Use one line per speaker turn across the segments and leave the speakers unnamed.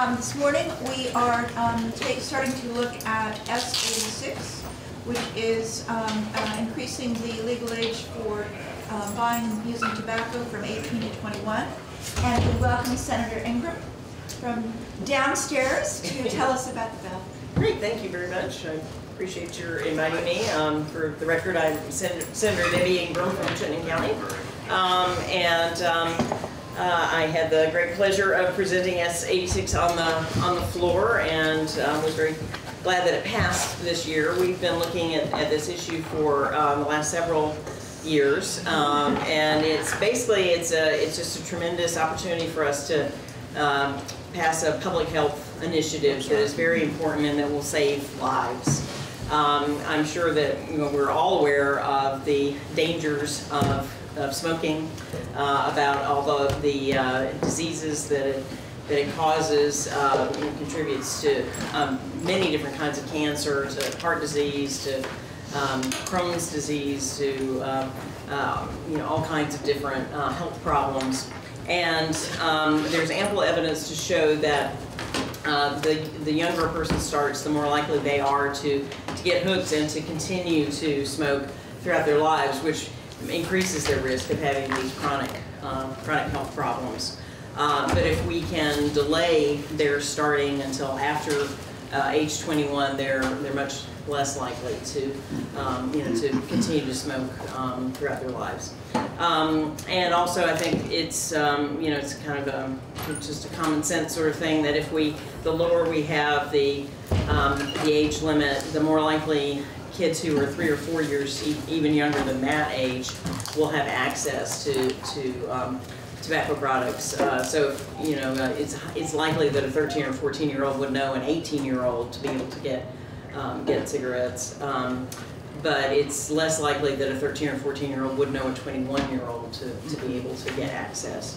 This morning we are starting to look at S.86, which is increasing the legal age for buying and using tobacco from 18 to 21. And we welcome Senator Ingram from downstairs to tell us about the bill.
Great, thank you very much. I appreciate your inviting me. For the record, I'm Senator Debbie Ingram from Chittenden County. I had the great pleasure of presenting S.86 on the floor, and was very glad that it passed this year. We've been looking at this issue for the last several years, and it's basically it's just a tremendous opportunity for us to pass a public health initiative that is very important and that will save lives. I'm sure that we're all aware of the dangers of smoking, about all the diseases that it causes. It contributes to many different kinds of cancer, to heart disease, to Crohn's disease, to all kinds of different health problems. And there's ample evidence to show that the younger a person starts, the more likely they are to get hooked and to continue to smoke throughout their lives, which increases their risk of having these chronic health problems. But if we can delay their starting until after age 21, they're much less likely to to continue to smoke throughout their lives. And also, I think it's it's kind of just a common sense sort of thing that if the lower we have the age limit, the more likely kids who are 3 or 4 years even younger than that age will have access to tobacco products. So it's likely that a 13 or 14-year-old would know an 18-year-old to be able to get cigarettes. But it's less likely that a 13 or 14-year-old would know a 21-year-old to be able to get access.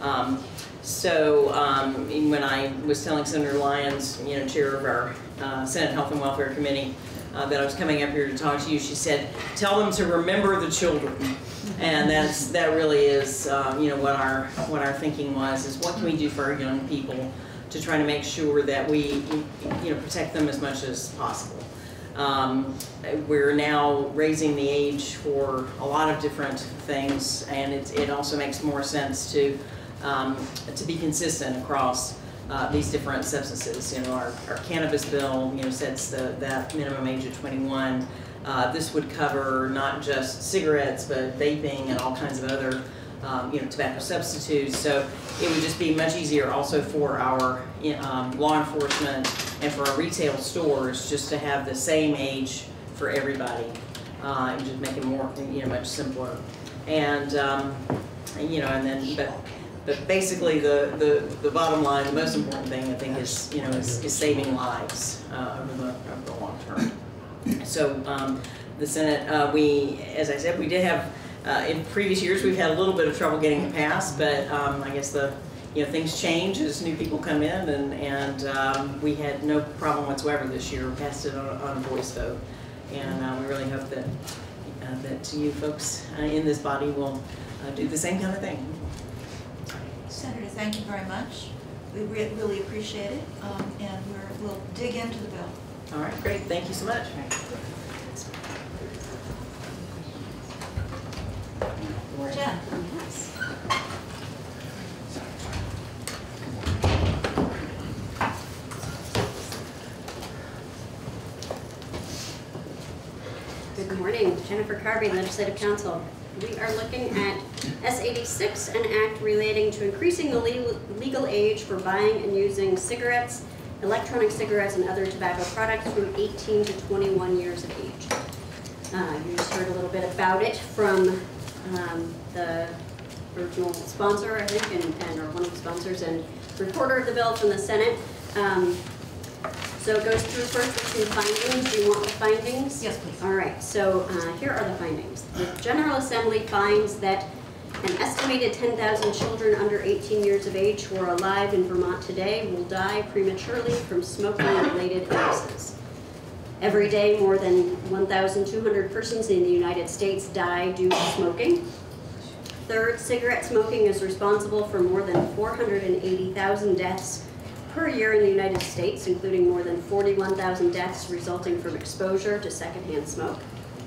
When I was telling Senator Lyons, chair of our Senate Health and Welfare Committee, that I was coming up here to talk to you, she said, "Tell them to remember the children," and that really is what our thinking was: is what can we do for our young people to try to make sure that we protect them as much as possible. We're now raising the age for a lot of different things, and it also makes more sense to be consistent across these different substances. Our cannabis bill sets that minimum age of 21. This would cover not just cigarettes, but vaping and all kinds of other tobacco substitutes. So it would just be much easier also for our law enforcement and for our retail stores just to have the same age for everybody, and just make it more much simpler. And but basically the bottom line, the most important thing I think is saving lives over the long term. So the Senate, as I said, we did have in previous years we've had a little bit of trouble getting it passed, but I guess things change as new people come in, and we had no problem whatsoever this year. We passed it on a voice vote, and we really hope that that you folks in this body will do the same kind of thing.
Senator, thank you very much. We really appreciate it, and we'll dig into the bill.
All right, great. Thank you so much.
Jen.
Good morning. Jennifer Carvey, Legislative Counsel. We are looking at S.86, an act relating to increasing the legal age for buying and using cigarettes, electronic cigarettes, and other tobacco products from 18 to 21 years of age. You just heard a little bit about it from the original sponsor, I think, or one of the sponsors and reporter of the bill from the Senate. So it goes through first with some findings. Do you want the findings?
Yes, please.
All right, so here are the findings. The General Assembly finds that an estimated 10,000 children under 18 years of age who are alive in Vermont today will die prematurely from smoking-related illnesses. Every day, more than 1,200 persons in the United States die due to smoking. Third, cigarette smoking is responsible for more than 480,000 deaths per year in the United States, including more than 41,000 deaths resulting from exposure to secondhand smoke.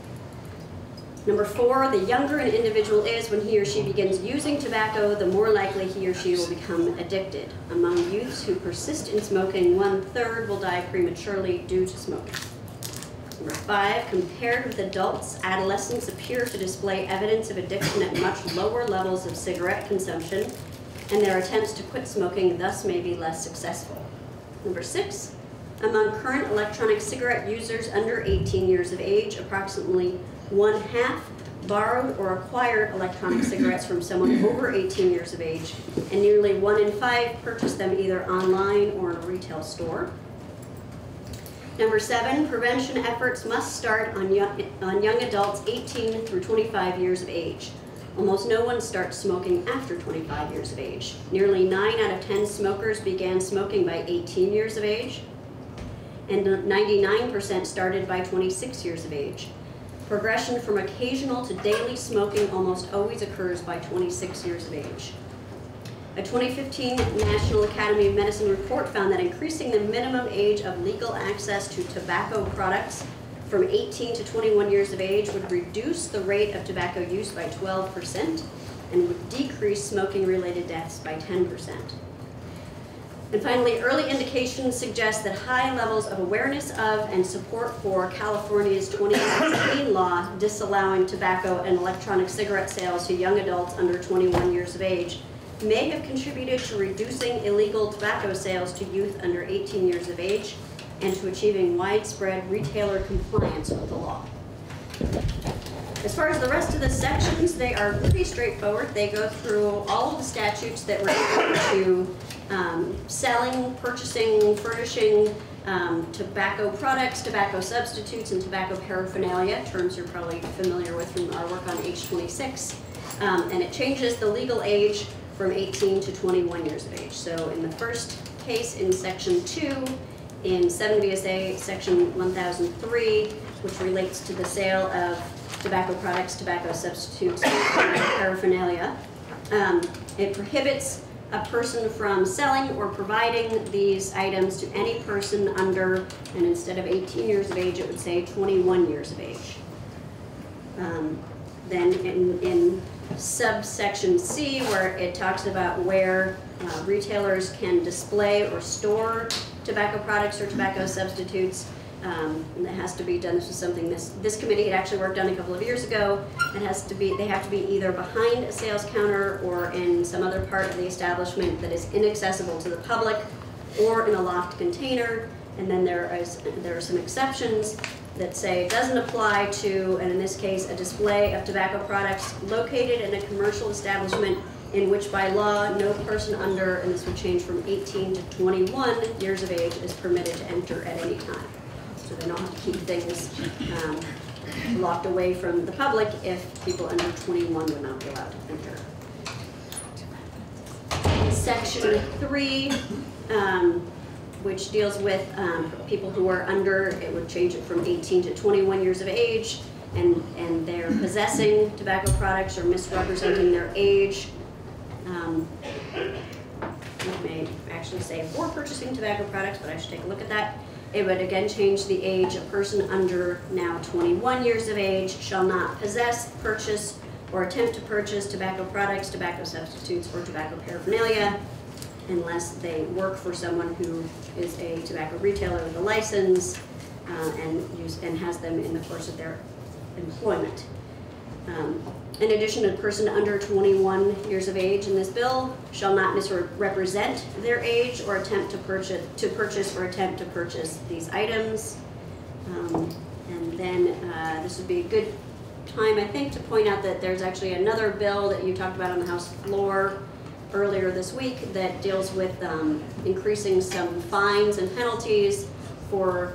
Number 4, the younger an individual is when he or she begins using tobacco, the more likely he or she will become addicted. Among youths who persist in smoking, 1/3 will die prematurely due to smoking. Number 5, compared with adults, adolescents appear to display evidence of addiction at much lower levels of cigarette consumption, and their attempts to quit smoking thus may be less successful. Number 6, among current electronic cigarette users under 18 years of age, approximately 1/2 borrowed or acquired electronic cigarettes from someone over 18 years of age, and nearly 1 in 5 purchased them either online or in a retail store. Number 7, prevention efforts must start on young adults 18 through 25 years of age. Almost no one starts smoking after 25 years of age. Nearly 9 out of 10 smokers began smoking by 18 years of age, and 99% started by 26 years of age. Progression from occasional to daily smoking almost always occurs by 26 years of age. A 2015 National Academy of Medicine report found that increasing the minimum age of legal access to tobacco products from 18 to 21 years of age would reduce the rate of tobacco use by 12% and would decrease smoking-related deaths by 10%. And finally, early indications suggest that high levels of awareness of and support for California's 2016 law disallowing tobacco and electronic cigarette sales to young adults under 21 years of age may have contributed to reducing illegal tobacco sales to youth under 18 years of age and to achieving widespread retailer compliance with the law. As far as the rest of the sections, they are pretty straightforward. They go through all of the statutes that refer to selling, purchasing, furnishing tobacco products, tobacco substitutes, and tobacco paraphernalia, terms you're probably familiar with from our work on H.86. And it changes the legal age from 18 to 21 years of age. So in the first case in Section 2, in 7 VSA Section 1003, which relates to the sale of tobacco products, tobacco substitutes, and paraphernalia, it prohibits a person from selling or providing these items to any person under, and instead of 18 years of age, it would say 21 years of age. Then in subsection C, where it talks about where retailers can display or store tobacco products or tobacco substitutes, and that has to be done. This was something this committee had actually worked on a couple of years ago. They have to be either behind a sales counter or in some other part of the establishment that is inaccessible to the public, or in a locked container. And then there are some exceptions that say it doesn't apply to, and in this case, a display of tobacco products located in a commercial establishment in which by law no person under, and this would change from 18 to 21 years of age, is permitted to enter at any time. So they don't have to keep things locked away from the public if people under 21 would not be allowed to enter. Section 3, which deals with people who are under, it would change it from 18 to 21 years of age, and they're possessing tobacco products or misrepresenting their age. It may actually say for purchasing tobacco products, but I should take a look at that. It would again change the age. A person under now 21 years of age shall not possess, purchase, or attempt to purchase tobacco products, tobacco substitutes, or tobacco paraphernalia unless they work for someone who is a tobacco retailer with a license and has them in the course of their employment. In addition, a person under 21 years of age in this bill shall not misrepresent their age or attempt to purchase or attempt to purchase these items. And then this would be a good time, I think, to point out that there's actually another bill that you talked about on the House floor earlier this week that deals with increasing some fines and penalties for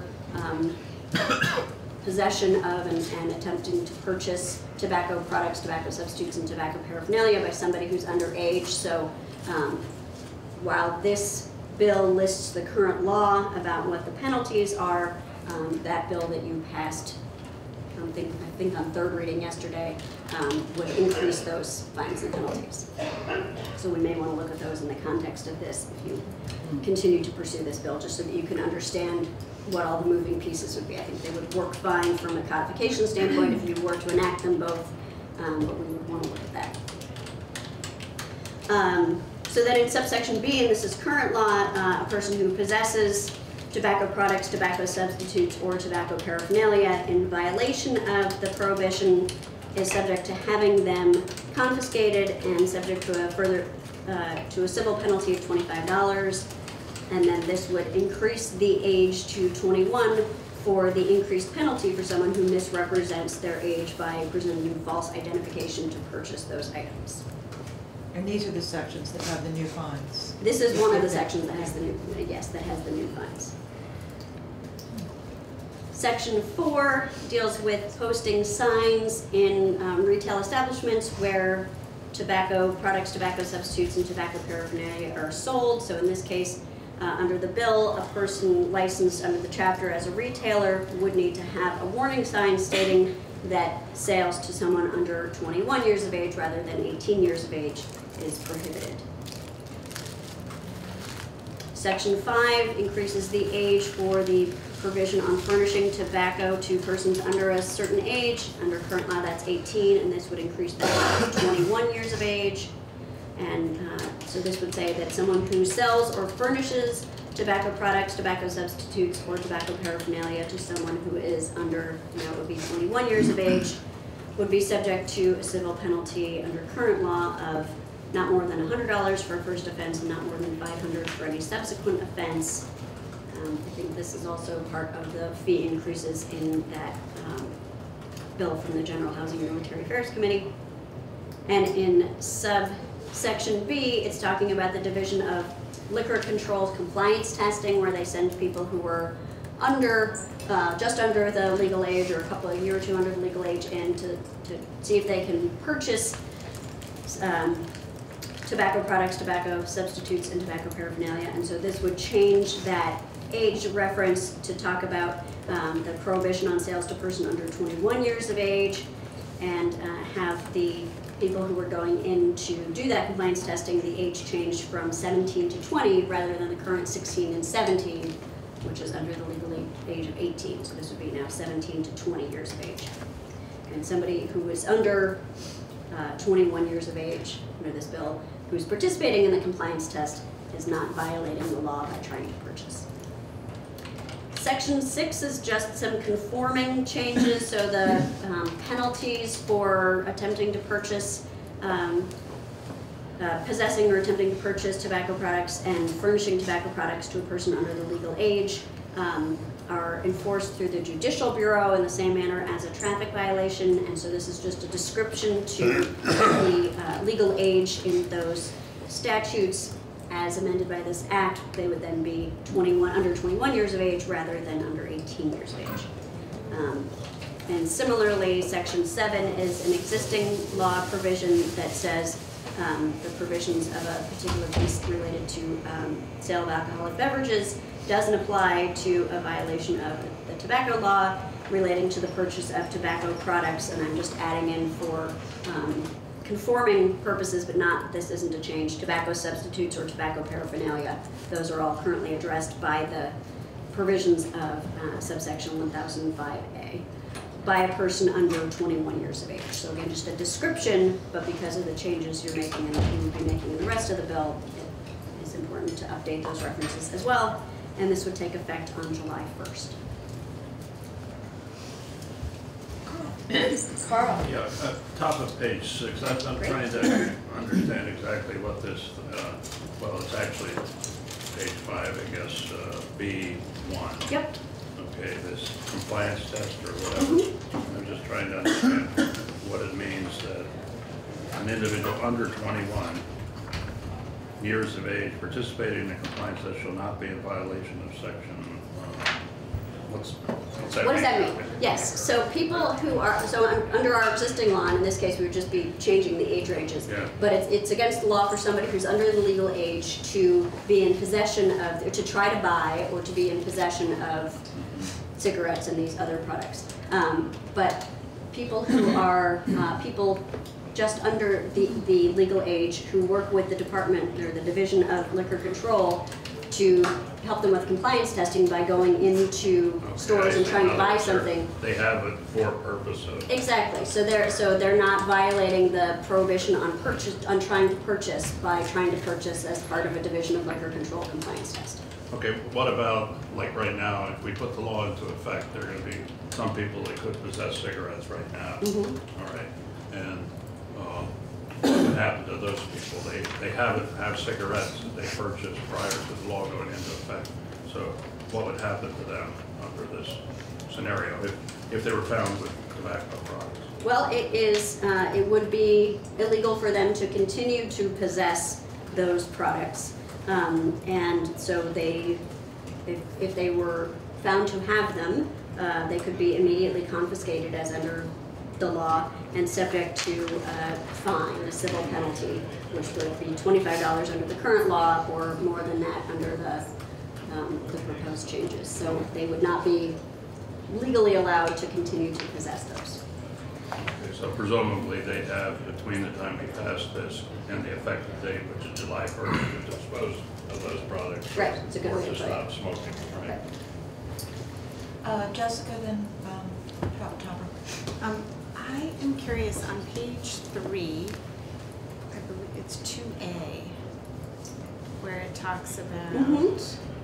possession of and attempting to purchase tobacco products, tobacco substitutes, and tobacco paraphernalia by somebody who's underage. So while this bill lists the current law about what the penalties are, that bill that you passed I think on third reading yesterday, would increase those fines and penalties. So we may want to look at those in the context of this if you continue to pursue this bill, just so that you can understand what all the moving pieces would be. I think they would work fine from a codification standpoint if you were to enact them both, but we would want to look at that. So then in subsection B, and this is current law, a person who possesses tobacco products, tobacco substitutes, or tobacco paraphernalia in violation of the prohibition is subject to having them confiscated and subject to a further to a civil penalty of $25. And then this would increase the age to 21 for the increased penalty for someone who misrepresents their age by presenting false identification to purchase those items.
And these are the sections that have the new fines.
This is one of the sections that has the new, yes, that has the new fines. Section 4 deals with posting signs in retail establishments where tobacco products, tobacco substitutes, and tobacco paraphernalia are sold. So in this case, under the bill, a person licensed under the chapter as a retailer would need to have a warning sign stating that sales to someone under 21 years of age rather than 18 years of age is prohibited. Section 5 increases the age for the provision on furnishing tobacco to persons under a certain age. Under current law, that's 18, and this would increase that to 21 years of age. And so this would say that someone who sells or furnishes tobacco products, tobacco substitutes, or tobacco paraphernalia to someone who is under, would be 21 years of age, would be subject to a civil penalty under current law of not more than $100 for a first offense and not more than $500 for any subsequent offense. I think this is also part of the fee increases in that bill from the General Housing and Military Affairs Committee. And in subsection B, it's talking about the division of liquor controls compliance testing, where they send people who were under, just under the legal age or a year or two under the legal age in to see if they can purchase tobacco products, tobacco substitutes, and tobacco paraphernalia. And so this would change that age reference to talk about the prohibition on sales to person under 21 years of age, and have the people who were going in to do that compliance testing, the age changed from 17 to 20 rather than the current 16 and 17, which is under the legal age of 18. So this would be now 17 to 20 years of age. And somebody who is under 21 years of age under this bill, who's participating in the compliance test, is not violating the law by trying to purchase. Section 6 is just some conforming changes, so the penalties for attempting to purchase, possessing or attempting to purchase tobacco products and furnishing tobacco products to a person under the legal age are enforced through the Judicial Bureau in the same manner as a traffic violation, and so this is just a description to the legal age in those statutes. As amended by this act, they would then be under 21 years of age rather than under 18 years of age. And similarly, Section 7 is an existing law provision that says the provisions of a particular piece related to sale of alcoholic beverages doesn't apply to a violation of the tobacco law relating to the purchase of tobacco products, and I'm just adding in for conforming purposes, but not, this isn't a change, tobacco substitutes or tobacco paraphernalia. Those are all currently addressed by the provisions of subsection 1005A by a person under 21 years of age. So again, just a description, but because of the changes you're making and that you will be making in the rest of the bill, it is important to update those references as well, and this would take effect on July 1st.
Carl.
Yeah, top of page 6. I'm trying to understand exactly what this, well, it's actually page 5, I guess, B1.
Yep.
Okay, this compliance test or whatever. I'm just trying to understand what it means that an individual under 21 years of age participating in a compliance test shall not be in violation of section. What's that
What does that
mean?
mean? Yes, so people who are, so under our existing law, and in this case we would just be changing the age ranges,
Yeah.
but it's against the law for somebody who's under the legal age to be in possession of, or to try to buy, or to be in possession of cigarettes and these other products. But people who are people just under the legal age who work with the department or the Division of Liquor Control to help them with compliance testing by going into stores and trying to buy something.
They have it for purpose of.
Exactly. So they're not violating the prohibition on trying to purchase by trying to purchase as part of a Division of Liquor Control compliance test.
Okay, what about, like right now, if we put the law into effect, there are going to be some people that could possess cigarettes right now. All right, and what would happen to those people? They have cigarettes that they purchased prior to the law going into effect. So what would happen to them under this scenario if they were found with tobacco products?
Well, it would be illegal for them to continue to possess those products. And so if they were found to have them, they could be immediately confiscated as under the law and subject to a fine, a civil penalty, which would be $25 under the current law or more than that under the proposed changes. So they would not be legally allowed to continue to possess those.
Okay, so presumably they'd have, between the time we pass this and the effective date, which is July 1st, to dispose of those products.
Right, it's a good
or
way
to
to put
stop
it.
smoking, right?
Jessica, then Trout Topper.
I am curious, on page 3, I believe it's 2A, where it talks about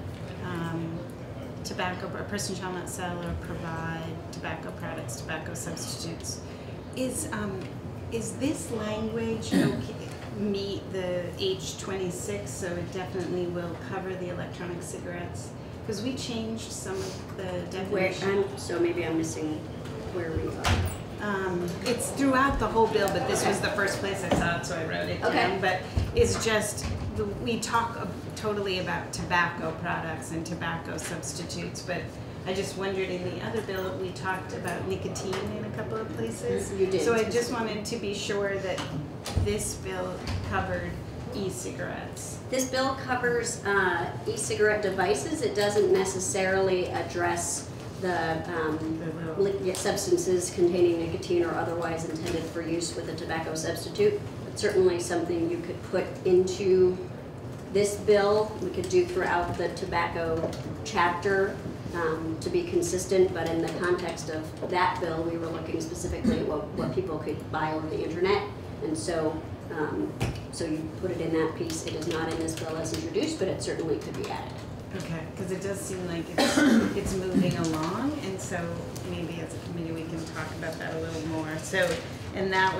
tobacco, a person shall not sell or provide tobacco products, tobacco substitutes. Is this language meet the H.86, so it definitely will cover the electronic cigarettes? Because we changed some of the definition.
So maybe I'm missing where we are.
It's throughout the whole bill, but this was the first place I saw it, so I wrote it down. But it's just, we talk totally about tobacco products and tobacco substitutes, but I just wondered, in the other bill, we talked about nicotine in a couple of places.
You did.
So I just wanted to be sure that this bill covered e-cigarettes.
This bill covers e-cigarette devices. It doesn't necessarily address the substances containing nicotine or otherwise intended for use with a tobacco substitute. It's certainly something you could put into this bill. We could do throughout the tobacco chapter to be consistent, but in the context of that bill, we were looking specifically at what people could buy over the internet. And so, so you put it in that piece. It is not in this bill as introduced, but it certainly could be added.
Okay, because it does seem like it's moving along, and so maybe as a committee we can talk about that a little more. So, and that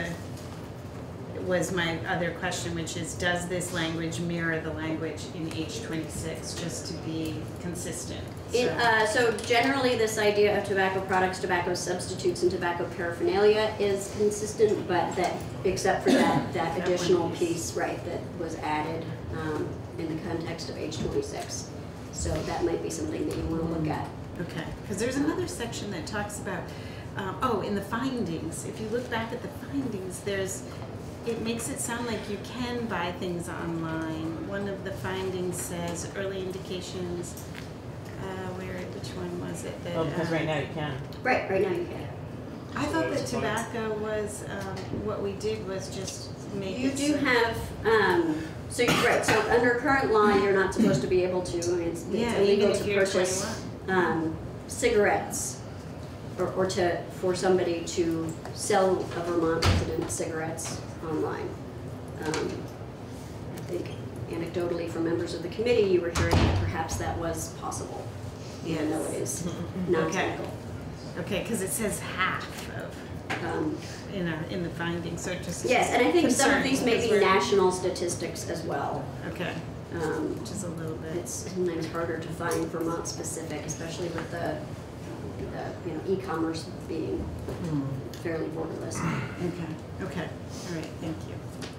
was my other question, which is, does this language mirror the language in H.26, just to be consistent?
So generally this idea of tobacco products, tobacco substitutes, and tobacco paraphernalia is consistent, but that, except for that additional piece, right, that was added in the context of H.26. So that might be something that you want to look at.
Okay, because there's another section that talks about, in the findings, if you look back at the findings, it makes it sound like you can buy things online. One of the findings says early indications, which one was it? That,
Because right now you can.
Right now you can.
I thought that tobacco was, what we did was just make
You
it
do
so-
have, so under current law, you're not supposed to be able to, it's
Yeah,
illegal
even if
to
you're
purchase cigarettes or for somebody to sell a Vermont resident cigarettes online. I think anecdotally from members of the committee, you were hearing that perhaps that was possible, even though it is not legal.
Okay, because it says half of, in the findings, so it just.
Yes, and I think some of these may
concerning
be
because we're-
national statistics as well.
Okay, which is a little bit.
It's sometimes harder to find Vermont specific, especially with the e-commerce being fairly borderless.
Okay, all right, thank you.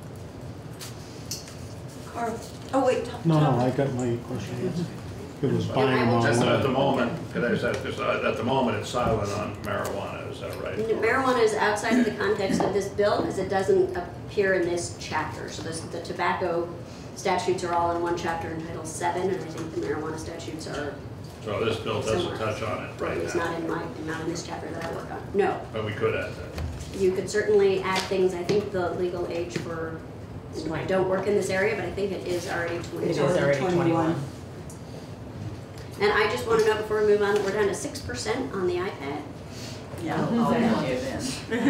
Oh, wait.
No, I got my question answered. It was buying them
And at the
online.
moment, could I say, because at the moment it's silent on marijuana, is that right?
Marijuana is outside of the context of this bill because it doesn't appear in this chapter. So the tobacco statutes are all in one chapter in Title VII, and I think the marijuana statutes are
So this bill doesn't touch on it right
It's
now,
not in this chapter that I work on. No,
but we could add that.
you could certainly add things. I think the legal age for, I don't work in this area, but I think it is already 21.
It is already 21.
And I just want to know before we move on that we're down to 6% on the iPad.
Yeah, I'll give in.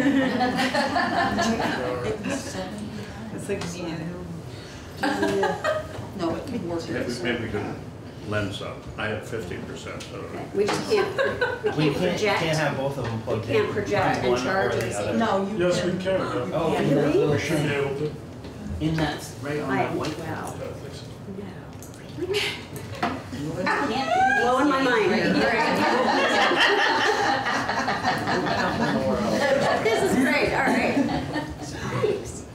It's like,
No, it can work.
Maybe we could lend some. I have 50%, so.
Okay, we just can't, we can't project.
Can't have both of them
We
plugged in.
can't project and
One or
charge
the
at the
other.
same.
No, you
Yes, we
can.
can.
Oh,
Yeah,
in that
really?
little
Should be able to.
in that, right on that white.
Wow.
You can't.
Blowing my mind. This is great, all right. Thanks.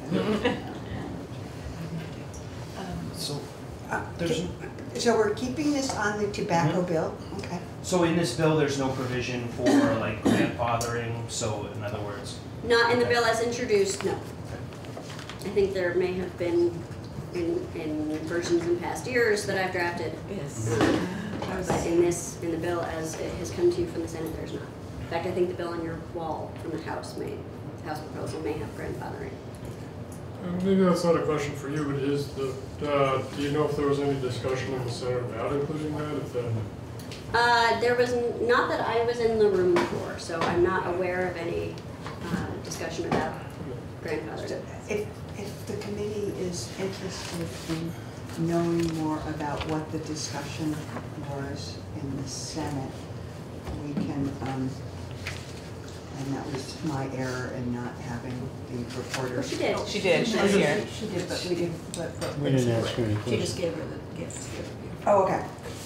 So, there's,
So we're keeping this on the tobacco bill, okay?
so in this bill, there's no provision for like grandfathering, so in other words.
Not in the bill as introduced, no. I think there may have been in versions in past years that I've drafted.
yes.
But in the bill as it has come to you from the Senate, there's not. In fact, I think the bill on your wall from the House proposal may have grandfathering.
Maybe that's not a question for you, but is do you know if there was any discussion in the Senate about including that? If that
There was not that I was in the room for, so I'm not aware of any discussion about grandfathering.
If the committee is interested in knowing more about what the discussion was in the Senate, we can, and that was my error in not having the reporter.
Well, she did.
She did, she was here. She did, but we didn't, but.
We didn't ask her any
She
questions.
just gave her the gifts.
Oh, okay.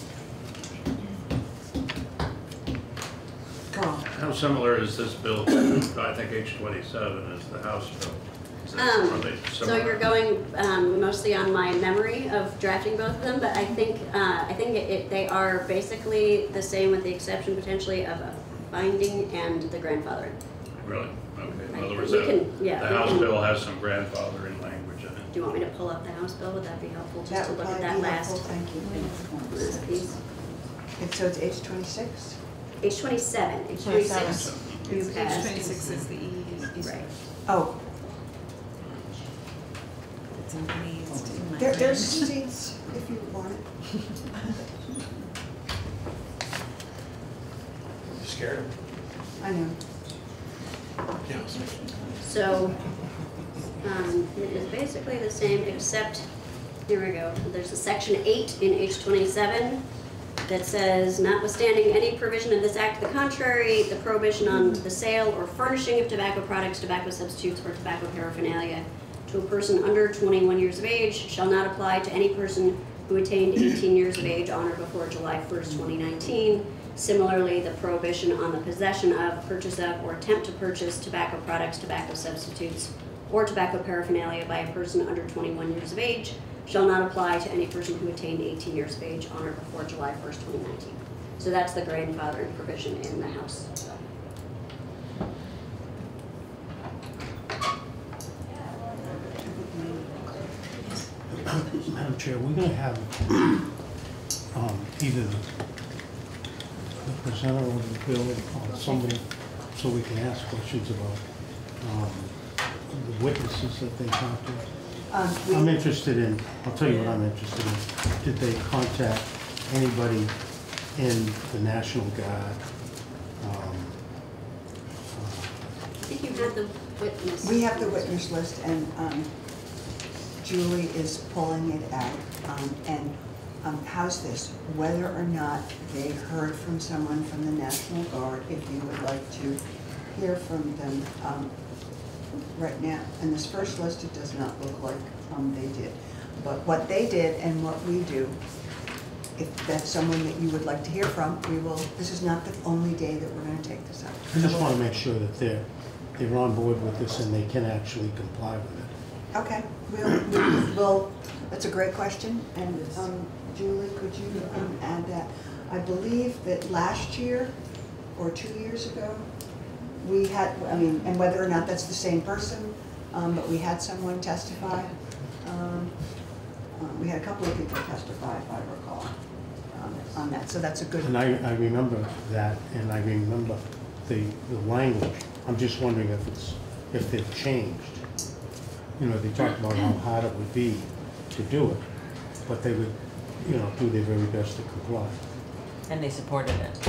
Go on.
How similar is this bill to, I think, H27 is the House bill? Is that- are they
So
similar?
you're going mostly on my memory of drafting both of them, but I think they are basically the same with the exception potentially of a binding and the grandfathering.
Really? Okay. In other words,
We
the
can- yeah,
the
we
House
can-
bill has some grandfathering language in it.
Do you want me to pull up the House bill? Would that be helpful just
That
to
would
look at
probably
that
be
last
helpful, thank you.
last piece?
And so it's H26?
H27. H26. You
Page
passed.
26 is the E.
Right.
Oh,
It's in grades too. my
there's
friend.
seats if you want it.
You scared him?
I know.
So, it is basically the same except, here we go, there's a section 8 in H27 that says, notwithstanding any provision of this act to the contrary, the prohibition on the sale or furnishing of tobacco products, tobacco substitutes, or tobacco paraphernalia to a person under 21 years of age shall not apply to any person who attained 18 years of age on or before July 1st, 2019. Similarly, the prohibition on the possession of, purchase of, or attempt to purchase tobacco products, tobacco substitutes, or tobacco paraphernalia by a person under 21 years of age shall not apply to any person who attained 18 years of age on or before July 1st, 2019. So that's the grandfathering provision in the House bill.
Madam Chair, we're gonna have either the presenter of the bill or somebody, so we can ask questions about the witnesses that they talked to. I'm interested in, I'll tell you what I'm interested in. Did they contact anybody in the National Guard?
I think you had the witness.
We have the witness list, and Julie is pulling it out. How's this? Whether or not they heard from someone from the National Guard, if you would like to hear from them right now. In this first list, it does not look like they did. But what they did and what we do, if that's someone that you would like to hear from, we will. This is not the only day that we're going to take this up.
I just want to make sure that they're on board with this and they can actually comply with it.
Okay, we'll, that's a great question, and Julie, could you add that? I believe that last year, or 2 years ago, we had, and whether or not that's the same person, but we had someone testify. We had a couple of people testify, if I recall. on that, so that's a good.
And I remember that, and I remember the language. I'm just wondering if they've changed. You know, they talked about how hard it would be to do it, but they would, you know, do their very best to comply.
And they supported it.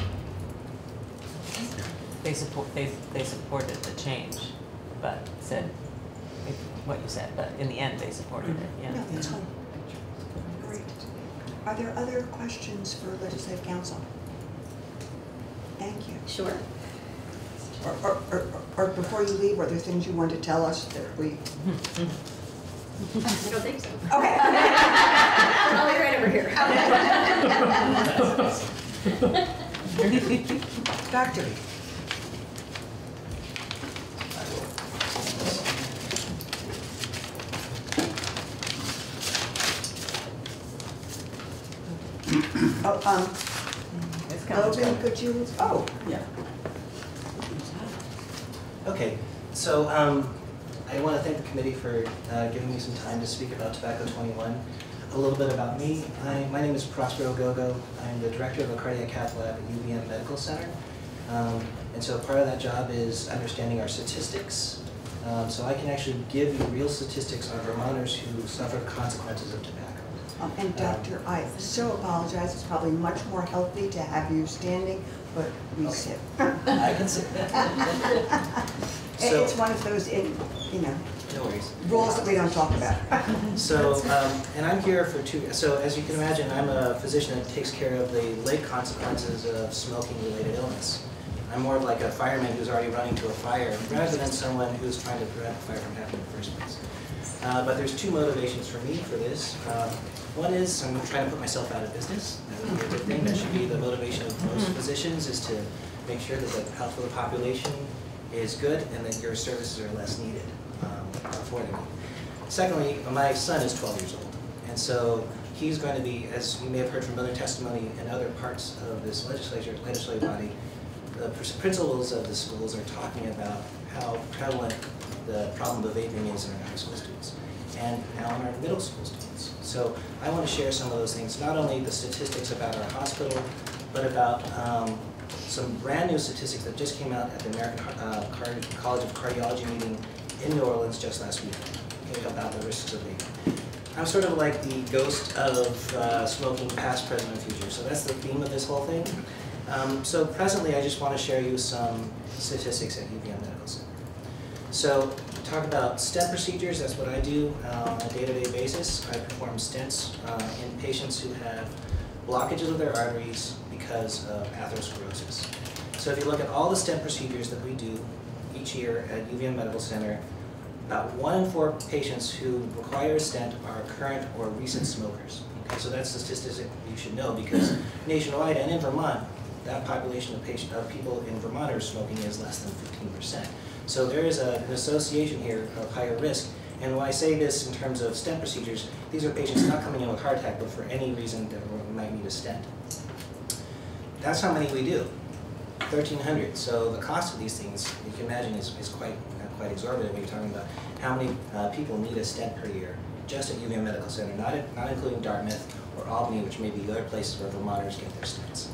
They supported the change, but said what you said, but in the end they supported it, yeah.
No, that's fine. Great. Are there other questions for legislative counsel? Thank you.
Sure.
Or before you leave, are there things you want to tell us that we?
I don't think so.
Okay.
I'll be right over here.
Doctor. Logan, could you? Oh,
Yeah. Okay, so I want to thank the committee for giving me some time to speak about Tobacco 21. A little bit about me. My name is Prospero Gogo. I'm the director of a cardiac cath lab at UVM Medical Center. And so part of that job is understanding our statistics. So I can actually give you real statistics on Vermonters who suffer the consequences of tobacco.
and Doctor, I so apologize. It's probably much more healthy to have you standing, but we sit.
I can sit. So,
it's one of those, you know,
no worries.
rules that we don't talk about.
So, and I'm here for so as you can imagine, I'm a physician that takes care of the late consequences of smoking-related illness. I'm more like a fireman who's already running to a fire, rather than someone who's trying to prevent a fire from happening in the first place. But there's two motivations for me for this. One is I'm trying to put myself out of business. That would be a good thing. That should be the motivation of most physicians, is to make sure that the health of the population is good and that your services are less needed for them. Secondly, my son is 12 years old, and so he's going to be, as you may have heard from other testimony in other parts of this legislative body, the principals of the schools are talking about how prevalent the problem of vaping is in our high school students and now in our middle school students. So I want to share some of those things, not only the statistics about our hospital, but about some brand new statistics that just came out at the American College of Cardiology meeting in New Orleans just last week, okay, about the risks of vaping. I'm sort of like the ghost of smoking past, present, and future. So that's the theme of this whole thing. So presently, I just want to share you some statistics at UVM Medical Center. So talk about stent procedures. That's what I do on a day-to-day basis. I perform stents in patients who have blockages of their arteries because of atherosclerosis. So if you look at all the stent procedures that we do each year at UVM Medical Center, about 1 in 4 patients who require a stent are current or recent smokers. Okay, so that's the statistic you should know, because nationwide and in Vermont, that population of people in Vermont who are smoking is less than 15%. So there is an association here of higher risk. And when I say this in terms of stent procedures, these are patients not coming in with heart attack, but for any reason that we might need a stent. That's how many we do, 1,300. So the cost of these things, you can imagine, is quite exorbitant when you're talking about how many people need a stent per year just at UVM Medical Center, not including Dartmouth or Albany, which may be other places where Vermonters get their stents.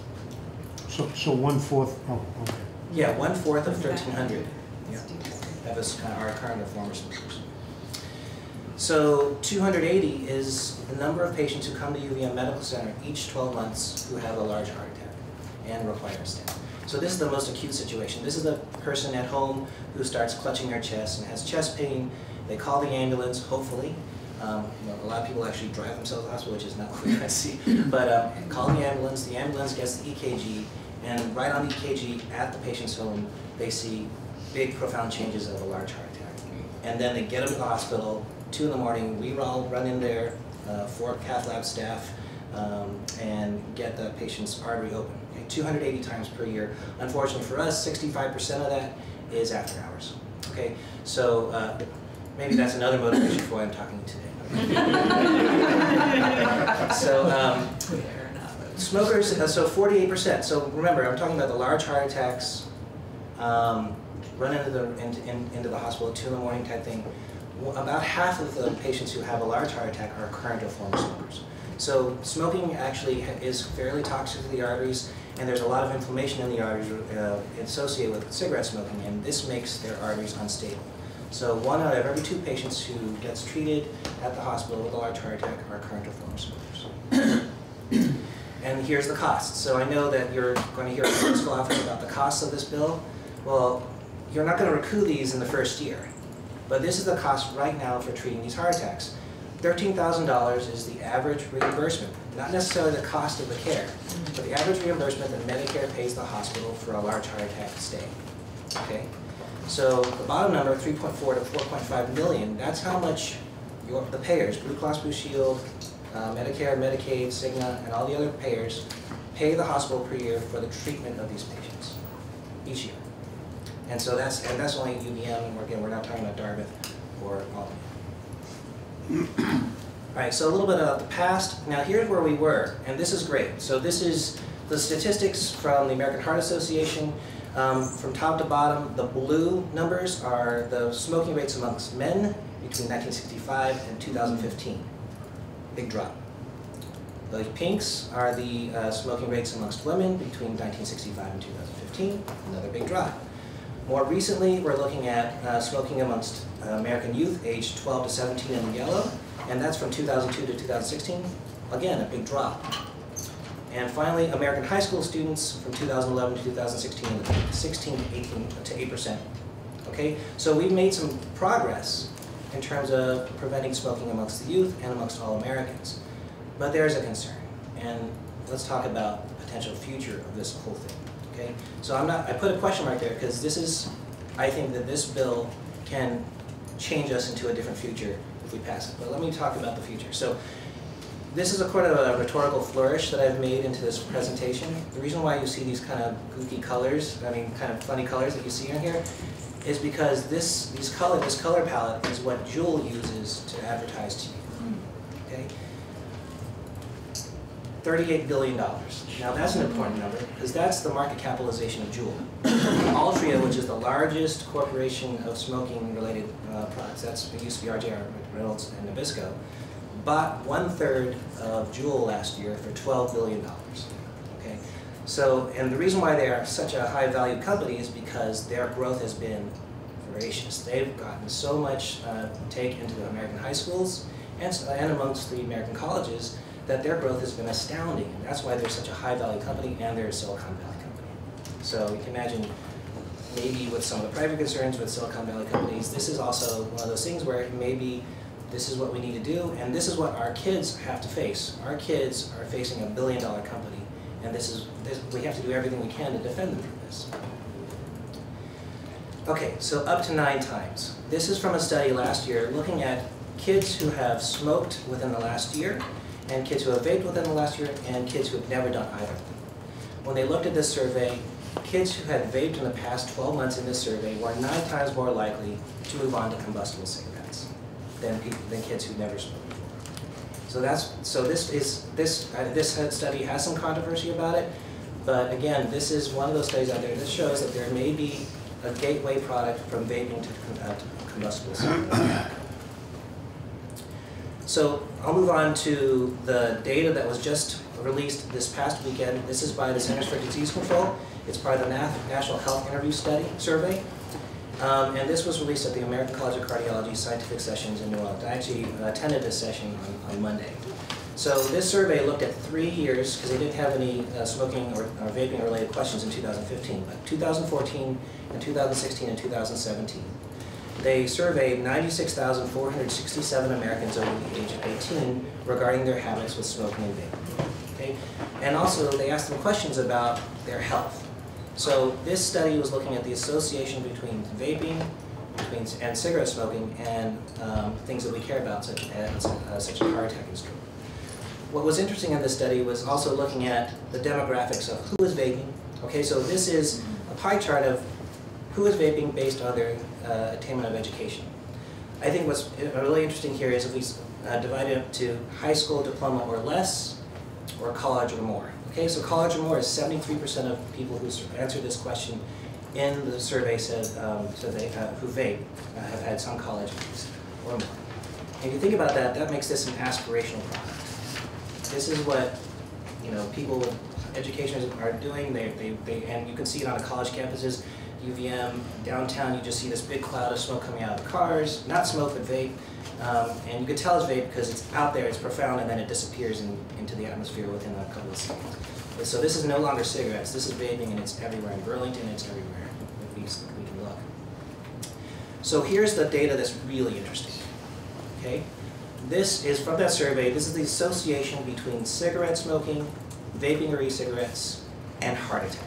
So 1/4, oh, okay.
Yeah, 1/4 of 1,300. Yeah, that was our current or former smokers. So 280 is the number of patients who come to UVM Medical Center each 12 months who have a large heart attack and require a stent. So this is the most acute situation. This is the person at home who starts clutching their chest and has chest pain. They call the ambulance, hopefully. A lot of people actually drive themselves to the hospital, which is not what we're going to see. But call the ambulance gets the EKG, and right on the EKG at the patient's home, they see big, profound changes of a large heart attack. And then they get them to the hospital, 2 in the morning, we all run in there, 4 cath lab staff, and get the patient's artery open. Okay, 280 times per year. Unfortunately for us, 65% of that is after hours. Okay, so maybe that's another motivation for why I'm talking to you today. So smokers, so 48%. So remember, I'm talking about the large heart attacks, run into the hospital at 2 in the morning type thing. About half of the patients who have a large heart attack are current or former smokers. So smoking actually is fairly toxic to the arteries, and there's a lot of inflammation in the arteries associated with cigarette smoking, and this makes their arteries unstable. So 1 out of every 2 patients who gets treated at the hospital with a large heart attack are current or former smokers. And here's the cost. So I know that you're going to hear from the fiscal office about the costs of this bill. Well, you're not going to recoup these in the first year, but this is the cost right now for treating these heart attacks. $13,000 is the average reimbursement, not necessarily the cost of the care, but the average reimbursement that Medicare pays the hospital for a large heart attack stay. Okay, so the bottom number, 3.4 to 4.5 million, that's how much the payers, Blue Cross Blue Shield, Medicare, Medicaid, Cigna, and all the other payers pay the hospital per year for the treatment of these patients each year. And so that's only UVM, and again, we're not talking about Dartmouth or Albany. All right, so a little bit about the past. Now here's where we were, and this is great. So this is the statistics from the American Heart Association. From top to bottom, the blue numbers are the smoking rates amongst men between 1965 and 2015. Big drop. The pinks are the smoking rates amongst women between 1965 and 2015. Another big drop. More recently, we're looking at smoking amongst American youth aged 12 to 17 in the yellow, and that's from 2002 to 2016. Again, a big drop. And finally, American high school students from 2011 to 2016, 16 to 18 to 8%. Okay, so we've made some progress in terms of preventing smoking amongst the youth and amongst all Americans. But there's a concern, and let's talk about the potential future of this whole thing. Okay, so I put a question mark there because I think that this bill can change us into a different future if we pass it. But let me talk about the future. So this is a kind of a rhetorical flourish that I've made into this presentation. The reason why you see these kind of gooky colors, kind of funny colors that you see in here, is because this color palette is what Juul uses to advertise to you. Okay? $38 billion. Now that's an important number because that's the market capitalization of Juul. Altria, which is the largest corporation of smoking-related products, it used to be RJR, Reynolds, and Nabisco, bought 1/3 of Juul last year for $12 billion. Okay, so and the reason why they are such a high-value company is because their growth has been voracious. They've gotten so much take into the American high schools and amongst the American colleges that their growth has been astounding, and that's why they're such a high-value company, and they're a Silicon Valley company. So you can imagine, maybe with some of the private concerns with Silicon Valley companies, this is also one of those things where maybe this is what we need to do, and this is what our kids have to face. Our kids are facing $1 billion company, and we have to do everything we can to defend them from this. Okay, so up to 9 times. This is from a study last year looking at kids who have smoked within the last year, and kids who have vaped within the last year, and kids who have never done either. When they looked at this survey, kids who had vaped in the past 12 months in this survey were 9 times more likely to move on to combustible cigarettes than kids who never smoked before. So this study has some controversy about it, but again, this is one of those studies out there that shows that there may be a gateway product from vaping to combustible cigarettes. So I'll move on to the data that was just released this past weekend. This is by the Centers for Disease Control. It's part of the National Health Interview Survey. And this was released at the American College of Cardiology Scientific Sessions in New Orleans. I actually attended this session on Monday. So this survey looked at 3 years, because they didn't have any smoking or vaping related questions in 2015, but 2014 and 2016 and 2017. They surveyed 96,467 Americans over the age of 18 regarding their habits with smoking and vaping. Okay? And also, they asked them questions about their health. So this study was looking at the association between vaping and cigarette smoking and things that we care about, such as heart attack and stroke. What was interesting in this study was also looking at the demographics of who is vaping. Okay, so this is a pie chart of who is vaping based on their attainment of education. I think what's really interesting here is if we divide it up to high school diploma or less, or college or more. Okay, so college or more is 73% of people who answered this question in the survey said who vape have had some college degrees or more. And if you think about that, that makes this an aspirational product. This is what, you know, people with educators are doing. And you can see it on the college campuses, UVM, downtown, you just see this big cloud of smoke coming out of the cars. Not smoke, but vape. And you can tell it's vape because it's out there, it's profound, and then it disappears into the atmosphere within a couple of seconds. But so this is no longer cigarettes, this is vaping, and it's everywhere. In Burlington, it's everywhere. We can look. So here's the data that's really interesting. Okay? This is from that survey. This is the association between cigarette smoking, vaping or e-cigarettes, and heart attack.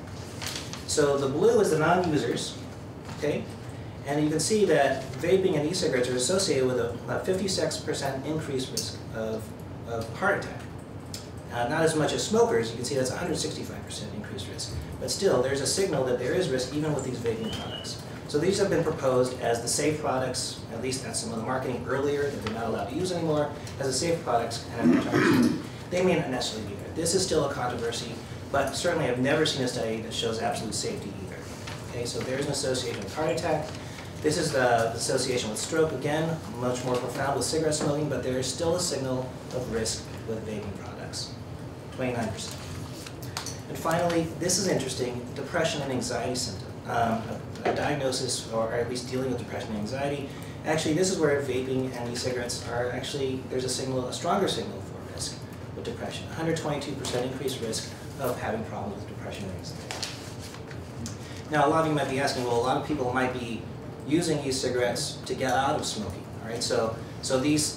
So the blue is the non-users, okay? And you can see that vaping and e-cigarettes are associated with a 56% increased risk of heart attack. Not as much as smokers. You can see that's 165% increased risk. But still, there's a signal that there is risk even with these vaping products. So these have been proposed as the safe products, at least that's some of the marketing earlier that they're not allowed to use anymore, as the safe products and advertised. They may not necessarily be there. This is still a controversy, but certainly I've never seen a study that shows absolute safety either. Okay, so there's an association with heart attack. This is the association with stroke, again, much more profound with cigarette smoking, but there is still a signal of risk with vaping products, 29%. And finally, this is interesting, depression and anxiety symptom. A diagnosis, or at least dealing with depression and anxiety. Actually, this is where vaping and e-cigarettes are actually, there's a stronger signal for risk with depression. 122% increased risk of having problems with depression and anxiety. Now, a lot of you might be asking, well, a lot of people might be using e-cigarettes to get out of smoking, all right? So these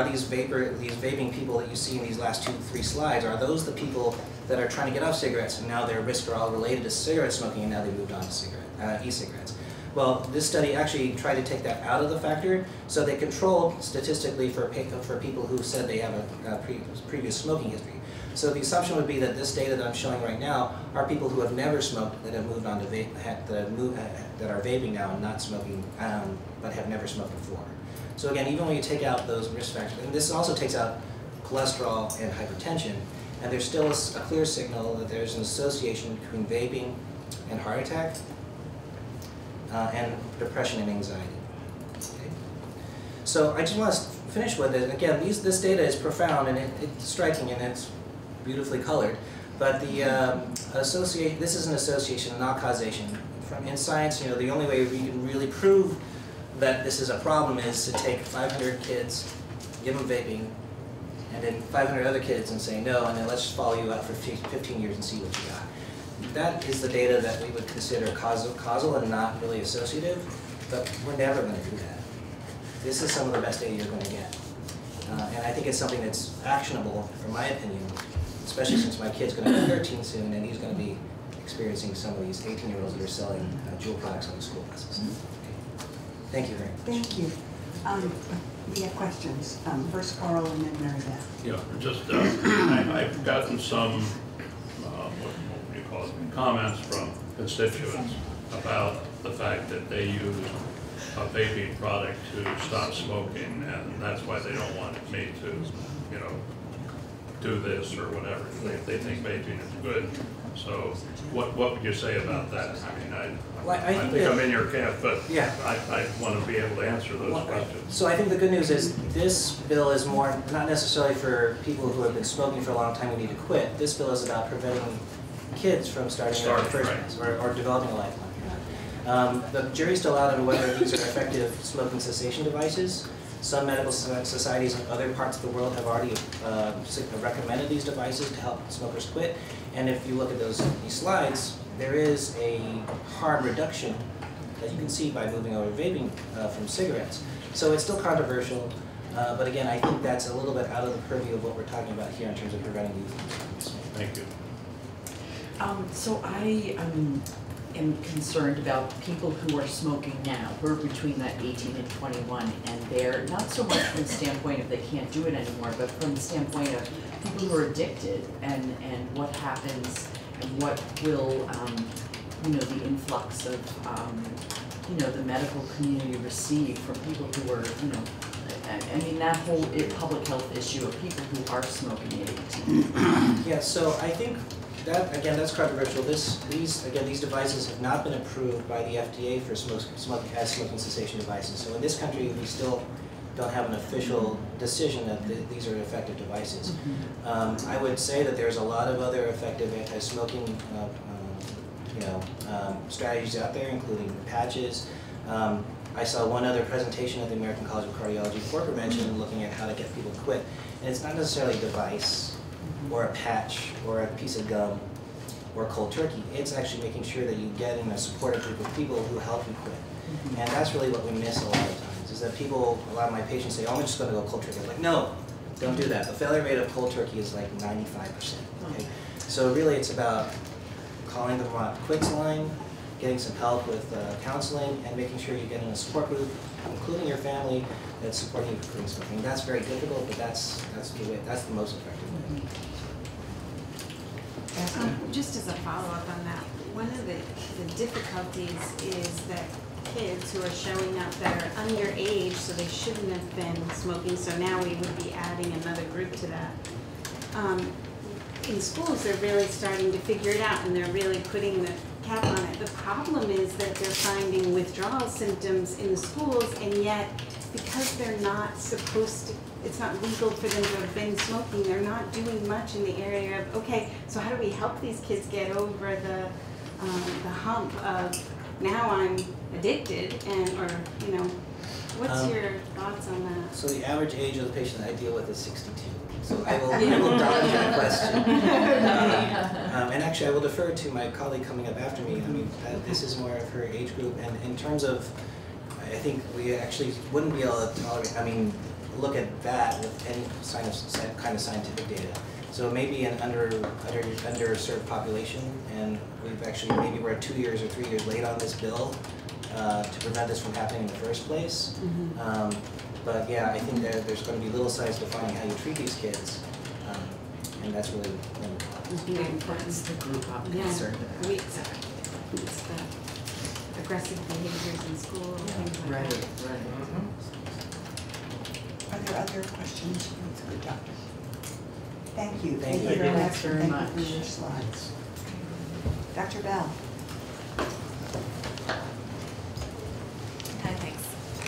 vaping people that you see in these last 2-3 slides, are those the people that are trying to get off cigarettes and now their risks are all related to cigarette smoking and now they moved on to e-cigarettes? Well, this study actually tried to take that out of the factor, so they controlled statistically for people who said they have a previous smoking history. So the assumption would be that this data that I'm showing right now are people who have never smoked that have moved on to vape, that are vaping now and not smoking, but have never smoked before. So again, even when you take out those risk factors, and this also takes out cholesterol and hypertension, and there's still a clear signal that there's an association between vaping and heart attack, and depression and anxiety. Okay. So I just want to finish with it. Again, this data is profound and it's striking and it's beautifully colored. But the this is an association, not causation. In science, you know, the only way we can really prove that this is a problem is to take 500 kids, give them vaping, and then 500 other kids and say no, and then let's just follow you out for 15 years and see what you got. That is the data that we would consider causal and not really associative, but we're never going to do that. This is some of the best data you're going to get. And I think it's something that's actionable, from my opinion, especially since my kid's going to be 13 soon and he's going to be experiencing some of these 18-year-olds that are selling Juul products on the school buses. Okay. Thank you very much.
Thank you. We have questions. First Carl and then Mary Beth.
Yeah, just, I've gotten some, what do you call it, comments from constituents about the fact that they use a vaping product to stop smoking, and that's why they don't want me to, you know, do this or whatever. They think vaping is good. So what would you say about that? I mean, I think I'm in your camp, but yeah, I want to be able to answer those questions.
So I think the good news is this bill is more, not necessarily for people who have been smoking for a long time who need to quit. This bill is about preventing kids from starting in the first place or developing a lifeline. The jury's still out on whether these are effective smoking cessation devices. Some medical societies in other parts of the world have already recommended these devices to help smokers quit. And if you look at these slides, there is a harm reduction that you can see by moving over to vaping from cigarettes. So it's still controversial, but again, I think that's a little bit out of the purview of what we're talking about here in terms of preventing youth from smoking.
Thank you.
So I am concerned about people who are smoking now. We're between that 18 and 21, and they're not so much from the standpoint of they can't do it anymore, but from the standpoint of people who are addicted and what happens and what will, you know, the influx of, you know, the medical community receive from people who are, you know, I mean, that whole public health issue of people who are smoking at 18.
Yeah, so I think that, again, that's controversial. These devices have not been approved by the FDA for smoking cessation devices. So in this country, we still don't have an official decision that these are effective devices. I would say that there's a lot of other effective anti-smoking strategies out there, including patches. I saw one other presentation at the American College of Cardiology for prevention looking at how to get people to quit. And it's not necessarily a device or a patch or a piece of gum or cold turkey. It's actually making sure that you get in a supportive group of people who help you quit. And that's really what we miss a lot of times, is that people, a lot of my patients say, oh, I'm just going to go cold turkey. I'm like, no, don't do that. The failure rate of cold turkey is like 95%. Okay? So really it's about calling the Vermont Quits line, getting some help with counseling, and making sure you get in a support group, including your family, that's supporting you for quitting smoking. That's very difficult, but that's the most effective way.
Just as a follow-up on that, one of the difficulties is that kids who are showing up that are underage, so they shouldn't have been smoking, so now we would be adding another group to that. In schools, they're really starting to figure it out, and they're really putting the cap on it. The problem is that they're finding withdrawal symptoms in the schools, and yet, because they're not supposed to, it's not legal for them to have been smoking, they're not doing much in the area of, okay, so how do we help these kids get over the hump of, now I'm addicted, and, or, you know, what's your thoughts on that?
So the average age of the patient I deal with is 62. So I will dodge that question. And actually, I will defer to my colleague coming up after me. I mean, this is more of her age group, and in terms of, I think we actually wouldn't be able to tolerate, I mean, look at that with any kind of scientific data. So maybe an underserved population, and we've actually, maybe we're 2 years or 3 years late on this bill to prevent this from happening in the first place. But yeah, I think that there's going to be little science defining how you treat these kids, and that's really
the importance of the group I'm concerned about.
It's the aggressive behaviors in school, things like
Right,
that.
right.
Are there other questions? Good, Doctor. Thank you.
Thank you
very
very
much.
much. Very
Thank
much.
you for your slides. Dr. Bell.
Hi, thanks.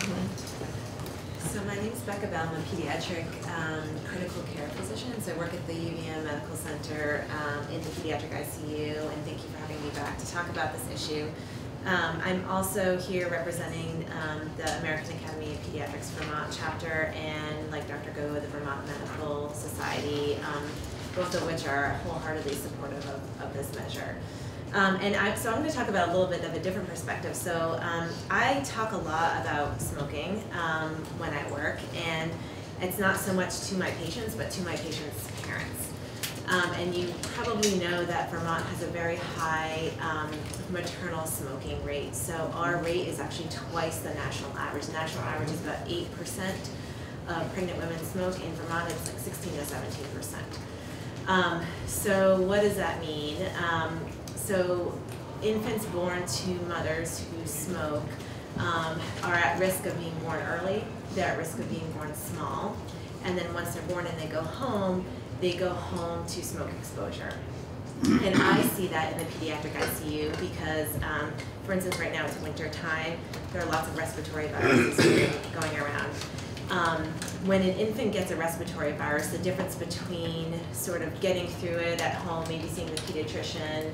So my name is Becca Bell. I'm a pediatric critical care physician. So I work at the UVM Medical Center in the pediatric ICU, and thank you for having me back to talk about this issue. I'm also here representing the American Academy of Pediatrics Vermont chapter, and like Dr. Go, the Vermont Medical Society, both of which are wholeheartedly supportive of this measure. So I'm going to talk about a little bit of a different perspective. So I talk a lot about smoking when I work, and it's not so much to my patients, but to my patients' parents. And you probably know that Vermont has a very high maternal smoking rate. So our rate is actually twice the national average. The national average is about 8% of pregnant women smoke. In Vermont, it's like 16 to 17%. So what does that mean? So infants born to mothers who smoke are at risk of being born early. They're at risk of being born small. And then once they're born and they go home to smoke exposure. And I see that in the pediatric ICU because, for instance, right now it's winter time. There are lots of respiratory viruses going around. When an infant gets a respiratory virus, the difference between sort of getting through it at home, maybe seeing the pediatrician,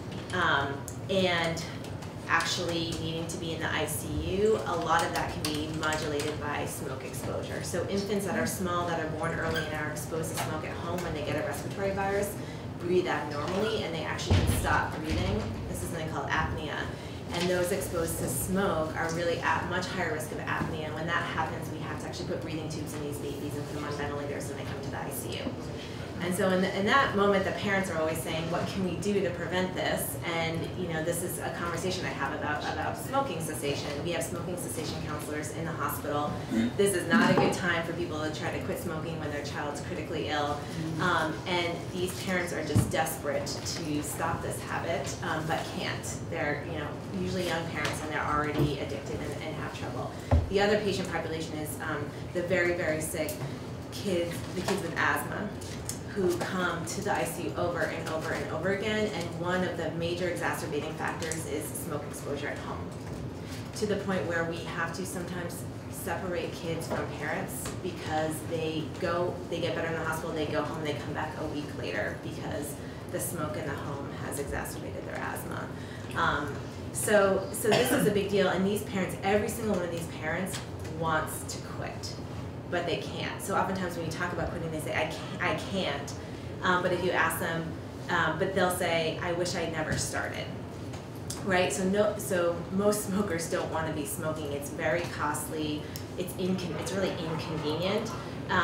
and actually needing to be in the ICU, a lot of that can be modulated by smoke exposure. So infants that are small, that are born early and are exposed to smoke at home when they get a respiratory virus, breathe abnormally and they actually can stop breathing. This is something called apnea. And those exposed to smoke are really at much higher risk of apnea. And when that happens, we have to actually put breathing tubes in these babies and put them on ventilators when they come to the ICU. And so in that moment, the parents are always saying, what can we do to prevent this? And you know, this is a conversation I have about smoking cessation. We have smoking cessation counselors in the hospital. This is not a good time for people to try to quit smoking when their child's critically ill. And these parents are just desperate to stop this habit, but can't. They're usually young parents and they're already addicted and have trouble. The other patient population is the very, very sick kids, the kids with asthma, who come to the ICU over and over and over again, and one of the major exacerbating factors is smoke exposure at home. to the point where we have to sometimes separate kids from parents because they get better in the hospital, they go home, they come back a week later because the smoke in the home has exacerbated their asthma. So this is a big deal, and these parents, every single one of these parents wants to quit, but they can't. So oftentimes when you talk about quitting, they say, I can't. But if you ask them, but they'll say, I wish I never started. Right, so most smokers don't want to be smoking. It's very costly. It's really inconvenient,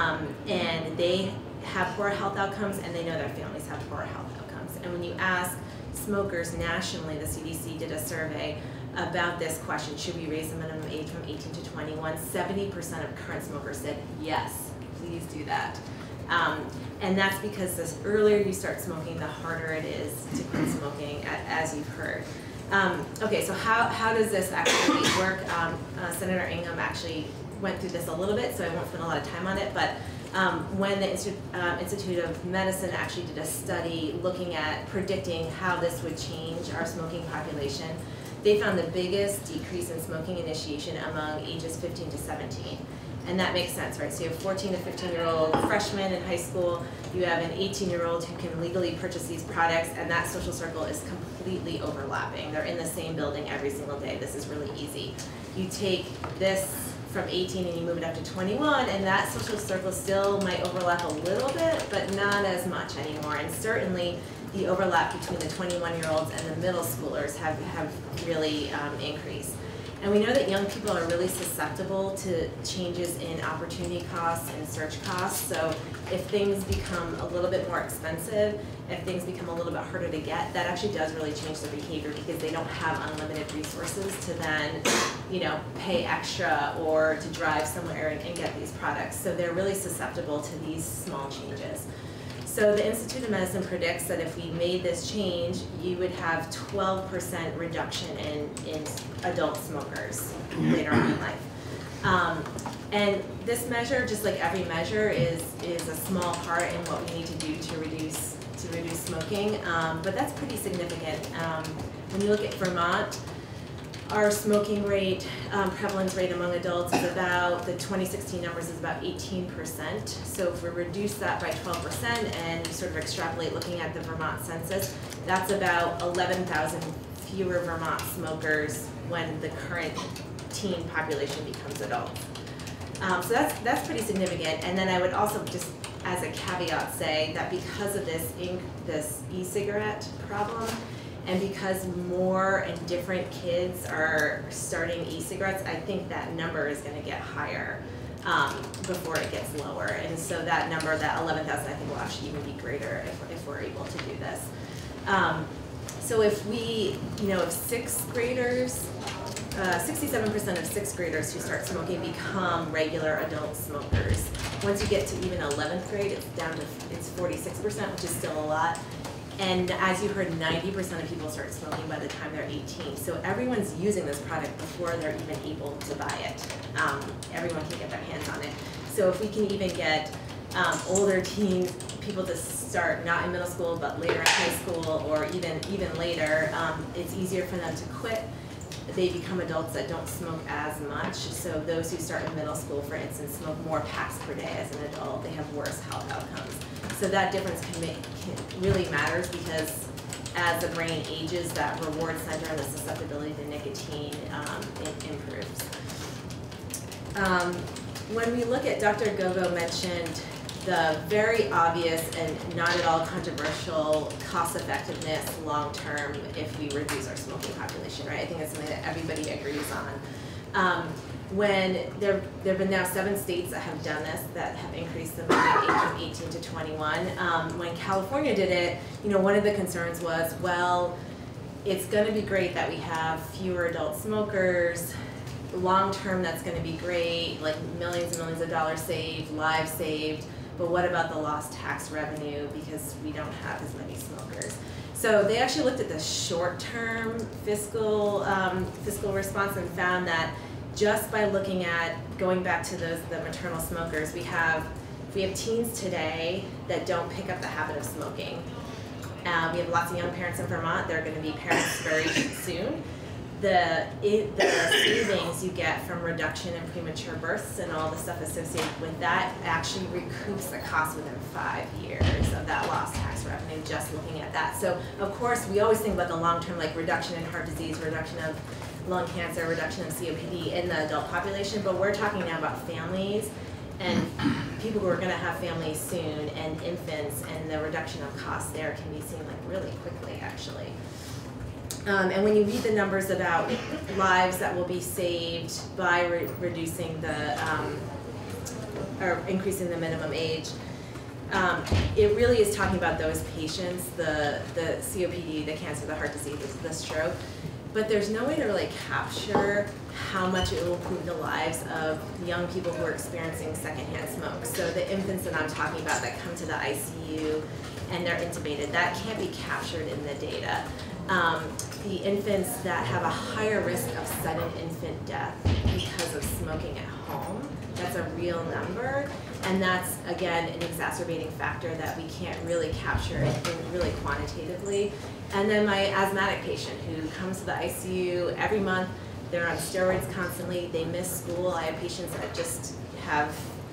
and they have poor health outcomes, and they know their families have poor health outcomes. And when you ask smokers nationally, the CDC did a survey about this question: should we raise the minimum age from 18 to 21? 70% of current smokers said yes, please do that. And that's because the earlier you start smoking, the harder it is to quit smoking, as you've heard. Okay, so how does this actually work? Senator Ingham actually went through this a little bit, so I won't spend a lot of time on it, but when the Institute of Medicine actually did a study looking at predicting how this would change our smoking population, they found the biggest decrease in smoking initiation among ages 15 to 17. And that makes sense, right? So you have 14 to 15-year-old freshmen in high school, you have an 18-year-old who can legally purchase these products, and that social circle is completely overlapping. They're in the same building every single day. This is really easy. You take this from 18 and you move it up to 21, and that social circle still might overlap a little bit, but not as much anymore. And certainly the overlap between the 21-year-olds and the middle schoolers have really increased. And we know that young people are really susceptible to changes in opportunity costs and search costs. So if things become a little bit more expensive, if things become a little bit harder to get, that actually does really change their behavior because they don't have unlimited resources to then, pay extra or to drive somewhere and get these products. So they're really susceptible to these small changes. So the Institute of Medicine predicts that if we made this change, you would have 12% reduction in adult smokers later on in life. And this measure, just like every measure, is a small part in what we need to do to reduce smoking, but that's pretty significant. When you look at Vermont, our smoking rate, prevalence rate among adults is about, the 2016 numbers is about 18%. So if we reduce that by 12% and we sort of extrapolate looking at the Vermont census, that's about 11,000 fewer Vermont smokers when the current teen population becomes adults. So that's pretty significant. And then I would also just, as a caveat, say that because of this e-cigarette problem, and because more and different kids are starting e-cigarettes, I think that number is going to get higher before it gets lower. And so that number, that 11,000, I think will actually even be greater if we're able to do this. So if if sixth graders, 67% of sixth graders who start smoking become regular adult smokers. Once you get to even 11th grade, it's 46%, which is still a lot. And as you heard, 90% of people start smoking by the time they're 18. So everyone's using this product before they're even able to buy it. Everyone can get their hands on it. So if we can even get older teens, people to start not in middle school but later in high school or even later, it's easier for them to quit. They become adults that don't smoke as much. So those who start in middle school, for instance, smoke more packs per day as an adult. They have worse health outcomes. So that difference really matters because as the brain ages, that reward center and the susceptibility to nicotine improves. When we look at, Dr. Gogo mentioned the very obvious and not at all controversial cost effectiveness long term if we reduce our smoking population, right? I think that's something that everybody agrees on. When there have been now 7 states that have done this, that have increased the minimum age from 18 to 21. When California did it, one of the concerns was, well, it's going to be great that we have fewer adult smokers. Long term, that's going to be great, like millions and millions of dollars saved, lives saved. But what about the lost tax revenue because we don't have as many smokers? So they actually looked at the short-term fiscal response and found that just by looking at going back to the maternal smokers, we have teens today that don't pick up the habit of smoking. We have lots of young parents in Vermont. They're going to be parents very soon. the savings you get from reduction in premature births and all the stuff associated with that actually recoups the cost within 5 years of that lost tax revenue, just looking at that. So of course, we always think about the long-term, like reduction in heart disease, reduction of lung cancer, reduction of COPD in the adult population, but we're talking now about families and people who are gonna have families soon and infants, and the reduction of costs there can be seen like really quickly, actually. And when you read the numbers about lives that will be saved by reducing the, or increasing the minimum age, it really is talking about those patients, the COPD, the cancer, the heart disease, the stroke. But there's no way to really capture how much it will improve the lives of young people who are experiencing secondhand smoke. So the infants that I'm talking about that come to the ICU and they're intubated, that can't be captured in the data. The infants that have a higher risk of sudden infant death because of smoking at home, that's a real number, and that's, again, an exacerbating factor that we can't really capture really quantitatively. And then my asthmatic patient who comes to the ICU every month, they're on steroids constantly, they miss school. I have patients that just have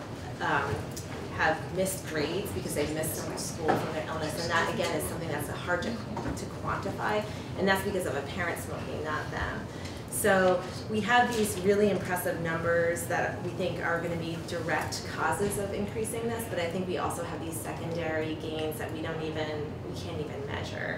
missed grades because they've missed so much school from their illness, and that again is something that's hard to quantify, and that's because of a parent smoking, not them. So we have these really impressive numbers that we think are going to be direct causes of increasing this, but I think we also have these secondary gains that we can't even measure.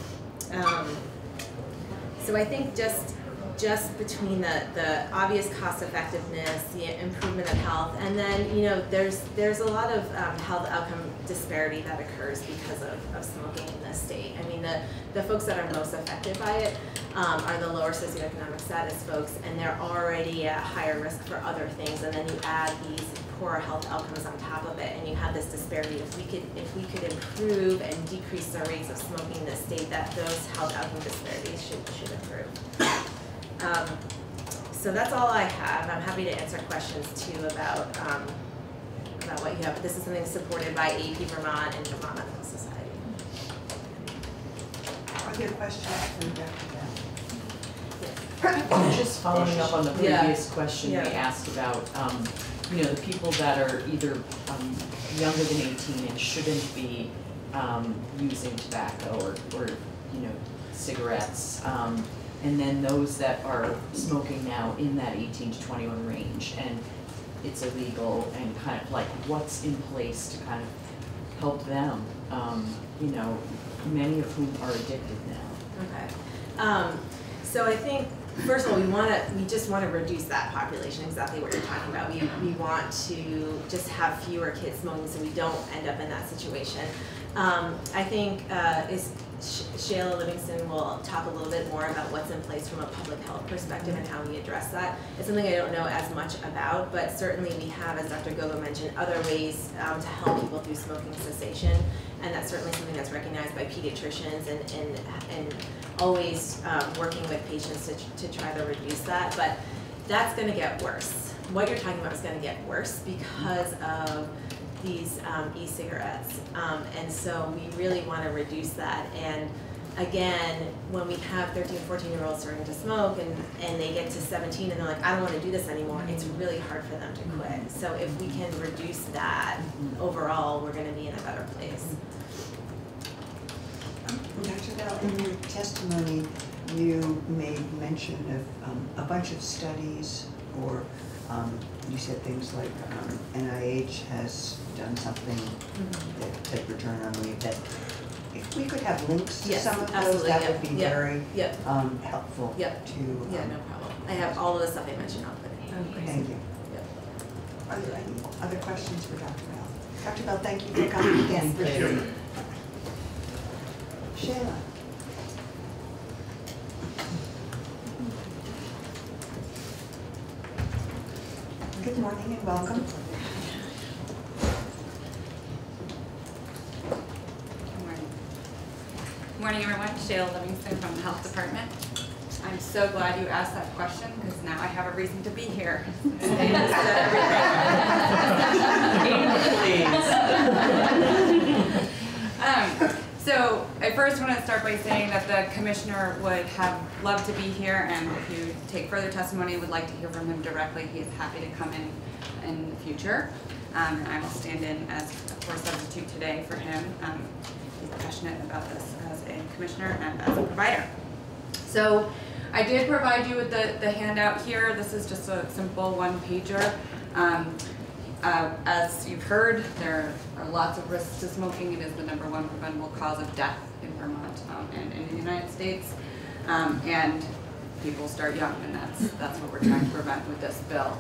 So I think just between the obvious cost effectiveness, the improvement of health, and then there's a lot of health outcome disparity that occurs because of smoking in this state. I mean, the folks that are most affected by it are the lower socioeconomic status folks, and they're already at higher risk for other things, and then you add these poorer health outcomes on top of it, and you have this disparity. If we could improve and decrease the rates of smoking in this state, that those health outcome disparities should improve. So that's all I have. I'm happy to answer questions too about what you have. This is something supported by AP Vermont and Vermont Medical Society.
Are there questions for Dr. Bell?
Just following up on the previous question we asked about, the people that are either younger than 18 and shouldn't be using tobacco or cigarettes. And then those that are smoking now in that 18 to 21 range, and it's illegal, and kind of like what's in place to kind of help them, many of whom are addicted now.
Okay. So I think, first of all, we just want to reduce that population, exactly what you're talking about. We want to just have fewer kids smoking so we don't end up in that situation. I think Shayla Livingston will talk a little bit more about what's in place from a public health perspective and how we address that. It's something I don't know as much about, but certainly we have, as Dr. Gogo mentioned, other ways to help people through smoking cessation, and that's certainly something that's recognized by pediatricians and always working with patients to try to reduce that, but that's going to get worse. What you're talking about is going to get worse because of these e-cigarettes, and so we really want to reduce that. And again, when we have 13, 14-year-olds starting to smoke and they get to 17 and they're like, I don't want to do this anymore, it's really hard for them to quit. So if we can reduce that, overall, we're going to be in a better place.
Dr. Bell, in your testimony, you made mention of a bunch of studies, or you said things like NIH has done something that return on leave, that if we could have links to some of those, that would be very helpful to...
Yeah, no problem. I have all of the stuff I mentioned, I'll put it in.
Thank you. Are there any other questions for Dr. Bell? Dr. Bell, thank you for coming again.
Thank you.
Shayla. Good morning and welcome.
Good morning. Good morning, everyone. Shayla Livingston from the Health Department. I'm so glad you asked that question because now I have a reason to be here. So I first want to start by saying that the commissioner would have love to be here, and if you take further testimony and would like to hear from him directly, he is happy to come in the future. And I will stand in as for substitute today for him. He's passionate about this as a commissioner and as a provider. So I did provide you with the handout here. This is just a simple one-pager. As you've heard, there are lots of risks to smoking. It is the #1 preventable cause of death in Vermont and in the United States. And people start young, and that's what we're trying to prevent with this bill.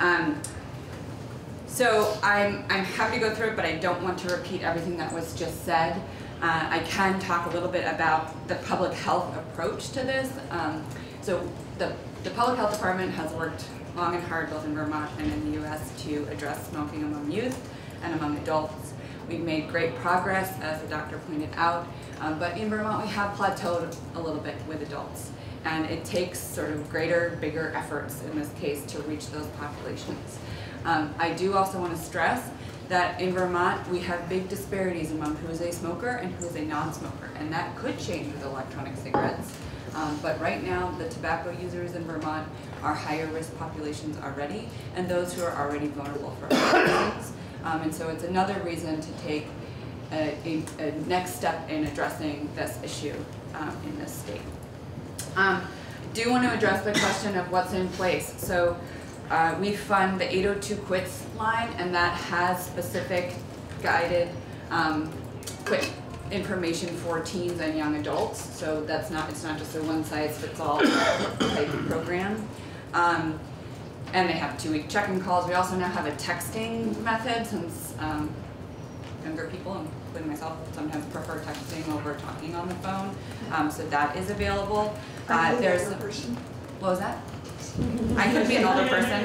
So I'm happy to go through it, but I don't want to repeat everything that was just said. I can talk a little bit about the public health approach to this. So the Public Health Department has worked long and hard, both in Vermont and in the U.S., to address smoking among youth and among adults. We've made great progress, as the doctor pointed out, but in Vermont we have plateaued a little bit with adults. And it takes sort of greater, bigger efforts in this case to reach those populations. I do also want to stress that in Vermont we have big disparities among who is a smoker and who is a non-smoker, and that could change with electronic cigarettes. But right now the tobacco users in Vermont are higher risk populations already, and those who are already vulnerable for other reasons. And so it's another reason to take a next step in addressing this issue in this state. I do want to address the question of what's in place. So we fund the 802 quits line, and that has specific guided quit information for teens and young adults. So it's not just a one-size-fits-all type of program. And they have 2-week check-in calls. We also now have a texting method, since younger people, including myself, sometimes prefer texting over talking on the phone. So that is available. There's an older person. What was that? I could be an older person.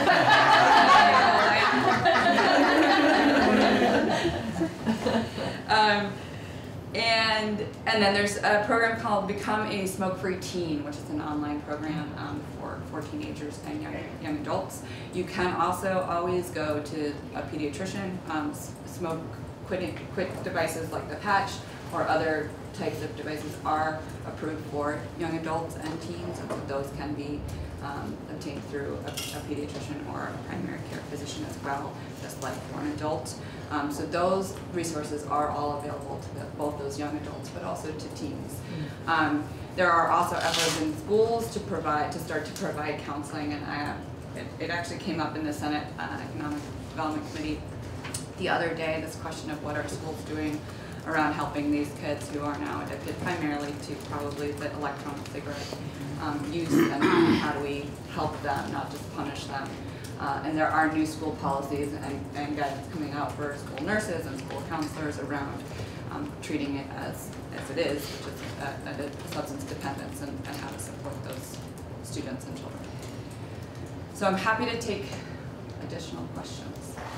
And then there's a program called Become a Smoke-Free Teen, which is an online program for teenagers and young adults. You can also always go to a pediatrician. Smoke quit devices like the patch or other types of devices are approved for young adults and teens, and so those can be obtained through a pediatrician or a primary care physician as well, just like for an adult. So those resources are all available to both those young adults, but also to teens. There are also efforts in schools to start to provide counseling, and it actually came up in the Senate Economic Development Committee the other day, this question of what are schools doing around helping these kids who are now addicted primarily to probably the electronic cigarette use, and how do we help them, not just punish them. And there are new school policies and guidance coming out for school nurses and school counselors around treating it as it is, which is a substance dependence, and how to support those students and children. So I'm happy to take additional questions.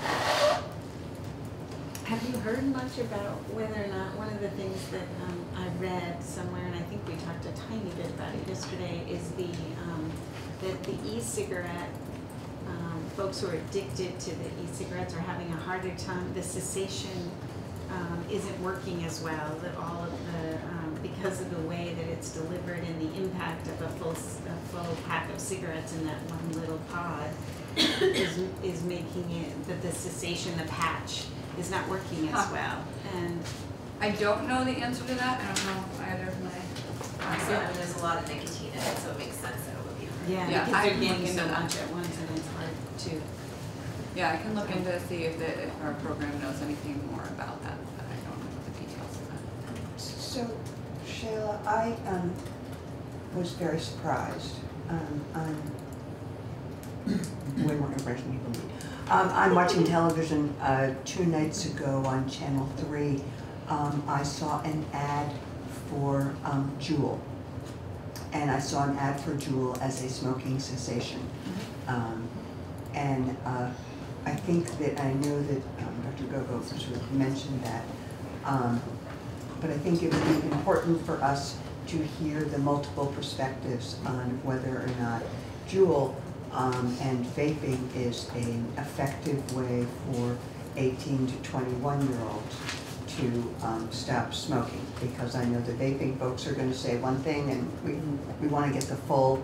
Have you heard much about whether or not, one of the things that I read somewhere, and I think we talked a tiny bit about it yesterday, is that the e-cigarette, folks who are addicted to the e-cigarettes are having a harder time, the cessation isn't working as well, that all of the, because of the way that it's delivered and the impact of a full pack of cigarettes in that one little pod is making it, that the cessation, the patch, is not working as well. And
I don't know the answer to that. I don't know either of my.
There's a lot of nicotine in it, so it makes sense that it would be.
Yeah, because they're getting so much at once, and it's hard to.
Yeah, I can look into see if our program knows anything more about that, but I don't know the details of that.
So, Shayla, I was very surprised. I'm way more information people need. I'm watching television 2 nights ago on Channel 3. I saw an ad for Juul, and I saw an ad for Juul as a smoking cessation. And I think that, I know that Dr. Gogo sort of mentioned that, but I think it would be important for us to hear the multiple perspectives on whether or not Juul and vaping is an effective way for 18 to 21-year-olds to stop smoking? Because I know the vaping folks are gonna say one thing, and we wanna get the full,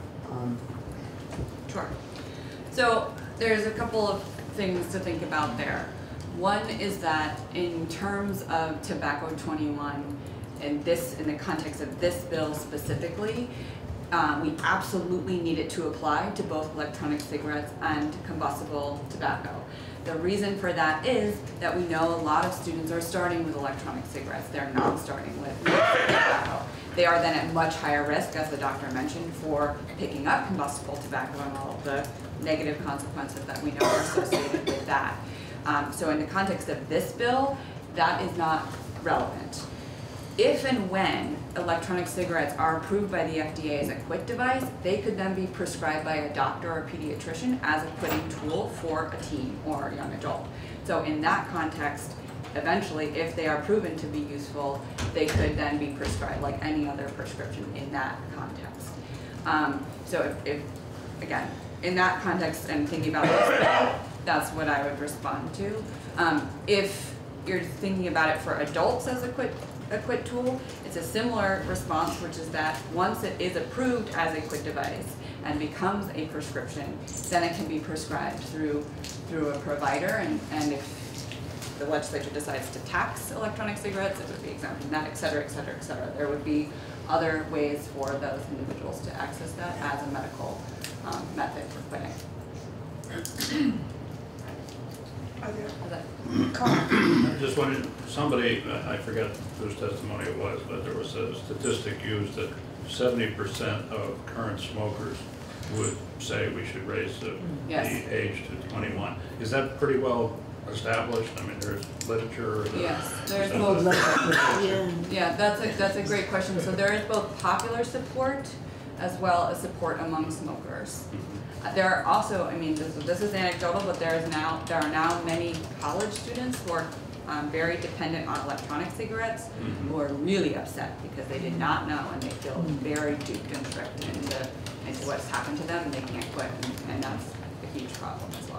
Sure. So there's a couple of things to think about there. One is that in terms of tobacco 21, and this, in the context of this bill specifically, we absolutely need it to apply to both electronic cigarettes and combustible tobacco. The reason for that is that we know a lot of students are starting with electronic cigarettes. They're not starting with tobacco. They are then at much higher risk, as the doctor mentioned, for picking up combustible tobacco and all of the negative consequences that we know are associated with that. So in the context of this bill, that is not relevant. If and when electronic cigarettes are approved by the FDA as a quit device, they could then be prescribed by a doctor or pediatrician as a quitting tool for a teen or a young adult. So in that context, eventually, if they are proven to be useful, they could then be prescribed like any other prescription in that context. So if again, in that context and thinking about this, that's what I would respond to. If you're thinking about it for adults as a quit tool, it's a similar response, which is that once it is approved as a quit device and becomes a prescription, then it can be prescribed through a provider, and if the legislature decides to tax electronic cigarettes, it would be exempt from that, et cetera, et cetera, et cetera. There would be other ways for those individuals to access that as a medical method for quitting.
I just wanted, somebody, I forget whose testimony it was, but there was a statistic used that 70% of current smokers would say we should raise the age to 21. Is that pretty well established? I mean, there's literature.
Yes, there's both. Yeah, that's a great question. So there is both popular support as well as support among smokers. There are also, I mean, this is anecdotal, but there are now many college students who are very dependent on electronic cigarettes who are really upset because they did not know, and they feel very duped and tricked into what's happened to them, and they can't quit, and that's a huge problem as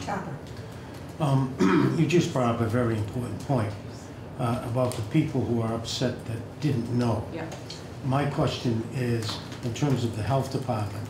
well.
You just brought up a very important point about the people who are upset that didn't know.
Yeah.
My question is, in terms of the health department,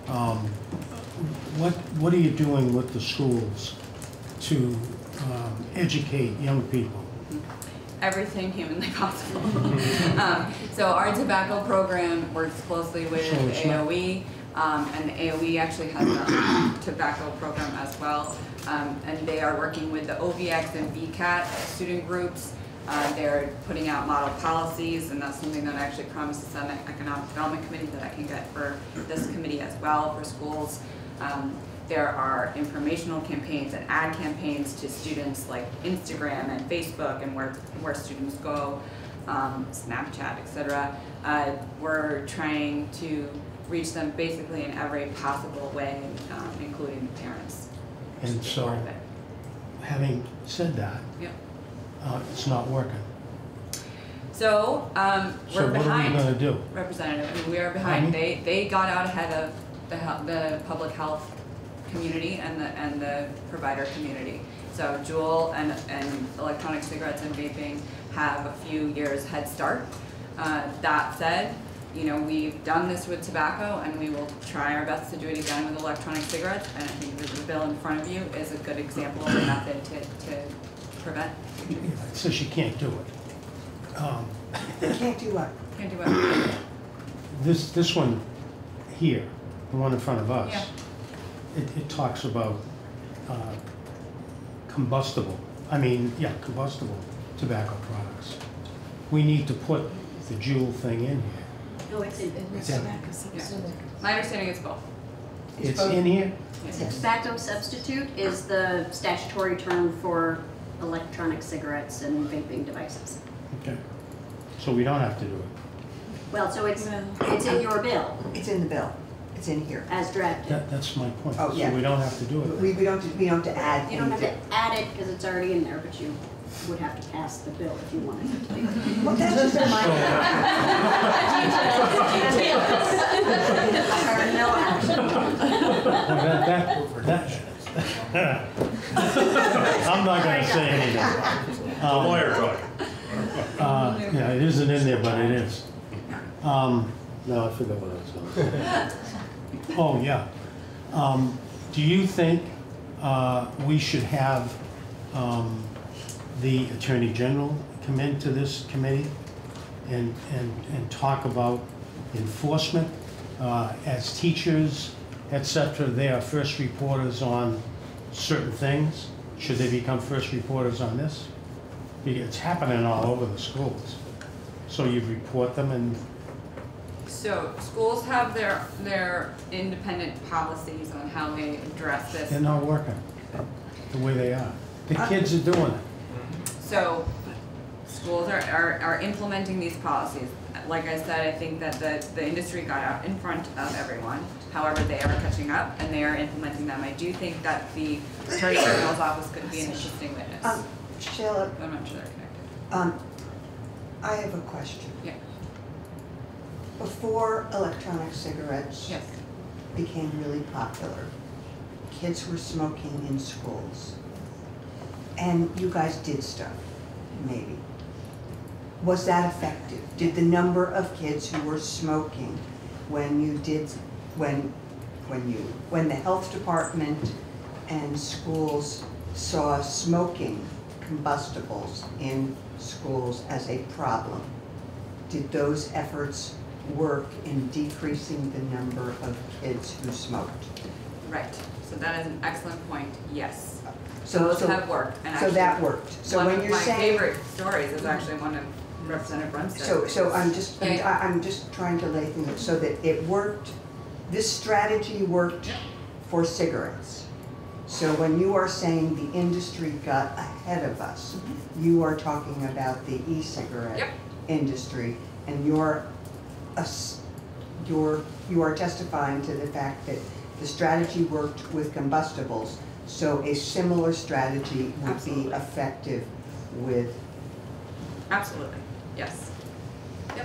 what are you doing with the schools to educate young people?
Everything humanly possible. So our tobacco program works closely with AOE, and the AOE actually has a tobacco program as well. And they are working with the OVX and VCAT student groups. They're putting out model policies, and that's something that I actually promised the Senate Economic Development Committee that I can get for this committee as well for schools. There are informational campaigns and ad campaigns to students like Instagram and Facebook and where students go, Snapchat, etc. We're trying to reach them basically in every possible way, including the parents.
And so, having said that, it's not working.
So we're behind.
So what are we going to do?
Representative, I mean, we are behind. They got out ahead of the public health community and the provider community. So Juul and electronic cigarettes and vaping have a few years head start. That said, you know, we've done this with tobacco, and we will try our best to do it again with electronic cigarettes. And I think the bill in front of you is a good example of a method to prevent.
It says you can't do it.
Can't do what?
Can't do what?
This one here, the one in front of us,
Yeah.
it talks about combustible tobacco products. We need to put the Juul thing in here.
No, it's in.
My understanding is both.
It's in here?
Tobacco substitute is the statutory term for electronic cigarettes and vaping devices.
Okay. So we don't have to do it.
Well, so it's in your bill.
It's in the bill. It's in here.
As drafted.
That's my point.
Oh, yeah.
So we don't have to do it.
We don't have to add.
You don't have to add it because it's already in there, but you would have to pass the bill if you wanted it to be.
Well, that's just a minor.
No action.
I'm not going to say anything.
lawyer talk.
Yeah, it isn't in there, but it is. No, I forgot what I was going to say. Oh, yeah. Do you think we should have the Attorney General come into this committee and talk about enforcement? As teachers, etc., they are first reporters on certain things. Should they become first reporters on this? It's happening all over the schools. So you report them and...
So schools have their independent policies on how they address this.
They're not working the way they are. The kids are doing it.
So schools are implementing these policies. Like I said, I think that the industry got out in front of everyone. However, they are catching up and they are implementing them. I do think that the Attorney General's office could be an assisting witness.
Sheila,
I'm not sure they're connected.
I have a question.
Yeah.
Before electronic cigarettes
Yes.
became really popular, kids were smoking in schools. And you guys did stuff, maybe. Was that effective? Did the number of kids who were smoking when the health department and schools saw smoking combustibles in schools as a problem, did those efforts work in decreasing the number of kids who smoked?
Right. So that is an excellent point. Yes.
So
those have worked. And
so
actually,
that worked. So
one
when
of
you're
my
saying
favorite stories is actually one of Representative Brunstad.
So I'm just trying to lay things so that it worked. This strategy worked for cigarettes. So when you are saying the industry got ahead of us, you are talking about the e-cigarette industry, and you are testifying to the fact that the strategy worked with combustibles. So a similar strategy would be effective with.
Absolutely. Yes. Yep.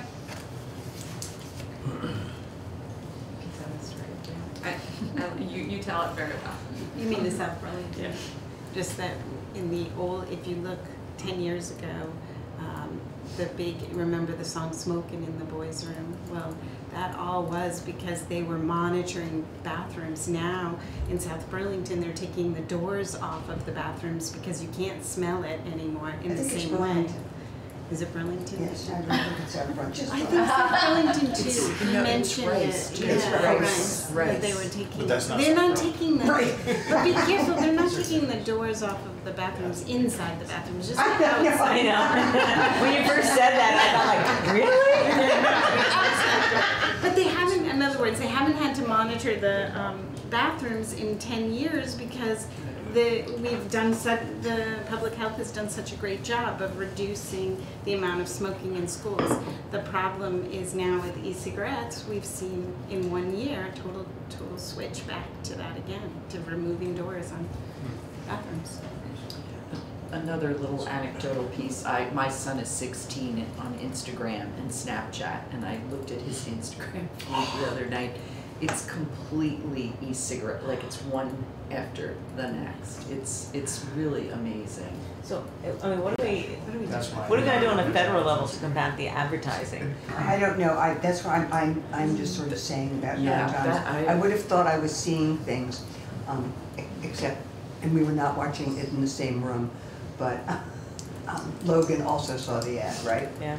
You tell it very well.
You mean the South Burlington? Yeah. Just that in the old, if you look 10 years ago, remember the song Smoking in the Boys' Room? Well, that all was because they were monitoring bathrooms. Now in South Burlington, they're taking the doors off of the bathrooms because you can't smell it anymore in the same way. Is it Burlington?
Yes, I think it's South Burlington.
I think South Burlington too. He mentioned it.
Right.
They were taking.
But that's not
they're not
South
taking the. But be careful. They're not taking the doors off of the bathrooms inside the bathrooms. Just outside.
I know. When you first said that, I thought like, really?
But they haven't. In other words, they haven't had to monitor the bathrooms in 10 years because the public health has done such a great job of reducing the amount of smoking in schools. The problem is now with e-cigarettes, we've seen in 1 year total switch back to that again, to removing doors on bathrooms.
Another little anecdotal piece. My son is 16 on Instagram and Snapchat, and I looked at his Instagram feed the other night. It's completely e-cigarette, like it's one after the next. It's really amazing.
So, I mean, what are we going to do on a federal level to combat the advertising?
I don't know. That's why I'm just sort of saying about I would have thought I was seeing things, except, and we were not watching it in the same room, but Logan also saw the ad, right?
Yeah.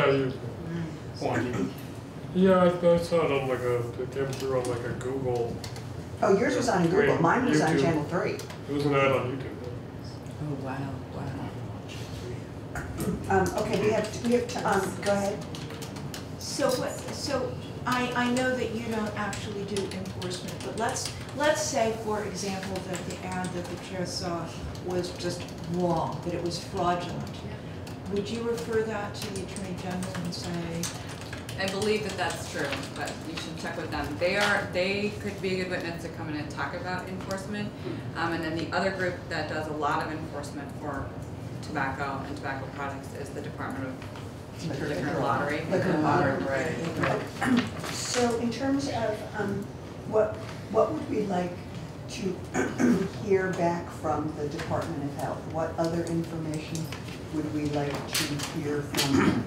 Yeah, I saw it on it came through on a Google.
Oh, yours was on Google. Mine was on Channel 3.
It was an ad on YouTube.
Oh wow.
Okay, we have to, go ahead.
So I know that you don't actually do enforcement, but let's say, for example, that the ad that the chair saw was just wrong, that it was fraudulent. Would you refer that to the Attorney General and say?
I believe that that's true, but you should check with them. They could be a good witness to come in and talk about enforcement. And then the other group that does a lot of enforcement for tobacco and tobacco products is the Department of Liquor and Lottery.
Liquor and Lottery, right. So in terms of what would we like to hear back from the Department of Health? What other information would we like to hear from them?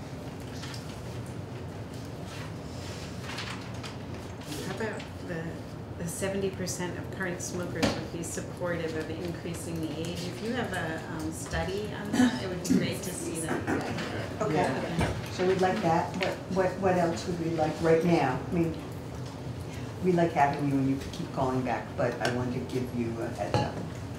How about the 70% of current smokers would be supportive of increasing the age? If you have a study on that, it would be great to see that.
Okay, so we'd like that. What else would we like right now? I mean, we like having you and you keep calling back, but I wanted to give you a heads up.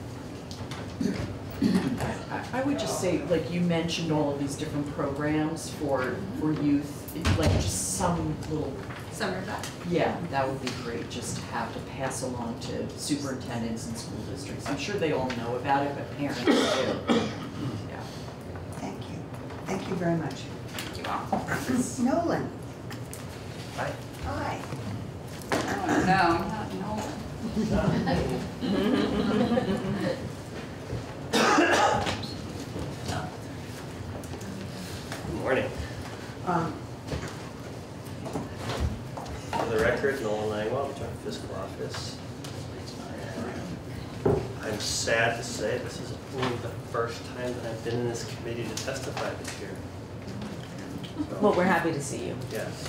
I would just say, like you mentioned all of these different programs for youth, like just some little.
Summer back.
Yeah, that would be great, just to have to pass along to superintendents and school districts. I'm sure they all know about it, but parents do. Yeah.
Thank you. Thank you very much.
Thank you all.
Nolan.
Hi.
Hi.
No, not
Good morning. For the record, Nolan Langwell, I'm Joint Fiscal Office. I'm sad to say this is only the first time that I've been in this committee to testify this year. So,
Well, we're happy to see you.
yes.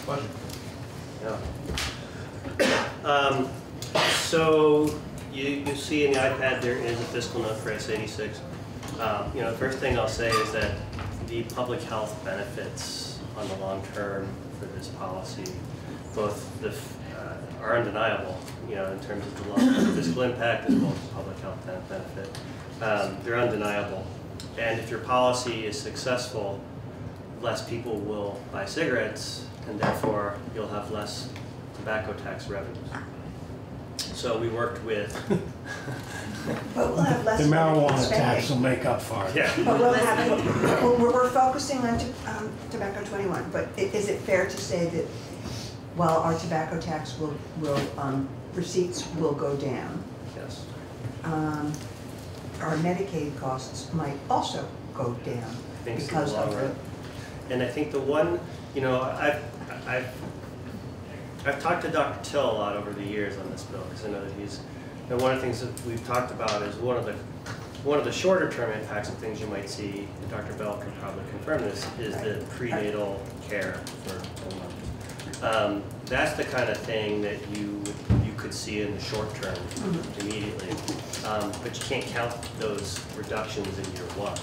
Yeah. So you see in the iPad there is a fiscal note for S.86. The first thing I'll say is that the public health benefits on the long term for this policy, both are undeniable, in terms of the long-term fiscal impact as well as the public health benefit. They're undeniable. And if your policy is successful, less people will buy cigarettes, and therefore you'll have less tobacco tax revenues. So we worked with...
But we'll have less.
The marijuana
spending.
tax will make up for it.
Yeah.
But we'll have, we're focusing on tobacco 21, but is it fair to say that while our tobacco tax will receipts will go down,
Yes.
our Medicaid costs might also go down
I think so in
because
the long
of
run. And I think the one, I've talked to Dr. Till a lot over the years on this bill, because I know that he's, one of the things that we've talked about is one of the shorter term impacts of things you might see, and Dr. Bell can probably confirm this, is the prenatal care for women. That's the kind of thing that you could see in the short term immediately, but you can't count those reductions in year one.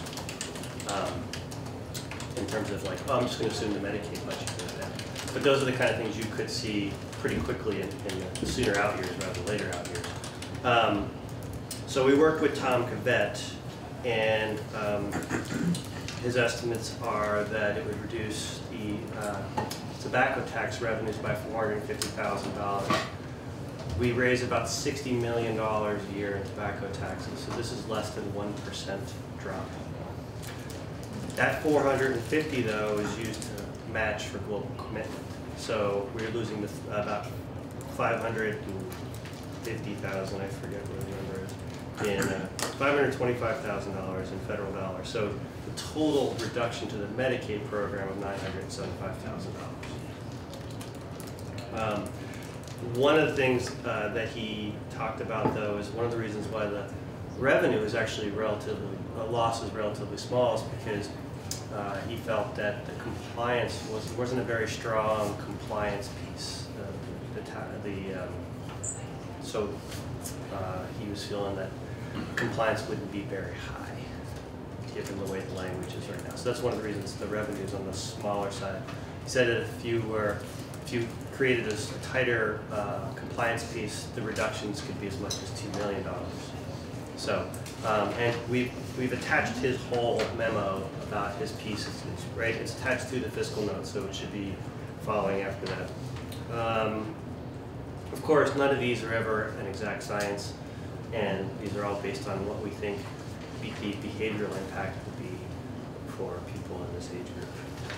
In terms of like, I'm just going to assume the Medicaid budget goes down. But those are the kind of things you could see pretty quickly in the sooner out years rather than later out years. So we worked with Tom Cavett, and his estimates are that it would reduce the tobacco tax revenues by $450,000. We raise about $60 million a year in tobacco taxes, so this is less than 1% drop. That 450 though is used to match for global commitment. So we're losing about 550,000, I forget what the number is, in $525,000 in federal dollars. So the total reduction to the Medicaid program of $975,000. One of the things that he talked about though is one of the reasons why the revenue is actually loss is relatively small is because he felt that the compliance wasn't a very strong compliance piece. So he was feeling that compliance wouldn't be very high, given the way the language is right now. So that's one of the reasons the revenue is on the smaller side. He said that if you created a tighter compliance piece, the reductions could be as much as $2 million. So, and we've attached his whole memo about his piece. It's attached to the fiscal note, so it should be following after that. Of course, none of these are ever an exact science, and these are all based on what we think the behavioral impact would be for people in this age group.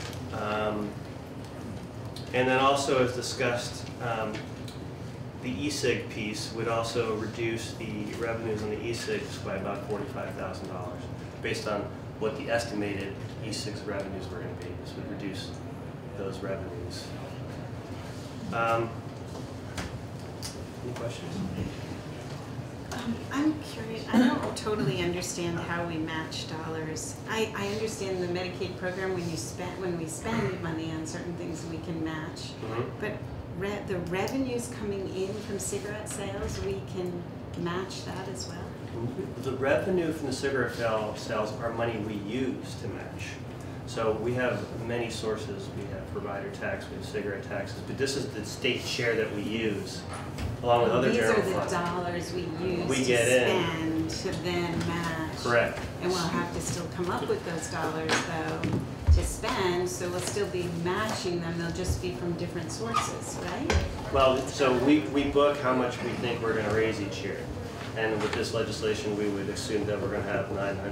And then also, as discussed, the e-cig piece would also reduce the revenues on the e-cigs by about $45,000, based on what the estimated e-cigs revenues were going to be. This would reduce those revenues. Any questions?
I'm curious, I don't totally understand how we match dollars. I understand the Medicaid program, when we spend money on certain things, we can match. But the revenues coming in from cigarette sales, we can match that as well?
The revenue from the cigarette sales are money we use to match. So we have many sources. We have provider tax, we have cigarette taxes, but this is the state share that we use, along with other general funds.
These are the dollars we use
We
to
get
spend to then match.
Correct.
And we'll have to still come up with those dollars though to spend, so we'll still be matching them, they'll just be from different sources, right?
Well, so we book how much we think we're going to raise each year. And with this legislation, we would assume that we're going to have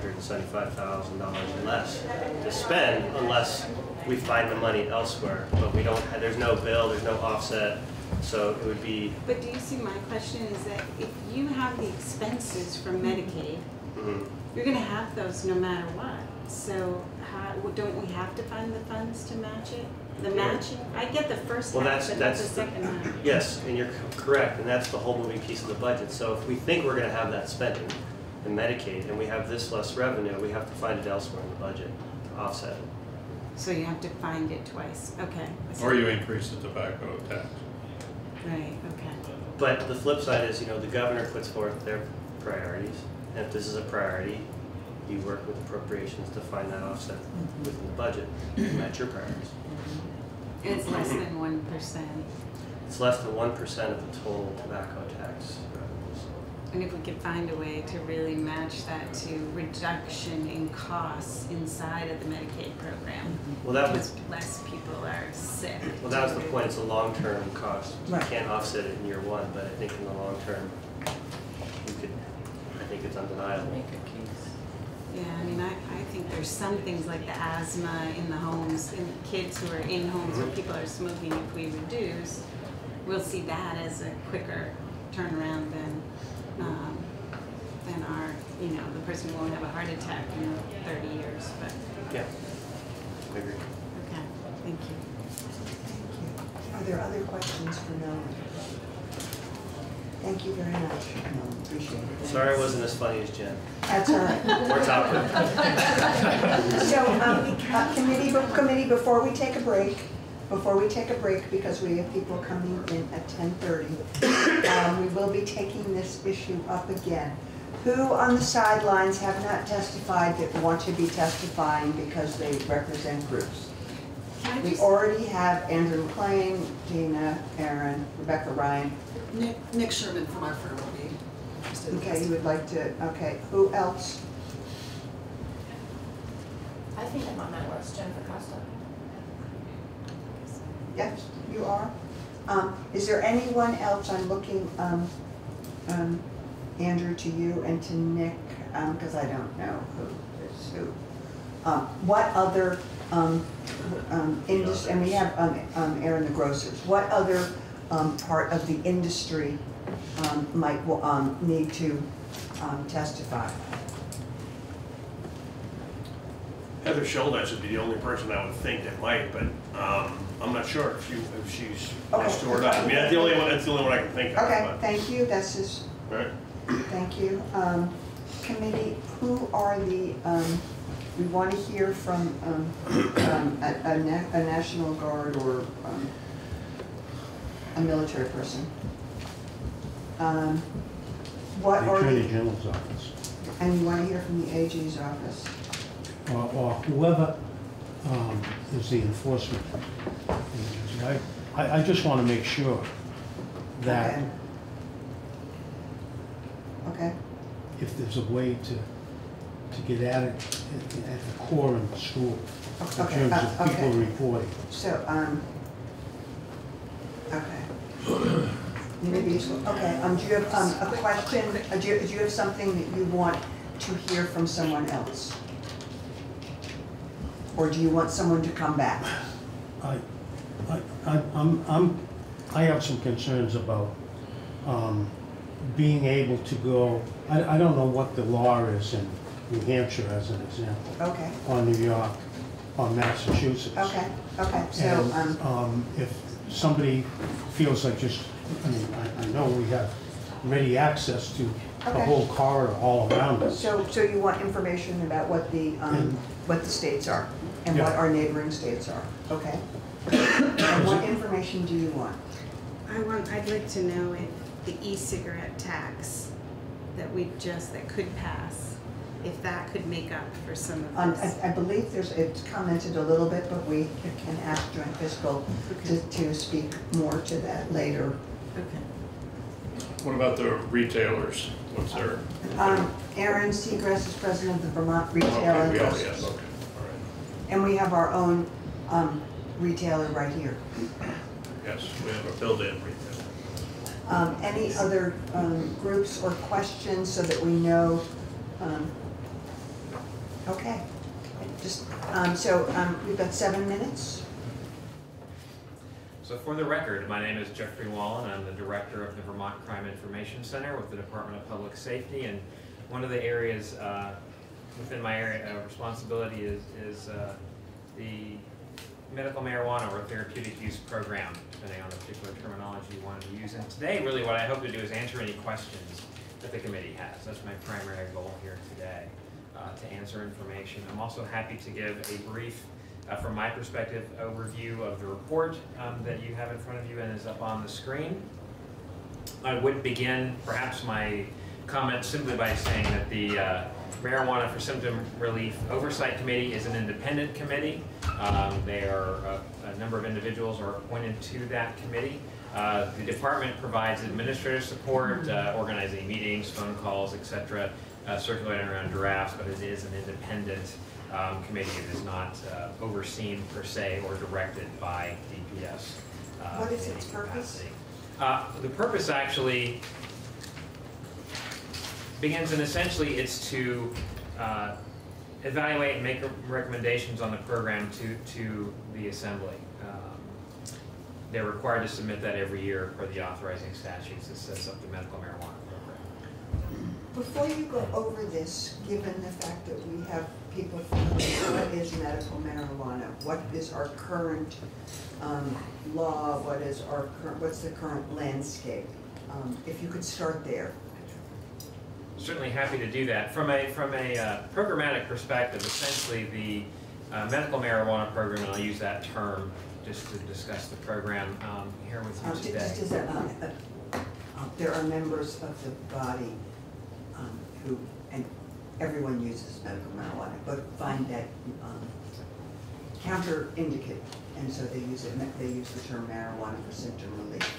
$975,000 less to spend unless we find the money elsewhere. But we don't have, there's no bill, there's no offset, so it would be...
But do you see, my question is that if you have the expenses from Medicaid, you're going to have those no matter what. So don't we have to find the funds to match it? The matching? I get the first half, but not the second half.
Yes, and you're correct, and that's the whole moving piece of the budget. So if we think we're going to have that spending in Medicaid and we have this less revenue, we have to find it elsewhere in the budget to offset it.
So you have to find it twice, okay.
Or you increase the tobacco tax.
Right, okay.
But the flip side is, the governor puts forth their priorities, and if this is a priority, you work with appropriations to find that offset within the budget and match your priorities.
It's less than 1%.
It's less than 1% of the total tobacco tax revenues.
And if we could find a way to really match that to reduction in costs inside of the Medicaid program,
well, that
because less people are sick.
Well, that was the point. It's a long-term cost.
Right.
You can't offset it in year one, but I think in the long term, you could. I think it's undeniable.
Make a case.
Yeah, I mean, I think there's some things like the asthma in the homes, in kids who are in homes where people are smoking, if we reduce, we'll see that as a quicker turnaround than our, the person won't have a heart attack in 30 years, but.
Yeah, I agree.
Okay, thank you.
Are there other questions for Nolan? Thank you very much, Nolan, appreciate it.
Sorry I wasn't as funny as Jen.
That's all right.
More topic.
So, committee, before we take a break, because we have people coming in at 10:30, we will be taking this issue up again. Who on the sidelines have not testified that want to be testifying because they represent groups? We already have Andrew McLean, Gina, Aaron, Rebecca Ryan.
Nick Sherman from our firm will be.
Okay, you would like to, okay, who else?
I think I'm on that list, Jennifer Costa.
Yes, you are. Is there anyone else? I'm looking, Andrew, to you and to Nick, because I don't know who is who. What other industry, and we have Aaron the grocers. What other part of the industry might need to testify?
Heather Shoulder would be the only person I would think that might, but I'm not sure if she's wants to or not. I mean, that's the only one I can think of.
Okay,
but.
thank you. That's just.
Right.
Thank you. Committee, who are the? We want to hear from a National Guard or a military person. What
The
are
Attorney General's office.
And you want to hear from the AG's office?
Or whoever is the enforcement agency. I just want to make sure that
Okay.
if there's a way to get at it at the core in the school, in terms of people reporting.
So, okay. Maybe it's, okay, do you have a question? Do you have something that you want to hear from someone else? Or do you want someone to come back?
I have some concerns about being able to go, I don't know what the law is in New Hampshire as an example.
Okay.
Or New York, or Massachusetts.
Okay, okay, so,
And if somebody feels like just, I mean, I know we have ready access to the
Okay.
whole corridor all around us.
So you want information about what the states are and
Yeah.
what our neighboring states are, okay? And what information do you want?
I'd like to know if the e-cigarette tax that could pass, if that could make up for some of this.
I believe it's commented a little bit, but we can ask joint fiscal to speak more to that later.
Okay.
What about the retailers? What's their?
Aaron Seagrass is president of the Vermont Retail
Okay,
and
yes,
Grocers.
okay, all right.
And we have our own retailer right here.
Yes, we have a built-in retail.
Any other groups or questions so that we know? Okay, we've got 7 minutes.
So for the record, my name is Jeffrey Wallen. I'm the director of the Vermont Crime Information Center with the Department of Public Safety, and one of the areas within my area of responsibility is the medical marijuana or therapeutic use program, depending on the particular terminology you wanted to use. And today, really what I hope to do is answer any questions that the committee has. That's my primary goal here today, to answer information. I'm also happy to give a brief, from my perspective, overview of the report that you have in front of you and is up on the screen. I would begin perhaps my comment simply by saying that the Marijuana for Symptom Relief Oversight Committee is an independent committee. They are, a number of individuals are appointed to that committee. The department provides administrative support, organizing meetings, phone calls, etc., circulating around drafts, but it is an independent committee. It is not overseen per se or directed by DPS.
What is its purpose?
The purpose actually begins, and essentially it's to evaluate and make recommendations on the program to the Assembly. They're required to submit that every year per the authorizing statutes that sets up the medical marijuana program.
Before you go over this, given the fact that we have people familiar, what is medical marijuana? What is our current law? What's the current landscape? If you could start there.
Certainly happy to do that. From a programmatic perspective, essentially the medical marijuana program, and I'll use that term just to discuss the program here with you today.
There are members of the body who, and everyone uses medical marijuana, but find that counter-indicated, and so they use the term marijuana for symptom relief.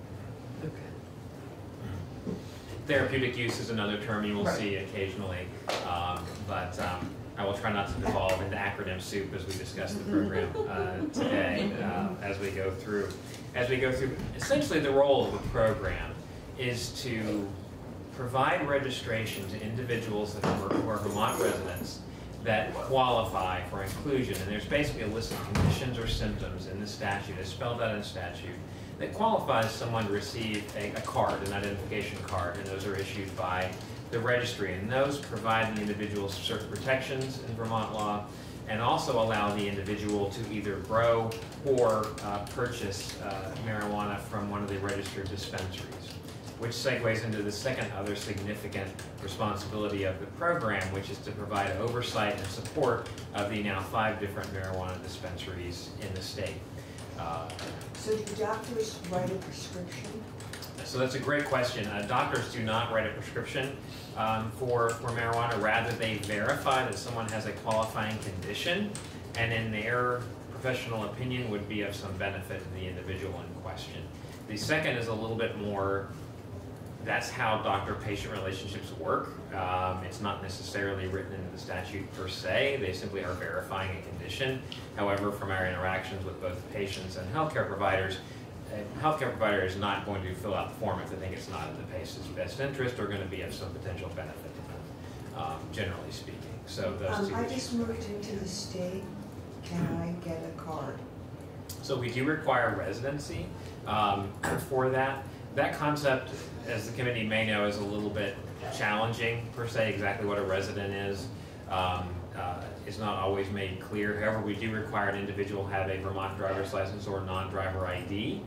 Okay. Therapeutic use is another term you will see occasionally, but I will try not to devolve into acronym soup as we discuss the program today as we go through. Essentially the role of the program is to provide registration to individuals that who are Vermont residents that qualify for inclusion. And there's basically a list of conditions or symptoms in the statute, as spelled out in statute, that qualifies someone to receive a card, an identification card, and those are issued by the registry. And those provide the individuals certain protections in Vermont law and also allow the individual to either grow or purchase marijuana from one of the registered dispensaries, which segues into the second other significant responsibility of the program, which is to provide oversight and support of the now 5 different marijuana dispensaries in the state.
So do doctors write a prescription?
So that's a great question. Doctors do not write a prescription for marijuana. Rather, they verify that someone has a qualifying condition, and in their professional opinion would be of some benefit to the individual in question. The second is a little bit more, that's how doctor-patient relationships work. It's not necessarily written into the statute per se. They simply are verifying a condition. However, from our interactions with both patients and healthcare providers, a healthcare provider is not going to fill out the form if they think it's not in the patient's best interest or going to be of some potential benefit to them, generally speaking. So those two
I just moved into the state. Can I get a card?
So we do require residency for that. That concept, as the committee may know, is a little bit challenging per se. Exactly what a resident is not always made clear. However, we do require an individual have a Vermont driver's license or non-driver ID.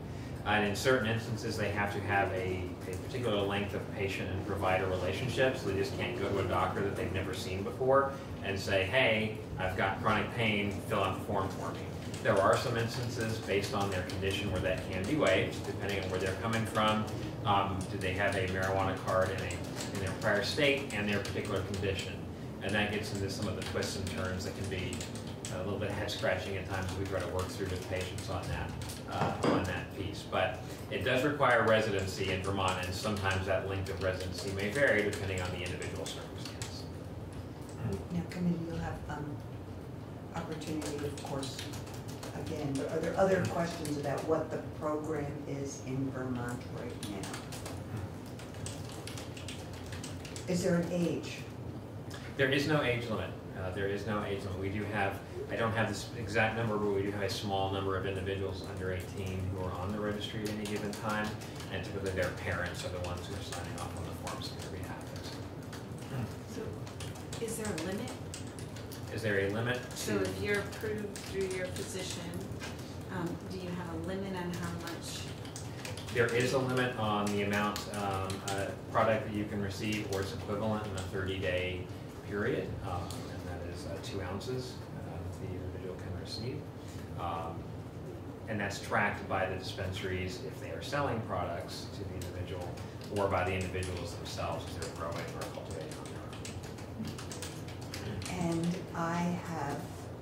And in certain instances, they have to have a particular length of patient and provider relationship, so they just can't go to a doctor that they've never seen before and say, hey, I've got chronic pain, fill out the form for me. There are some instances based on their condition where that can be waived, depending on where they're coming from. Do they have a marijuana card in their prior state and their particular condition? And that gets into some of the twists and turns that can be a little bit head scratching at times as we try to work through with patients on that piece. But it does require residency in Vermont, and sometimes that length of residency may vary depending on the individual circumstance.
Now, committee, you'll have opportunity, of course, again, but are there other questions about what the program is in Vermont right now? Is there an age?
There is no age limit. There is no age limit. We do have, I don't have this exact number, but we do have a small number of individuals under 18 who are on the registry at any given time, and typically their parents are the ones who are signing off on the forms on their behalf.
So, is there a limit?
Is there a limit to?
So if you're approved through your physician, do you have a limit on how much?
There is a limit on the amount product that you can receive, or its equivalent in a 30-day period, and that is 2 ounces the individual can receive. And that's tracked by the dispensaries if they are selling products to the individual, or by the individuals themselves if they're growing or cultivating on their own.
And I have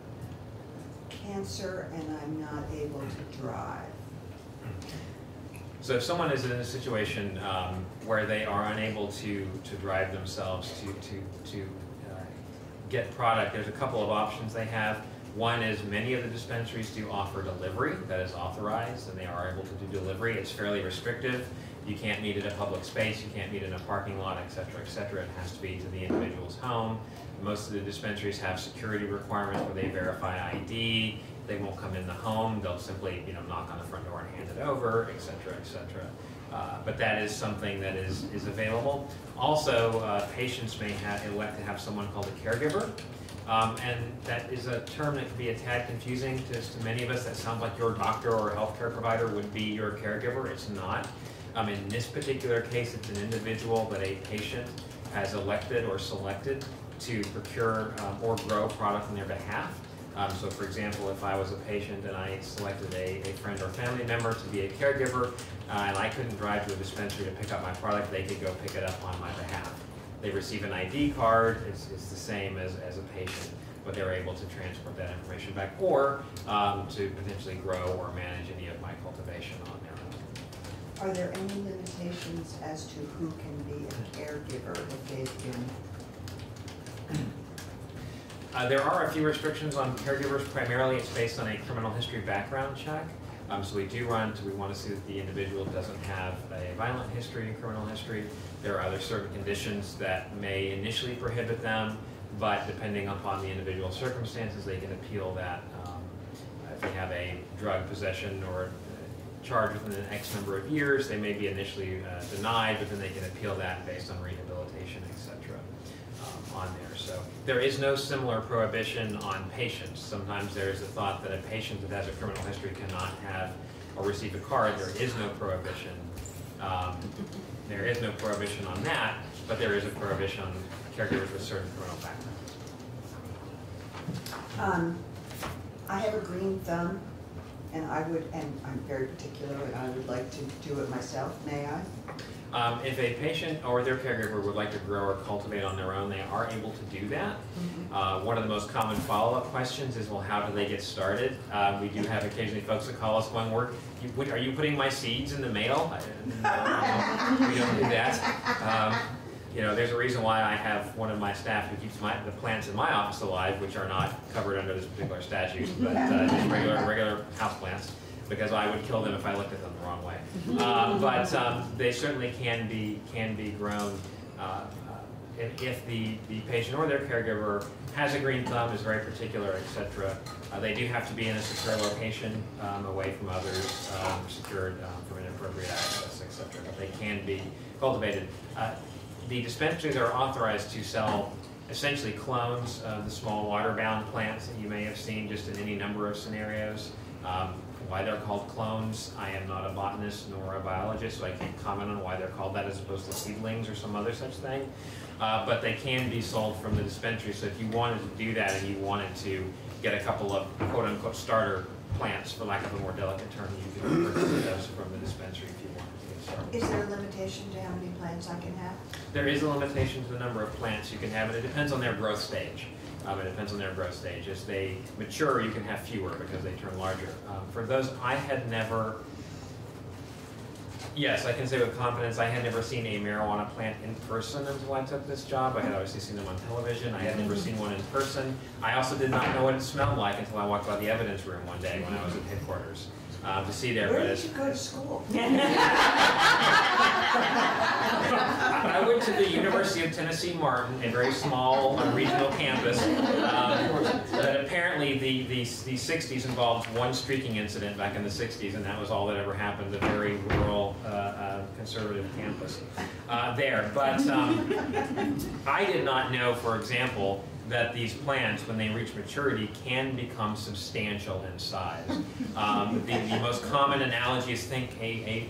cancer and I'm not able to drive.
So if someone is in a situation where they are unable to drive themselves to get product, there's a couple of options they have. One is many of the dispensaries do offer delivery that is authorized, and they are able to do delivery. It's fairly restrictive. You can't meet at a public space, you can't meet in a parking lot, et cetera, et cetera. It has to be to the individual's home. Most of the dispensaries have security requirements where they verify ID. They won't come in the home. They'll simply, knock on the front door and hand it over, et cetera, et cetera. But that is something that is available. Also, patients may elect to have someone called a caregiver. And that is a term that can be a tad confusing to many of us. That sounds like your doctor or healthcare provider would be your caregiver. It's not. In this particular case, it's an individual that a patient has elected or selected to procure or grow product on their behalf. So for example, if I was a patient and I selected a friend or family member to be a caregiver, and I couldn't drive to a dispensary to pick up my product, they could go pick it up on my behalf. They receive an ID card, it's the same as a patient, but they're able to transport that information back, or to potentially grow or manage any of my cultivation on their own.
Are there any limitations as to who can be a caregiver if they've been?
There are a few restrictions on caregivers. Primarily, it's based on a criminal history background check. So we want to see that the individual doesn't have a violent history and criminal history. There are other certain conditions that may initially prohibit them, but depending upon the individual circumstances, they can appeal that. If they have a drug possession or charge within an X number of years, they may be initially denied, but then they can appeal that based on rehabilitation, etc. On there. So there is no similar prohibition on patients. Sometimes there is a thought that a patient that has a criminal history cannot have or receive a card. There is no prohibition. There is no prohibition on that, but there is a prohibition on caregivers with certain criminal backgrounds.
I have a green thumb, and I'm very particular, and I would like to do it myself. May I?
If a patient or their caregiver would like to grow or cultivate on their own, they are able to do that. One of the most common follow-up questions is, well, how do they get started? We do have occasionally folks that call us going, are you putting my seeds in the mail? No, we don't do that. There's a reason why I have one of my staff who keeps the plants in my office alive, which are not covered under this particular statute, but just regular house plants, because I would kill them if I looked at them the wrong way. But they certainly can be grown if the patient or their caregiver has a green thumb, is very particular, etc. They do have to be in a secure location, away from others, secured from inappropriate access, etc. But they can be cultivated. The dispensaries are authorized to sell essentially clones of the small water-bound plants that you may have seen just in any number of scenarios. why they're called clones. I am not a botanist nor a biologist, so I can't comment on why they're called that as opposed to seedlings or some other such thing. But they can be sold from the dispensary, so if you wanted to do that and you wanted to get a couple of quote-unquote starter plants, for lack of a more delicate term, you can purchase those from the dispensary if you wanted to get started.
Is there a limitation to how many plants I can have?
There is a limitation to the number of plants you can have, and it depends on their growth stage. It depends on their growth stage. As they mature, you can have fewer because they turn larger. For those, I had never, yes, I can say with confidence, I had never seen a marijuana plant in person until I took this job. I had obviously seen them on television. I had never seen one in person. I also did not know what it smelled like until I walked by the evidence room one day when I was at headquarters to see there.
Where did you go to school?
I went to the University of Tennessee Martin, a very small regional campus. But apparently the 60s involved one streaking incident back in the 60s, and that was all that ever happened, a very rural conservative campus there. But I did not know, for example, that these plants, when they reach maturity, can become substantial in size. The most common analogy is think a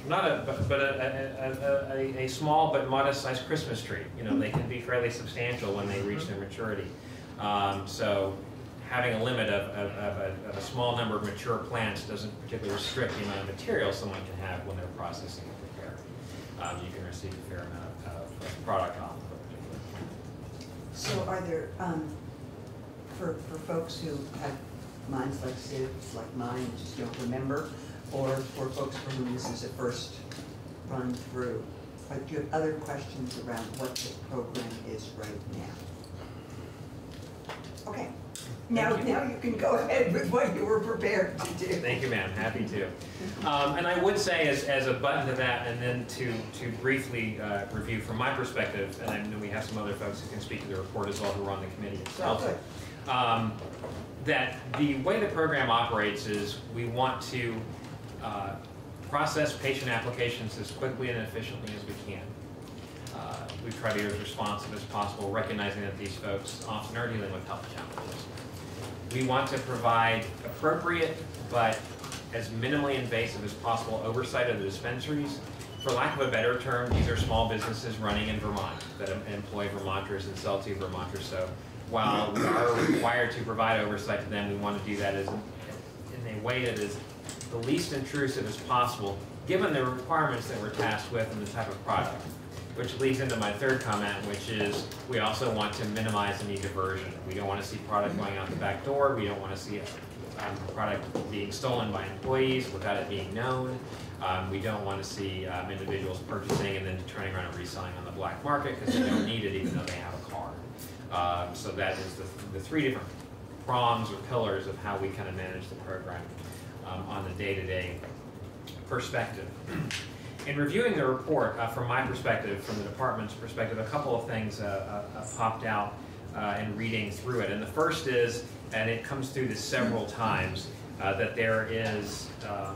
small but modest-sized Christmas tree. You know, they can be fairly substantial when they reach their maturity. So having a limit of a small number of mature plants doesn't particularly restrict the amount of material someone can have when they're processing and preparing. You can receive a fair amount of product off of a particular plant.
So are there, for folks who have minds like sieves, like mine, just don't remember, or for folks for whom this is a first run through, do you have other questions around what the program is right now? Okay. Now you can go ahead with what you were prepared to do.
Thank you, ma'am. Happy to. And I would say as a button to that, and then to briefly review from my perspective, and I know we have some other folks who can speak to the report as well who are on the committee itself, that the way the program operates is we want to process patient applications as quickly and efficiently as we can. We try to be as responsive as possible, recognizing that these folks often are dealing with health challenges. We want to provide appropriate but as minimally invasive as possible oversight of the dispensaries. For lack of a better term, these are small businesses running in Vermont that employ Vermonters and sell to Vermonters. So while we are required to provide oversight to them, we want to do that in a way that is the least intrusive as possible, given the requirements that we're tasked with and the type of product. Which leads into my third comment, which is we also want to minimize any diversion. We don't want to see product going out the back door. We don't want to see product being stolen by employees without it being known. We don't want to see individuals purchasing and then turning around and reselling on the black market because they don't need it even though they have a card. So that is the three different prongs or pillars of how we kind of manage the program on the day-to-day perspective. In reviewing the report, from my perspective, from the department's perspective, a couple of things popped out in reading through it. And the first is, and it comes through this several times, that there is a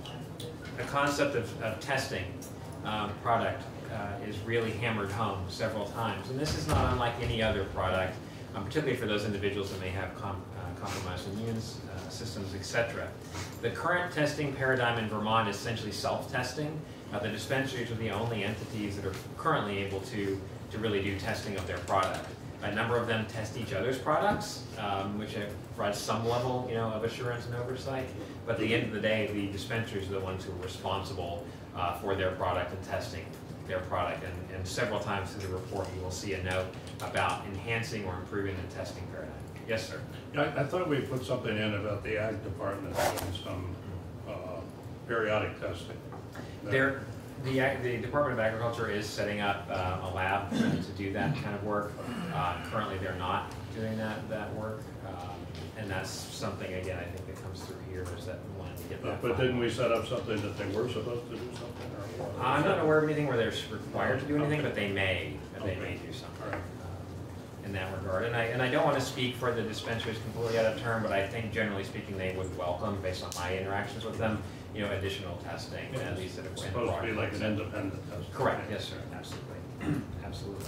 concept of testing product is really hammered home several times. And this is not unlike any other product, particularly for those individuals that may have compromised immune systems, etc. The current testing paradigm in Vermont is essentially self-testing. The dispensaries are the only entities that are currently able to really do testing of their product. A number of them test each other's products, which provides some level, of assurance and oversight. But at the end of the day, the dispensaries are the ones who are responsible for their product and testing their product. And several times through the report, you will see a note about enhancing or improving the testing paradigm. Yes, sir.
Yeah, I thought we put something in about the ag department doing some periodic testing.
The Department of Agriculture is setting up a lab to do that kind of work. Currently, they're not doing that work, and that's something again I think that comes through here is that we wanted to get that.
But didn't we set up something that they were supposed to do something? Or
I'm not aware of anything where they're required to do anything, but they may do something in that regard. And I don't want to speak for the dispensaries completely out of turn, but I think generally speaking they would welcome, based on my interactions with them, additional testing, at least that it's
supposed to be like an independent test.
Correct. Yes, sir. Absolutely. Absolutely.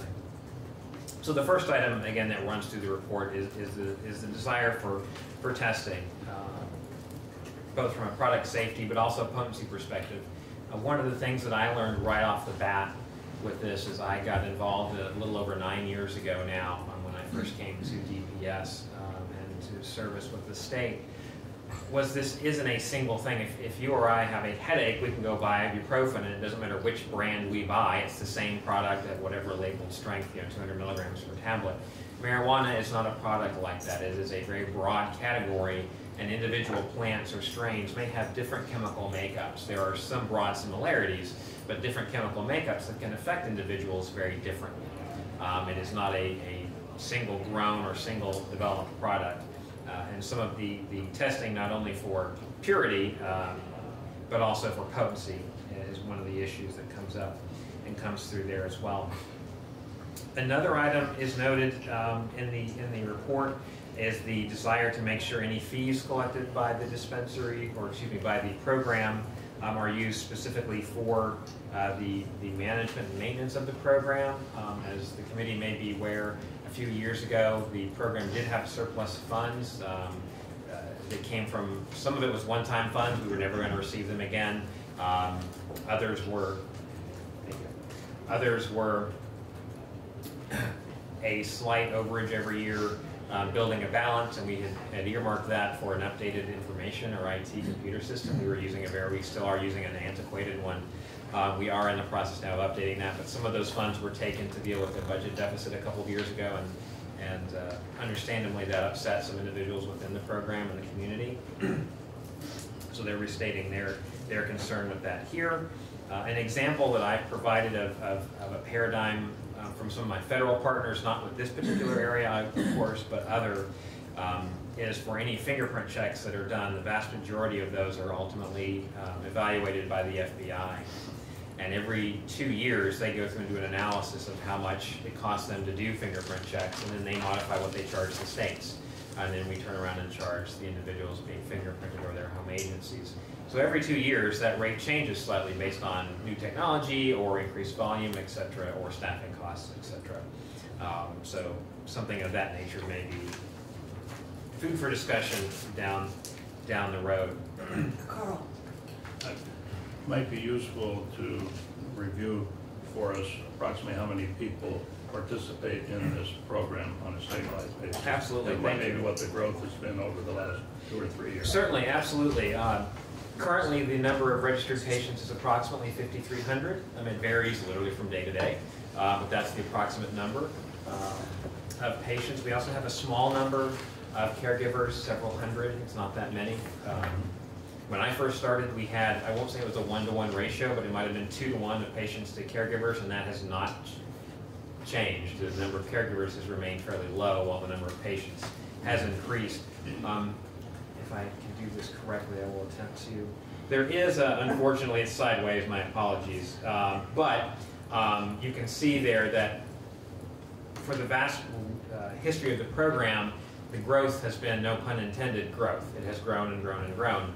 So the first item, again, that runs through the report is the desire for testing. both from a product safety but also potency perspective. One of the things that I learned right off the bat with this is I got involved a little over 9 years ago now when I first came to DPS and to service with the state, was this isn't a single thing. If you or I have a headache, we can go buy ibuprofen, and it doesn't matter which brand we buy, it's the same product at whatever labeled strength, 200 milligrams per tablet. Marijuana is not a product like that. It is a very broad category, and individual plants or strains may have different chemical makeups. There are some broad similarities, but different chemical makeups that can affect individuals very differently. It is not a single grown or single developed product. And some of the testing, not only for purity, but also for potency, is one of the issues that comes up and comes through there as well. Another item is noted in the report is the desire to make sure any fees collected by the dispensary, or excuse me, by the program, are used specifically for the management and maintenance of the program. As the committee may be aware, a few years ago, the program did have surplus funds. That came from, some of it was one-time funds. We were never going to receive them again. Others were a slight overage every year, building a balance, and we had earmarked that for an updated information or IT computer system. We still are using an antiquated one. We are in the process now of updating that, but some of those funds were taken to deal with the budget deficit a couple of years ago, and understandably that upset some individuals within the program and the community. So they're restating their concern with that here. An example that I've provided of a paradigm from some of my federal partners, not with this particular area, of course, but other, is for any fingerprint checks that are done, the vast majority of those are ultimately evaluated by the FBI. And every 2 years, they go through and do an analysis of how much it costs them to do fingerprint checks, and then they modify what they charge the states. And then we turn around and charge the individuals being fingerprinted or their home agencies. So every 2 years, that rate changes slightly based on new technology or increased volume, et cetera, or staffing costs, et cetera. So something of that nature may be food for discussion down the road.
Carl.
Might be useful to review for us approximately how many people participate in this program on a statewide basis.
Absolutely,
and
thank
maybe
you.
what the growth has been over the last 2 or 3 years.
Certainly, absolutely. Currently, the number of registered patients is approximately 5,300. It varies literally from day to day, but that's the approximate number of patients. We also have a small number of caregivers, several hundred. It's not that many. When I first started, we had, I won't say it was a 1-to-1 ratio, but it might have been 2-to-1 of patients to caregivers, and that has not changed. The number of caregivers has remained fairly low, while the number of patients has increased. If I can do this correctly, I will attempt to. There is, unfortunately, it's sideways, my apologies, but you can see there that for the vast history of the program, the growth has been, no pun intended, growth. It has grown and grown and grown.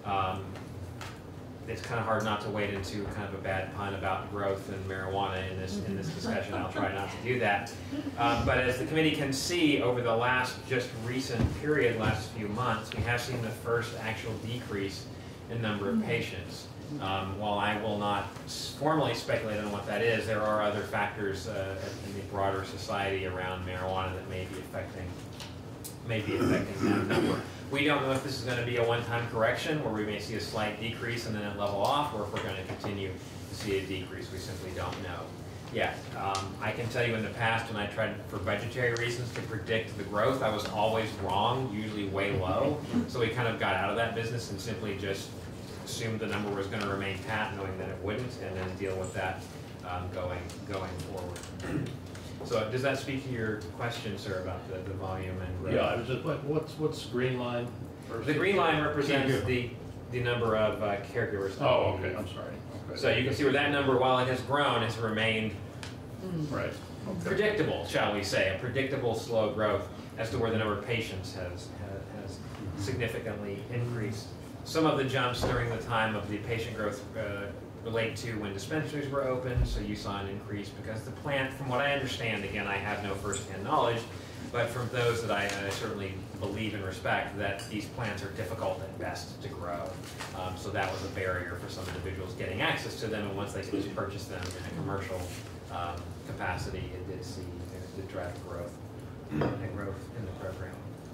It's kind of hard not to wade into kind of a bad pun about growth and marijuana in this discussion. I'll try not to do that. But as the committee can see, over the last just recent period, last few months, we have seen the first actual decrease in number of patients. While I will not formally speculate on what that is, there are other factors in the broader society around marijuana that may be affecting that number. We don't know if this is going to be a one-time correction where we may see a slight decrease and then it level off, or if we're going to continue to see a decrease. We simply don't know. Yeah, I can tell you in the past when I tried, for budgetary reasons, to predict the growth, I was always wrong, usually way low. So we kind of got out of that business and simply just assumed the number was going to remain pat, knowing that it wouldn't, and then deal with that going forward. So does that speak to your question, sir, about the volume and growth?
Yeah, I was just like, what's the green line?
The green line represents the number of caregivers.
Oh, okay, I'm sorry. Okay.
So you can see where that number, while it has grown, has remained
right. Okay.
Predictable, shall we say, a predictable slow growth as to where the number of patients has significantly increased. Some of the jumps during the time of the patient growth relate to when dispensaries were open, so you saw an increase because the plant, from what I understand, again, I have no first-hand knowledge, but from those that I certainly believe and respect, that these plants are difficult at best to grow. So that was a barrier for some individuals getting access to them, and once they could just purchase them in a commercial capacity, it did drive growth in the program.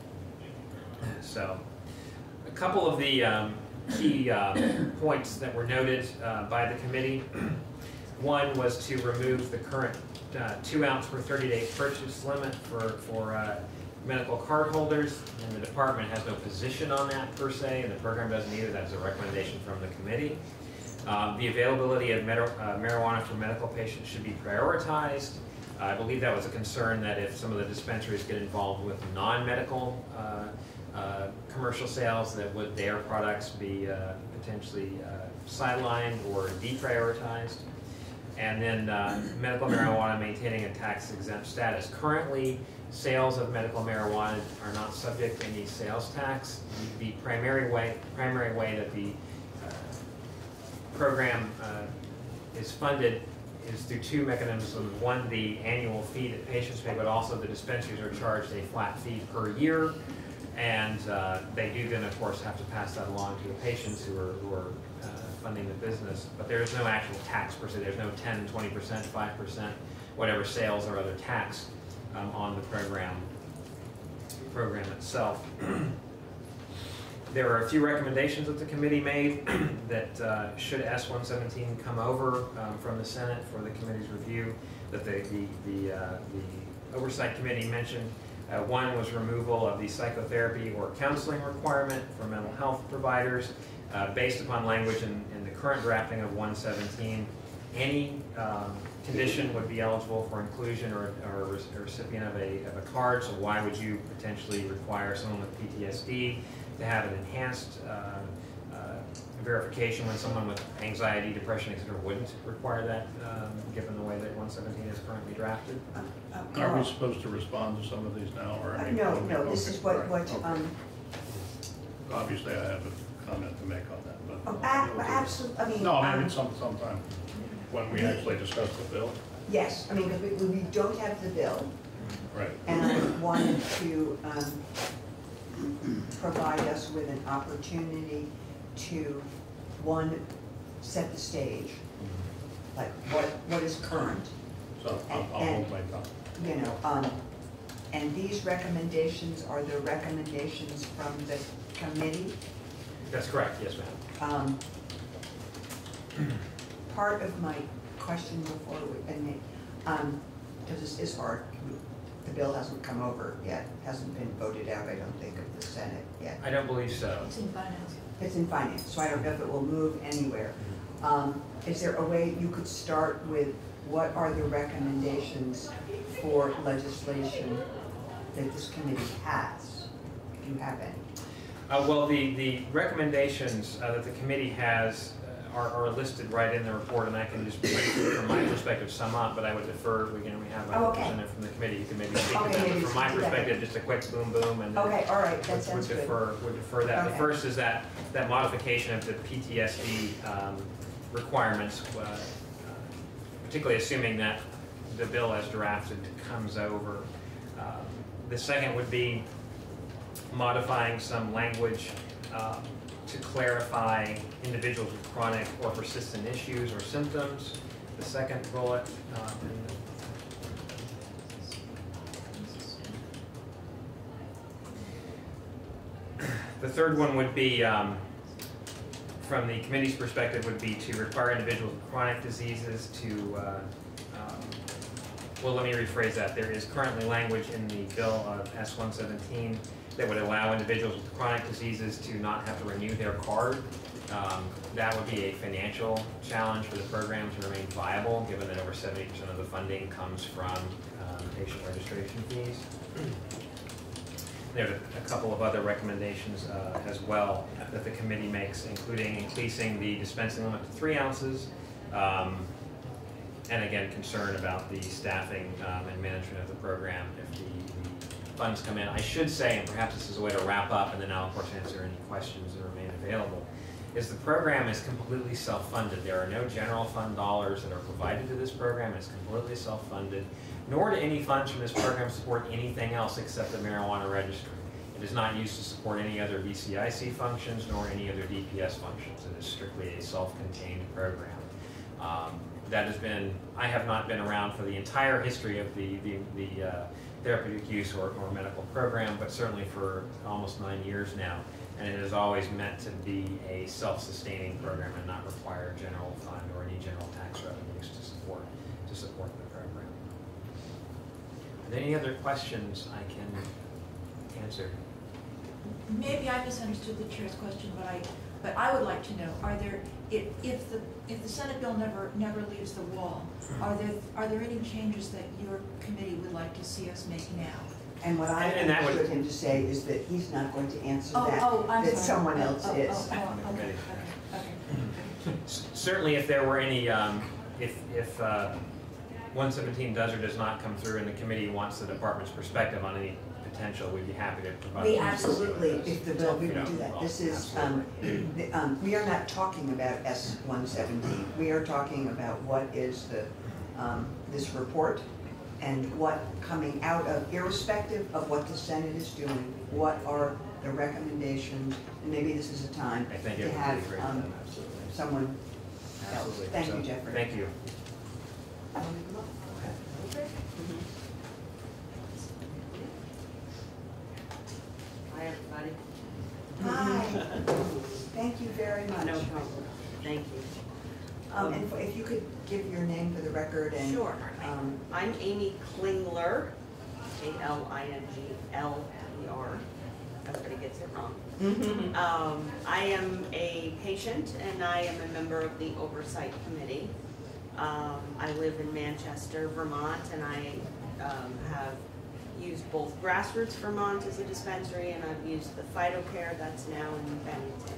So a couple of the key points that were noted by the committee. One was to remove the current 2 ounce per 30-day purchase limit for medical card holders, and the department has no position on that per se, and the program doesn't either. That's a recommendation from the committee. The availability of marijuana for medical patients should be prioritized. I believe that was a concern that if some of the dispensaries get involved with non-medical commercial sales, that would their products be potentially sidelined or deprioritized. And then medical marijuana maintaining a tax-exempt status. Currently, sales of medical marijuana are not subject to any sales tax. The primary way that the program is funded is through 2 mechanisms. One, the annual fee that patients pay, but also the dispensaries are charged a flat fee per year. And they do then, of course, have to pass that along to the patients who are funding the business. But there is no actual tax per se. There's no 10, 20%, 5%, whatever sales or other tax on the program itself. There are a few recommendations that the committee made that should S-117 come over from the Senate for the committee's review, that the Oversight Committee mentioned. One was removal of the psychotherapy or counseling requirement for mental health providers based upon language in the current drafting of 117. Any condition would be eligible for inclusion or a recipient of a card, so why would you potentially require someone with PTSD to have an enhanced verification when someone with anxiety, depression, etc. wouldn't require that, given the way that 117 is currently drafted?
Are we supposed to respond to some of these now, or?
No, this is what,
Obviously, I have a comment to make on that, but.
Absolutely, I mean.
No, I mean, sometime when we actually discuss the bill.
Yes, I mean, because we don't have the bill.
Right.
And I wanted to provide us with an opportunity to, one, set the stage, like what is current.
So I'll hold my tongue.
You know, and these recommendations are the recommendations from the committee.
That's correct, yes, ma'am.
Part of my question before because this is hard, the bill hasn't come over yet, hasn't been voted out, I don't think, of the Senate yet.
I don't believe so.
It's in finance.
It's in finance, so I don't know if it will move anywhere. Is there a way you could start with what are the recommendations for legislation that this committee has, if you have any?
Well, the recommendations that the committee has are listed right in the report, and I can just, from my perspective, sum up, but I would defer, again, we have a representative from the committee who can maybe speak to them. From my perspective, just a quick boom, and
okay, all right, that sounds good.
Would defer that.
Okay.
The first is that modification of the PTSD requirements, particularly assuming that the bill as drafted comes over. The second would be modifying some language to clarify individuals with chronic or persistent issues or symptoms. The second bullet. The third one would be, from the committee's perspective, would be to require individuals with chronic diseases to, well, let me rephrase that. There is currently language in the bill of S-117 that would allow individuals with chronic diseases to not have to renew their card. That would be a financial challenge for the program to remain viable, given that over 70% of the funding comes from patient registration fees. There are a couple of other recommendations as well that the committee makes, including increasing the dispensing limit to 3 ounces, and again, concern about the staffing and management of the program if the funds come in. I should say, and perhaps this is a way to wrap up, and then I'll of course answer any questions that remain available, is the program is completely self-funded. There are no general fund dollars that are provided to this program. It's completely self-funded, nor do any funds from this program support anything else except the marijuana registry. It is not used to support any other VCIC functions nor any other DPS functions. It is strictly a self-contained program. That has been, I have not been around for the entire history of the therapeutic use or medical program, but certainly for almost 9 years now. And it is always meant to be a self-sustaining program and not require general fund or any general tax revenues to support the program. Are there any other questions I can answer?
Maybe I misunderstood the chair's question, but I would like to know: are there, if the Senate bill never leaves the wall, are there any changes that your committee would like to see us make now?
And what I understood him to say is that he's not going to answer that someone else is.
Okay.
Certainly, if there were any, if 117 does or does not come through and the committee wants the department's perspective on any potential, we'd be happy to provide.
We absolutely, if the bill, we would do that. This is, we are not talking about S-117. We are talking about what is the, this report and what coming out of, irrespective of what the Senate is doing, what are the recommendations, and maybe this is a time to have someone else. Thank you, Jeffrey.
Thank you.
Hi, everybody.
Hi. Thank you very much.
No problem. Thank you.
And if you could give your name for the record and...
Sure. I'm Amy Klingler, Klingler. Everybody gets it wrong. I am a patient and I am a member of the Oversight Committee. I live in Manchester, Vermont, and I have used both Grassroots Vermont as a dispensary, and I've used the PhytoCare that's now in Bennington.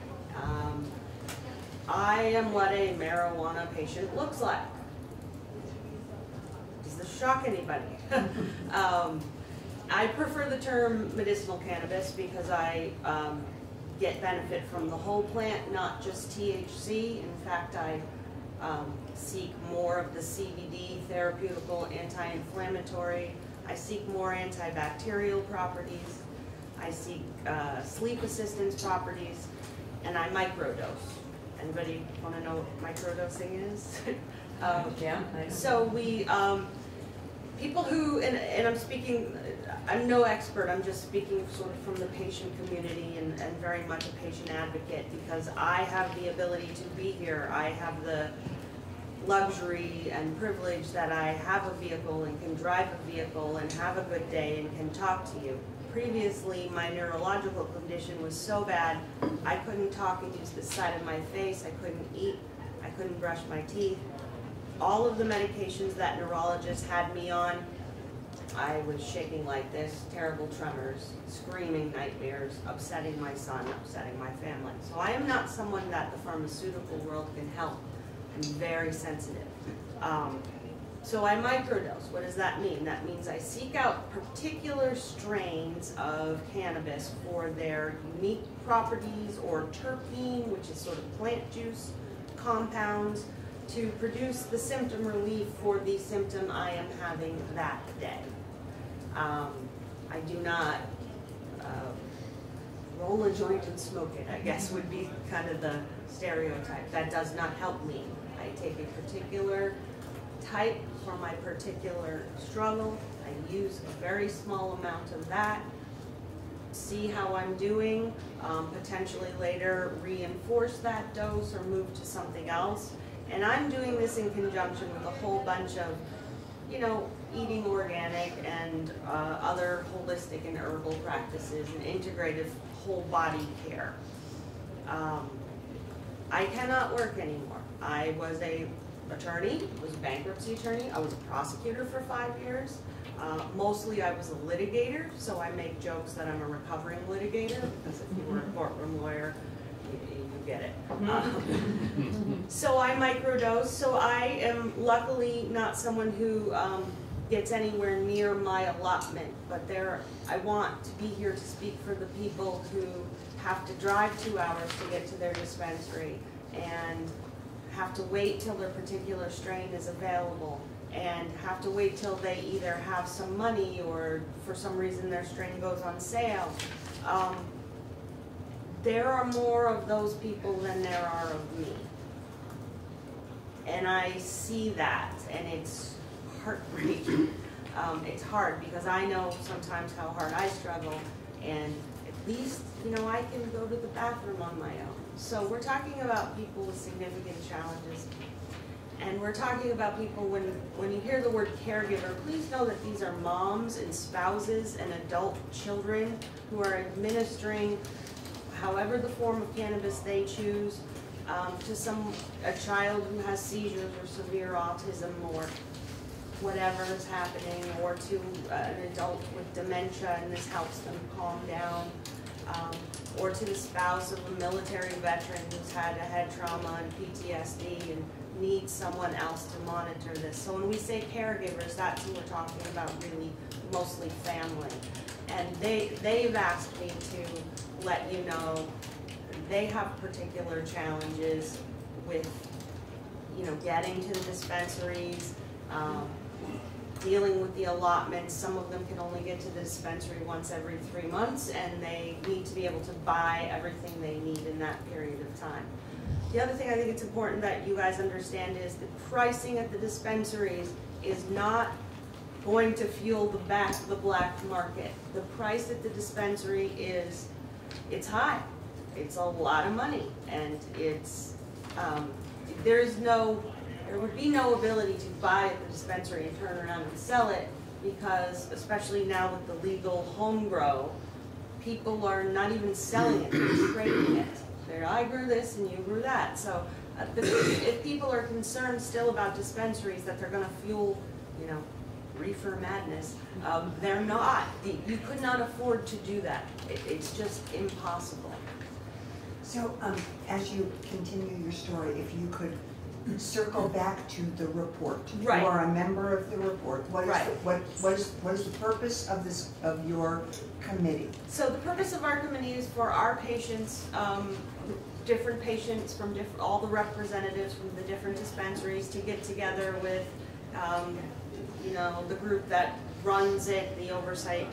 I am what a marijuana patient looks like. Does this shock anybody? I prefer the term medicinal cannabis because I get benefit from the whole plant, not just THC. In fact, I seek more of the CBD, therapeutical, anti-inflammatory. I seek more antibacterial properties. I seek sleep assistance properties, and I microdose. Anybody want to know what microdosing is?
Yeah.
So we, people who, and I'm speaking, I'm no expert, I'm just speaking sort of from the patient community and very much a patient advocate because I have the ability to be here. I have the luxury and privilege that I have a vehicle and can drive a vehicle and have a good day and can talk to you. Previously, my neurological condition was so bad, I couldn't talk and use this side of my face, I couldn't eat, I couldn't brush my teeth. All of the medications that neurologists had me on, I was shaking like this, terrible tremors, screaming nightmares, upsetting my son, upsetting my family. So I am not someone that the pharmaceutical world can help. I'm very sensitive. So I microdose. What does that mean? That means I seek out particular strains of cannabis for their unique properties or terpene, which is sort of plant juice compounds, to produce the symptom relief for the symptom I am having that day. I do not roll a joint and smoke it, I guess would be kind of the stereotype. That does not help me. I take a particular type for my particular struggle. I use a very small amount of that, see how I'm doing, potentially later reinforce that dose or move to something else. And I'm doing this in conjunction with a whole bunch of, you know, eating organic and other holistic and herbal practices and integrative whole body care. I cannot work anymore. I was a attorney, was a bankruptcy attorney. I was a prosecutor for 5 years. Mostly I was a litigator, so I make jokes that I'm a recovering litigator because if you were a courtroom lawyer, you get it. So I microdose, so I am luckily not someone who gets anywhere near my allotment, but I want to be here to speak for the people who have to drive 2 hours to get to their dispensary and have to wait till their particular strain is available and have to wait till they either have some money or for some reason their strain goes on sale. There are more of those people than there are of me. And I see that, and it's heartbreaking. It's hard because I know sometimes how hard I struggle, and at least, you know, I can go to the bathroom on my own. So we're talking about people with significant challenges. And we're talking about people, when you hear the word caregiver, please know that these are moms and spouses and adult children who are administering however the form of cannabis they choose to a child who has seizures or severe autism or whatever is happening, or to an adult with dementia and this helps them calm down, or to the spouse of a military veteran who's had a head trauma and PTSD and needs someone else to monitor this. So when we say caregivers, that's who we're talking about, really mostly family. And they've asked me to let you know they have particular challenges with, you know, getting to the dispensaries, dealing with the allotments. Some of them can only get to the dispensary once every 3 months, and they need to be able to buy everything they need in that period of time. The other thing I think it's important that you guys understand is that pricing at the dispensaries is not going to fuel the black market. The price at the dispensary it's high. It's a lot of money, and there would be no ability to buy at the dispensary and turn around and sell it, because especially now with the legal home grow, people are not even selling it, they're trading it. I grew this and you grew that. So if people are concerned still about dispensaries that they're going to fuel, you know, reefer madness, they're not. You could not afford to do that. It's just impossible.
So as you continue your story, if you could circle back to the report.
Right.
You are a member of the report. What is the purpose of your committee?
So the purpose of our committee is for our patients, different patients from all the representatives from the different dispensaries to get together with, you know, the group that runs it, the oversight,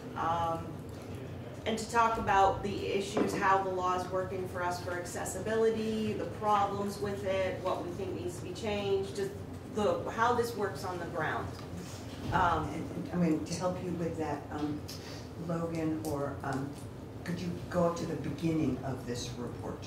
and to talk about the issues, how the law is working for us for accessibility, the problems with it, what we think needs to be changed, just how this works on the ground.
I mean, to help you with that, Logan, or could you go up to the beginning of this report?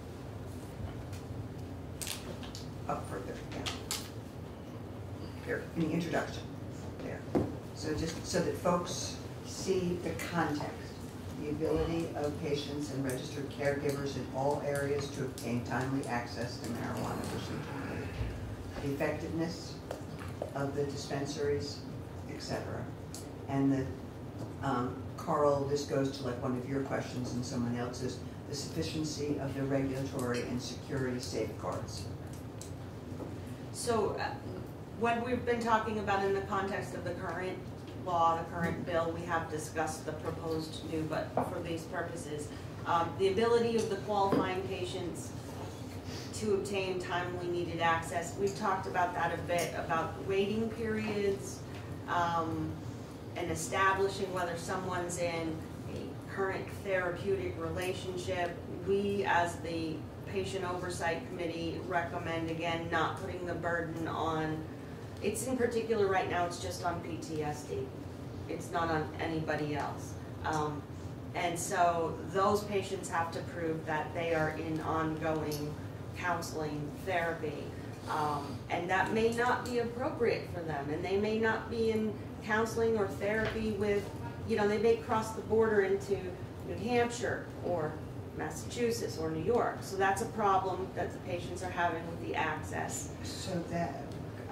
Up further, yeah. Here, in the introduction, there. So just so that folks see the context. The ability of patients and registered caregivers in all areas to obtain timely access to marijuana for symptom relief. The effectiveness of the dispensaries, etc. And the, Carl, this goes to like one of your questions and someone else's, the sufficiency of the regulatory and security safeguards.
So what we've been talking about in the context of the current law, the current bill, we have discussed the proposed new, but for these purposes, the ability of the qualifying patients to obtain timely needed access. We've talked about that a bit, about waiting periods, and establishing whether someone's in a current therapeutic relationship. We, as the Patient Oversight Committee, recommend, again, not putting the burden on, it's in particular right now, it's just on PTSD. It's not on anybody else. And so those patients have to prove that they are in ongoing counseling therapy. And that may not be appropriate for them, and they may not be in counseling or therapy with, you know, they may cross the border into New Hampshire or Massachusetts or New York. So that's a problem that the patients are having with the access.
So that,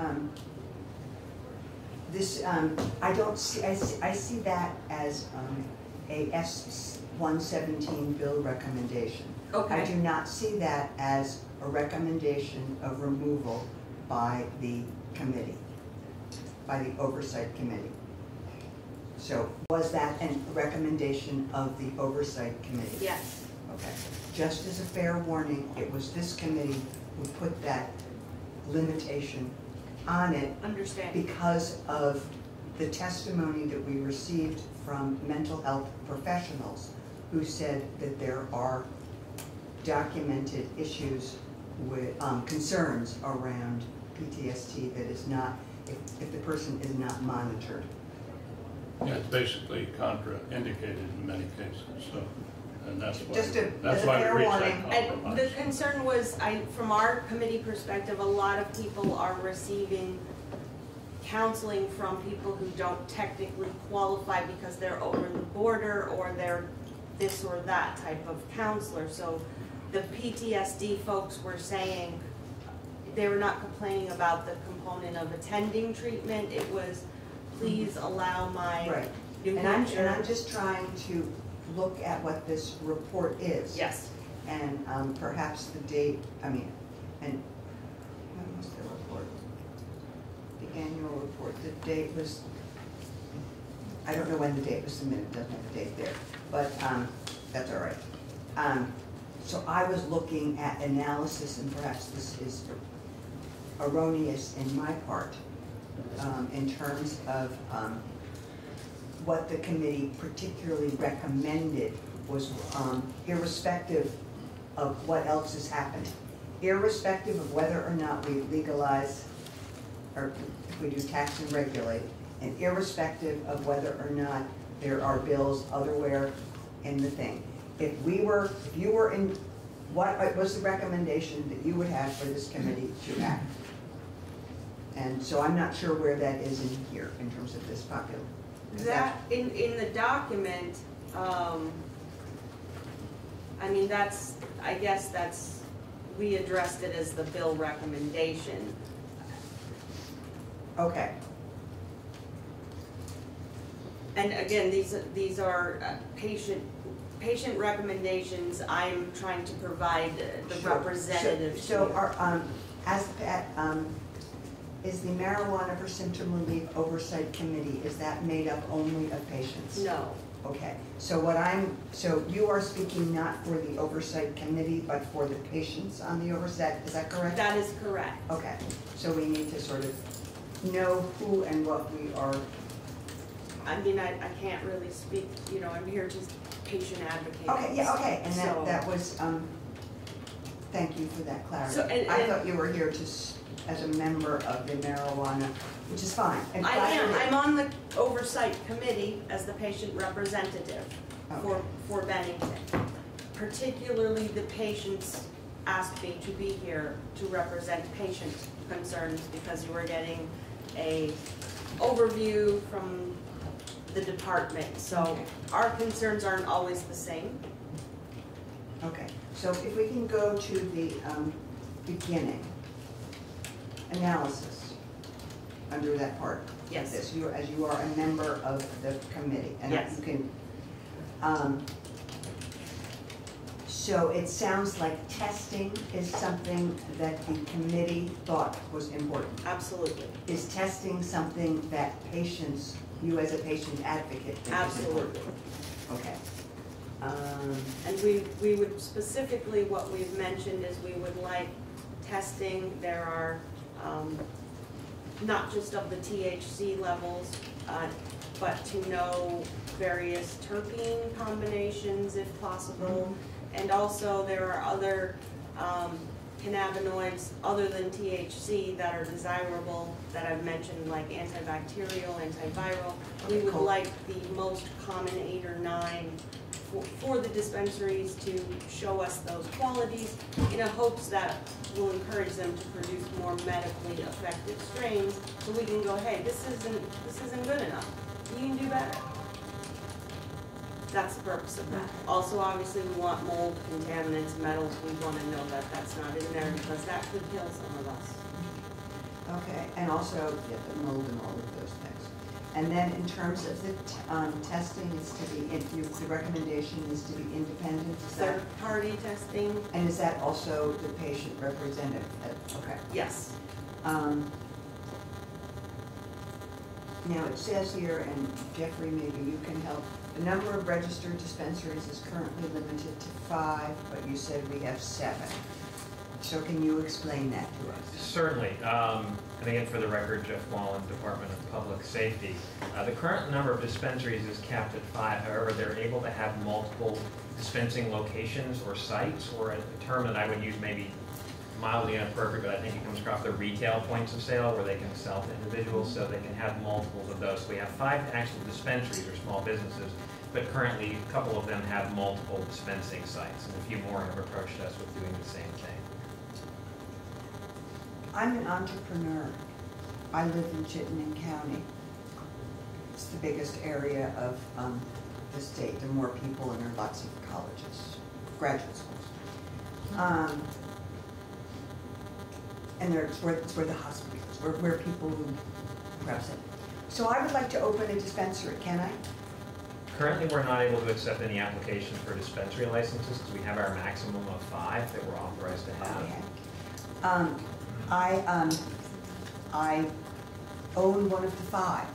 this, I don't see, I see that as a S.117 bill recommendation.
Okay.
I do not see that as a recommendation of removal by the committee, by the Oversight Committee. So was that a recommendation of the Oversight Committee?
Yes.
Okay. Just as a fair warning, it was this committee who put that limitation on it.
Understand.
Because of the testimony that we received from mental health professionals who said that there are documented issues with concerns around PTSD that is not, if the person is not monitored.
Yeah, it's basically contraindicated in many cases, so, and that's why,
Just a-
that's
as a
why
fair
we reached
warning.
that
And
compromise.
the concern was, from our committee perspective, a lot of people are receiving counseling from people who don't technically qualify because they're over the border or they're this or that type of counselor. So the PTSD folks were saying they were not complaining about the component of attending treatment. It was, please allow my
Right.
New
And I'm
Hampshire.
just trying to look at what this report is.
Yes.
And perhaps the date, and when was the report? The annual report, the date was, I don't know when the date was submitted, doesn't have the date there, but that's all right. So I was looking at analysis, and perhaps this is erroneous in my part, in terms of what the committee particularly recommended was irrespective of what else is happening, irrespective of whether or not we legalize or if we do tax and regulate, and irrespective of whether or not there are bills otherwhere in the thing. If you were in, what was the recommendation that you would have for this committee to act? And so I'm not sure where that is in here in terms of this popular.
That, in the document, I guess that's, we addressed it as the bill recommendation.
Okay.
And again, these are patient recommendations. I'm trying to provide the
Sure.
representative.
So are, is the Marijuana for Symptom Relief Oversight Committee, is that made up only of patients?
No.
Okay, so you are speaking not for the Oversight Committee, but for the patients on the oversight, is that correct?
That is correct.
Okay, so we need to sort of know who and what we are.
I mean, I can't really speak, I'm here to patient advocate.
Okay, yeah, okay, and
So-
that was, thank you for that clarity.
So, and-
I thought you were here as a member of the marijuana, which is fine. And
I
glad
am.
you're here.
I'm on the oversight committee as the patient representative for Bennington. Particularly the patients asked me to be here to represent patient concerns because you were getting a overview from the department. So our concerns aren't always the same.
Okay, so if we can go to the beginning, analysis, under that part.
Yes.
This, as you are a member of the committee. And
Yes.
you can, so it sounds like testing is something that the committee thought was important.
Absolutely.
Is testing something that patients, you as a patient advocate think is important?
Absolutely.
Okay.
And we would specifically, what we've mentioned is we would like testing. There are, not just of the THC levels, but to know various terpene combinations if possible. And also there are other cannabinoids other than THC that are desirable that I've mentioned, like antibacterial, antiviral. We would like the most common 8 or 9 for the dispensaries to show us those qualities in a hopes that will encourage them to produce more medically effective strains so we can go, hey, this isn't good enough. You can do better. That's the purpose of that. Also, obviously, we want mold, contaminants, metals. We want to know that that's not in there because that could kill some of us.
Okay, and also the mold and all of those things. And then in terms of the testing, it's to be, the recommendation is to be independent, is that?
Third-party testing.
And is that also the patient representative? Okay.
Yes.
Now, it says here, and Jeffrey, maybe you can help, the number of registered dispensaries is currently limited to 5, but you said we have 7. So can you explain that to us?
Certainly. And again, for the record, Jeff Wallen, Department of Public Safety. The current number of dispensaries is capped at 5. However, they're able to have multiple dispensing locations or sites, or a term that I would use maybe mildly inappropriate, but I think it comes across, the retail points of sale where they can sell to individuals, so they can have multiples of those. So we have 5 actual dispensaries or small businesses, but currently a couple of them have multiple dispensing sites, and a few more have approached us with doing the same thing.
I'm an entrepreneur. I live in Chittenden County. It's the biggest area of the state. There are more people and there are lots of colleges, graduate schools. And it's where the hospital is, where people who perhaps it. So I would like to open a dispensary, can I?
Currently, we're not able to accept any applications for dispensary licenses because we have our maximum of 5 that we're authorized to have.
Okay. I own one of the 5,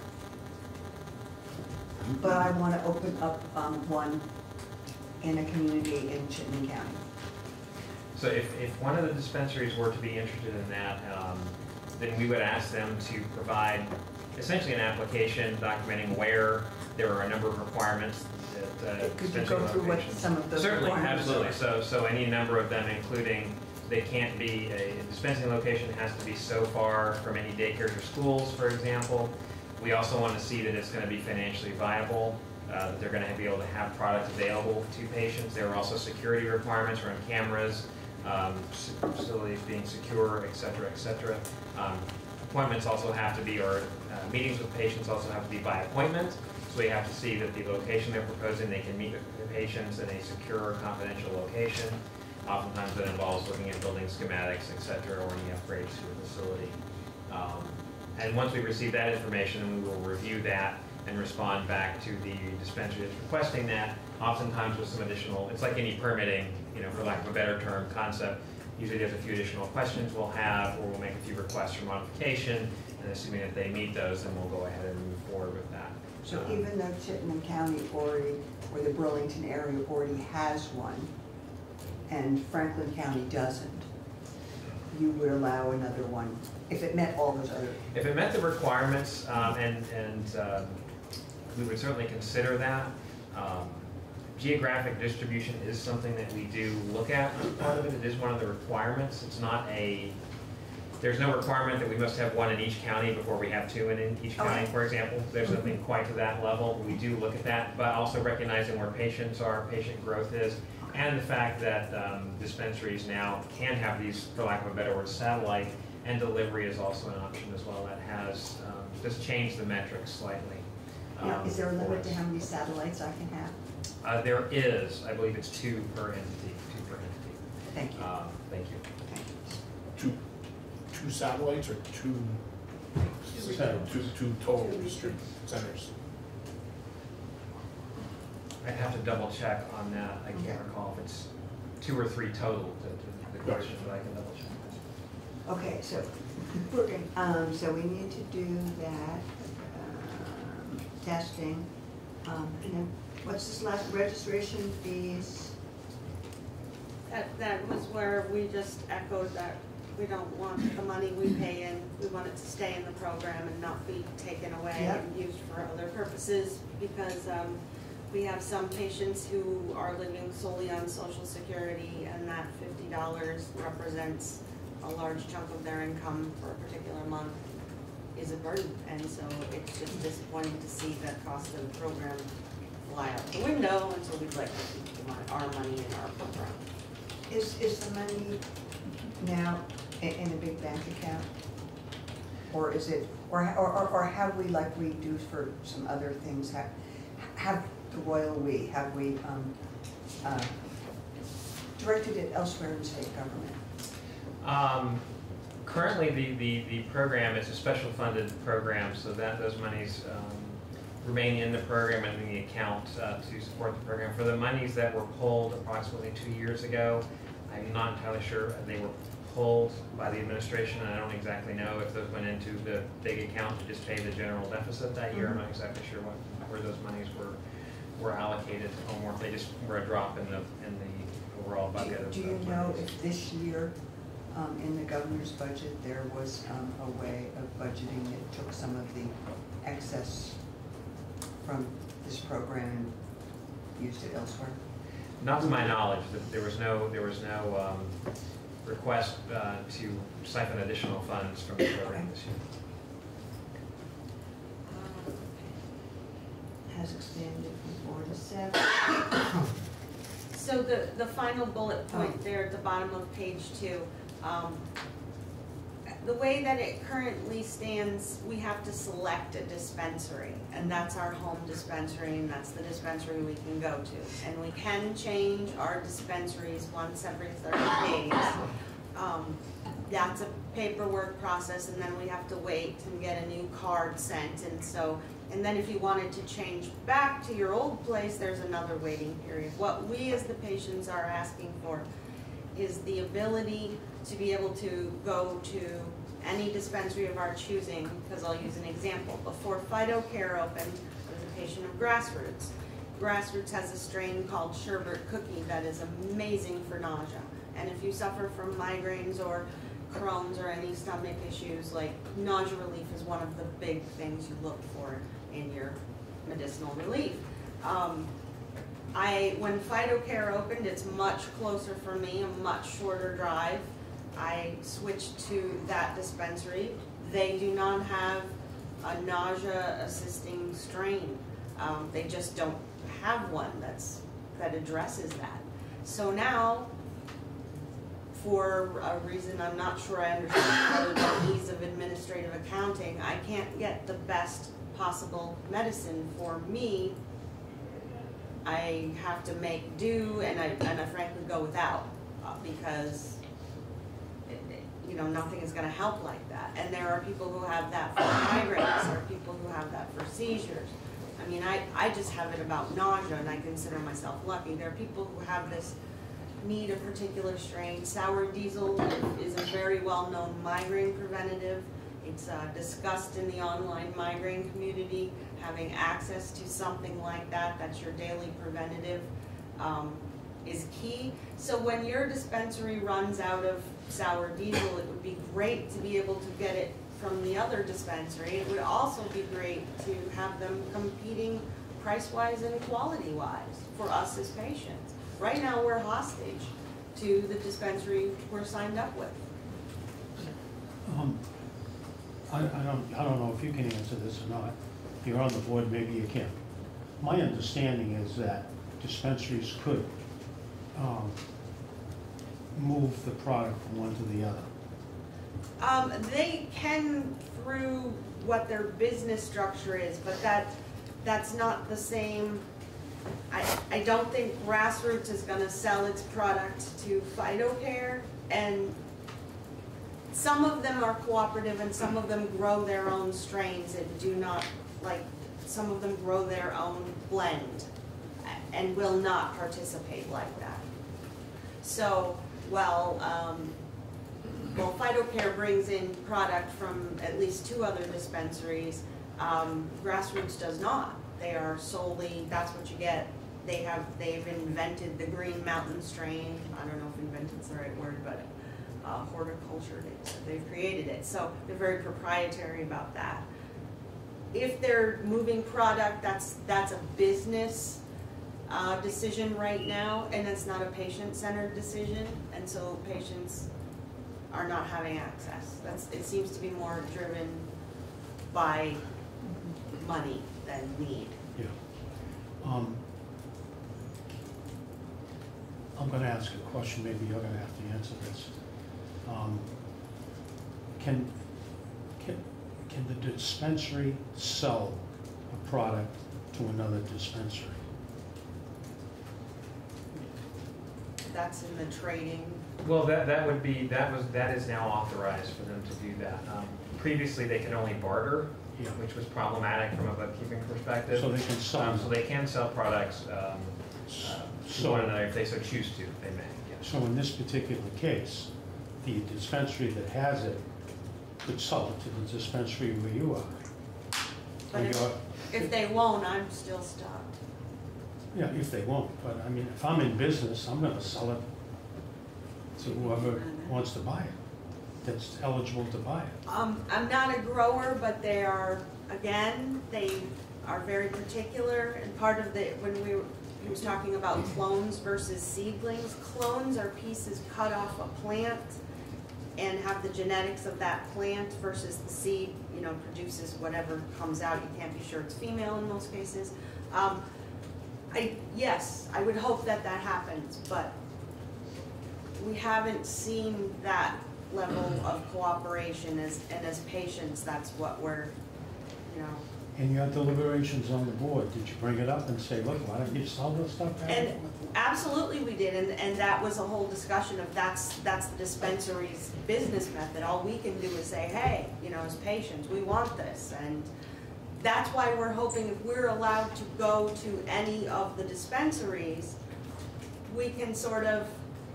but I want to open up one in a community in Chittenden County.
So if one of the dispensaries were to be interested in that, then we would ask them to provide essentially an application documenting where there are a number of requirements that
could you go through what some of those
certainly,
requirements
absolutely.
are?
So any number of them, including they can't be a dispensing location has to be so far from any daycares or schools, for example. We also want to see that it's going to be financially viable, that they're going to be able to have product available to patients. There are also security requirements around cameras, facilities being secure, et cetera, et cetera. Appointments also have to be, or meetings with patients also have to be by appointment. So we have to see that the location they're proposing, they can meet with the patients in a secure, confidential location. Oftentimes that involves looking at building schematics, et cetera, or any upgrades to the facility. And once we receive that information, we will review that and respond back to the dispensary that's requesting that, oftentimes with some additional, it's like any permitting, for lack of a better term, concept. Usually there's a few additional questions we'll have, or we'll make a few requests for modification, and assuming that they meet those, then we'll go ahead and move forward with that.
So even though Chittenden County already, or the Burlington area already has one, and Franklin County doesn't, you would allow another one if it met all those other...
If it met the requirements, we would certainly consider that. Geographic distribution is something that we do look at as part of it. It is one of the requirements. It's not there's no requirement that we must have one in each county before we have 2 in each county, for example. There's nothing quite to that level. We do look at that, but also recognizing where patients are, patient growth is, and the fact that dispensaries now can have these, for lack of a better word, satellite, and delivery is also an option as well. That has just changed the metrics slightly.
Now, is there a limit to how many satellites I can have?
There is. I believe it's 2 per entity.
Thank you.
Thank you.
Two satellites or two total district centers?
I'd have to double check on that. I can't recall if it's 2 or 3 total to the question, but I can double check.
Okay, so we're going. So we need to do that testing, and then what's this last registration fees?
That was where we just echoed that we don't want the money we pay in. We want it to stay in the program and not be taken away and used for other purposes, because we have some patients who are living solely on Social Security, and that $50 represents a large chunk of their income for a particular month is a burden. And so it's just disappointing to see the cost of the program fly out the window, and so we'd like to keep our money in our program.
Is the money now in a big bank account? Or is it, or have we, like we do for some other things, have the royal we, have we directed it elsewhere in state government?
Currently, the program is a special funded program, so that those monies remain in the program and in the account to support the program. For the monies that were pulled approximately 2 years ago, I'm not entirely sure they were pulled by the administration, and I don't exactly know if those went into the big account to just pay the general deficit that year. I'm not exactly sure where those monies were allocated, or if they just were a drop in the overall bucket.
Do you know if this year, in the governor's budget, there was a way of budgeting that took some of the excess from this program and used it elsewhere?
Not to my knowledge, there was no request to siphon additional funds from the program this year.
Has expanded from 4 to 7.
So the final bullet point there at the bottom of page 2, the way that it currently stands, we have to select a dispensary, and that's our home dispensary, and that's the dispensary we can go to. And we can change our dispensaries once every 30 days. That's a paperwork process, and then we have to wait and get a new card sent, and then if you wanted to change back to your old place, there's another waiting period. What we as the patients are asking for is the ability to be able to go to any dispensary of our choosing, because I'll use an example. Before PhytoCare opened, I was a patient of Grassroots. Grassroots has a strain called sherbet cookie that is amazing for nausea. And if you suffer from migraines or Crohn's or any stomach issues, like nausea relief is one of the big things you look for in your medicinal relief. When PhytoCare opened, it's much closer for me, a much shorter drive. I switched to that dispensary. They do not have a nausea assisting strain. They just don't have one that addresses that. So now, for a reason I'm not sure I understand, other than ease of administrative accounting, I can't get the best possible medicine for me. I have to make do, and I frankly go without, because nothing is going to help like that. And there are people who have that for migraines, there are people who have that for seizures. I mean, I just have it about nausea, and I consider myself lucky. There are people who have this, need a particular strain. Sour diesel is a very well-known migraine preventative. It's discussed in the online migraine community. Having access to something like that, that's your daily preventative, is key. So when your dispensary runs out of sour diesel, it would be great to be able to get it from the other dispensary. It would also be great to have them competing price-wise and quality-wise for us as patients. Right now, we're hostage to the dispensary we're signed up with.
I don't know if you can answer this or not. You're on the board, maybe you can. My understanding is that dispensaries could move the product from one to the other.
They can through what their business structure is, but that's not the same. I don't think Grassroots is going to sell its product to PhytoCare, and some of them are cooperative and some of them grow their own strains and do not, like, some of them grow their own blend and will not participate like that. So, while PhytoCare brings in product from at least 2 other dispensaries, Grassroots does not. They are solely, that's what you get. They've invented the Green Mountain strain. I don't know if invented's the right word, but horticulture, they've created it. So they're very proprietary about that. If they're moving product, that's a business decision right now, and it's not a patient-centered decision, and so patients are not having access. It seems to be more driven by money than need.
Yeah. I'm going to ask a question, maybe you're going to have to answer this. Can the dispensary sell a product to another dispensary?
That's in the trading.
Well, that is now authorized for them to do that. Previously, they could only barter,
yeah,
which was problematic from a bookkeeping perspective.
So they can sell.
So they can sell products to one another if they so choose to. They may. Yeah.
So in this particular case, the dispensary that has it could sell it to the dispensary where you are.
But if they won't, I'm still stuck.
Yeah, if they won't, but I mean, if I'm in business, I'm gonna sell it to whoever wants to buy it, that's eligible to buy it.
I'm not a grower, but they are, again, they are very particular, and part of the, when he was talking about clones versus seedlings, clones are pieces cut off a plant and have the genetics of that plant versus the seed, you know, produces whatever comes out. You can't be sure it's female in most cases. Yes, I would hope that that happens, but we haven't seen that level of cooperation and as patients, that's what we're, you know.
In your deliberations on the board, did you bring it up and say, look, why don't you sell this stuff back?
And absolutely we did, and that was a whole discussion of that's the dispensary's business method. All we can do is say, hey, you know, as patients, we want this, and that's why we're hoping if we're allowed to go to any of the dispensaries, we can sort of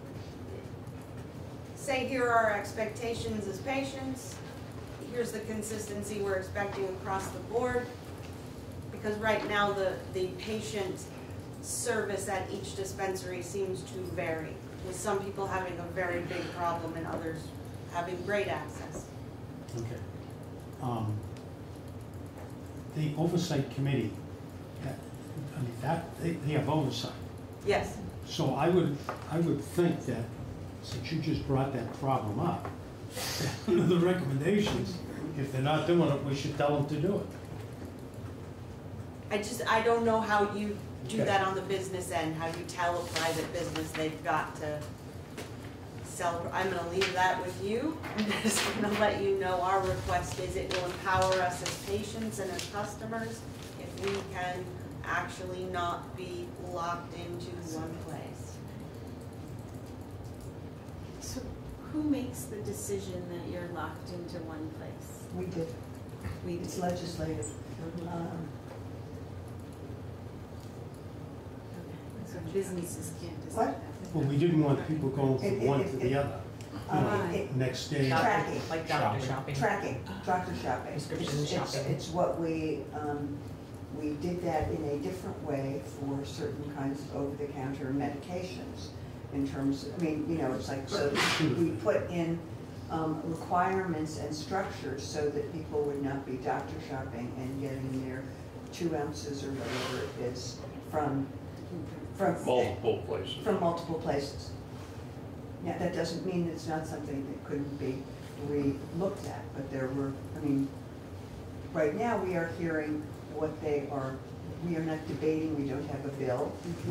say, here are our expectations as patients, here's the consistency we're expecting across the board, because right now the patient service at each dispensary seems to vary, with some people having a very big problem and others having great access.
Okay. The oversight committee, I mean, they have oversight.
Yes.
So I would think that, since you just brought that problem up, one of the recommendations, if they're not doing it, we should tell them to do it.
I don't know how you do that on the business end, how you tell a private business they've got to sell. I'm gonna leave that with you. I'm just gonna let you know our request is it will empower us as patients and as customers if we can actually not be locked into one place.
So who makes the decision that you're locked into one place?
We did. It's legislative.
So businesses can't decide.
What?
Well, we didn't want people going from one to the other. Next day.
Tracking.
Like doctor shopping.
Tracking, doctor shopping.
Prescription shopping.
It's what we did that in a different way for certain kinds of over-the-counter medications. In terms of, I mean, you know, it's like, so we put in requirements and structures so that people would not be doctor shopping and getting their 2 ounces or whatever it is from
multiple places.
From multiple places. Yeah, that doesn't mean it's not something that couldn't be re-looked at, but there were, I mean, right now we are hearing what they are, we are not debating, we don't have a bill.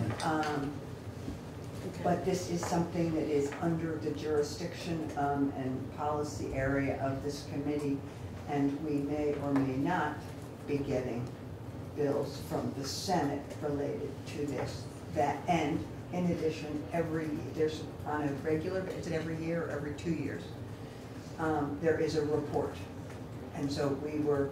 But this is something that is under the jurisdiction and policy area of this committee, and we may or may not be getting bills from the Senate related to this. And in addition, there's on a regular, is it every year or every 2 years? There is a report. And so we were,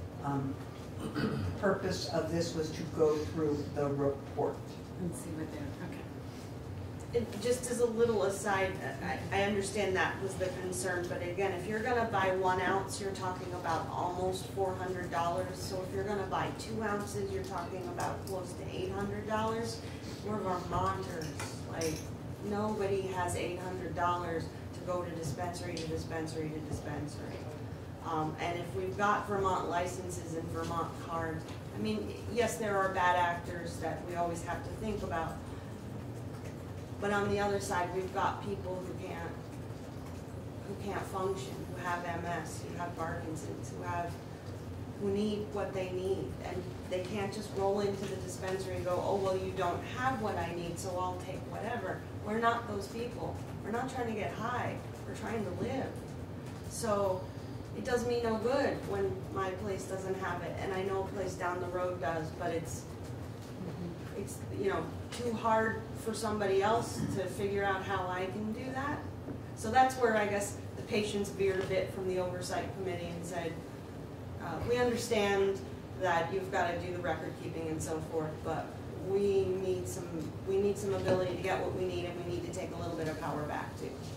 purpose of this was to go through the report.
And see what they're, okay.
Just as a little aside, I understand that was the concern, but again, if you're gonna buy 1 ounce, you're talking about almost $400. So if you're gonna buy 2 ounces, you're talking about close to $800. We're Vermonters, like nobody has $800 to go to dispensary to dispensary to dispensary. And if we've got Vermont licenses and Vermont cards, I mean, yes, there are bad actors that we always have to think about. But on the other side, we've got people who can't function, who have MS, who have Parkinson's, who need what they need, and they can't just roll into the dispensary and go, oh, well, you don't have what I need, so I'll take whatever. We're not those people. We're not trying to get high. We're trying to live. So it does me no good when my place doesn't have it, and I know a place down the road does, but it's you know, too hard for somebody else to figure out how I can do that. So that's where I guess the patients veered a bit from the oversight committee and said, we understand that you've got to do the record keeping and so forth, but we need some ability to get what we need, and we need to take a little bit of power back too.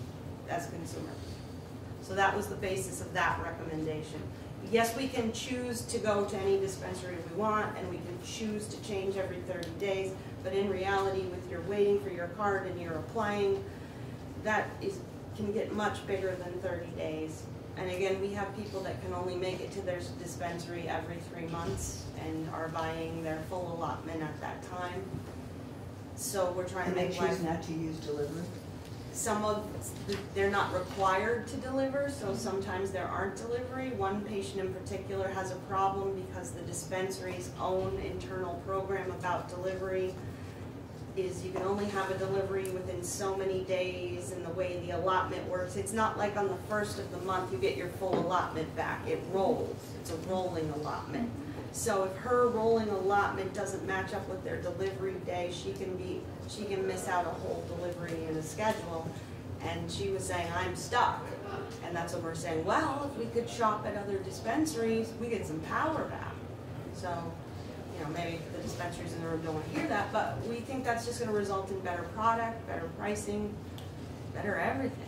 as consumers. So that was the basis of that recommendation. Yes, we can choose to go to any dispensary we want, and we can choose to change every 30 days, but in reality, with your waiting for your card and you're applying, that can get much bigger than 30 days. And again, we have people that can only make it to their dispensary every 3 months and are buying their full allotment at that time. So we're trying to
And
make
they choose not to use delivery?
They're not required to deliver, so sometimes there aren't delivery. One patient in particular has a problem because the dispensary's own internal program about delivery is you can only have a delivery within so many days, and the way the allotment works, it's not like on the first of the month you get your full allotment back. It rolls. It's a rolling allotment. So if her rolling allotment doesn't match up with their delivery day, she can miss out a whole delivery in a schedule. And she was saying, I'm stuck. And that's what we're saying, well, if we could shop at other dispensaries, we get some power back. So, you know, maybe the dispensaries in the room don't want to hear that, but we think that's just going to result in better product, better pricing, better everything.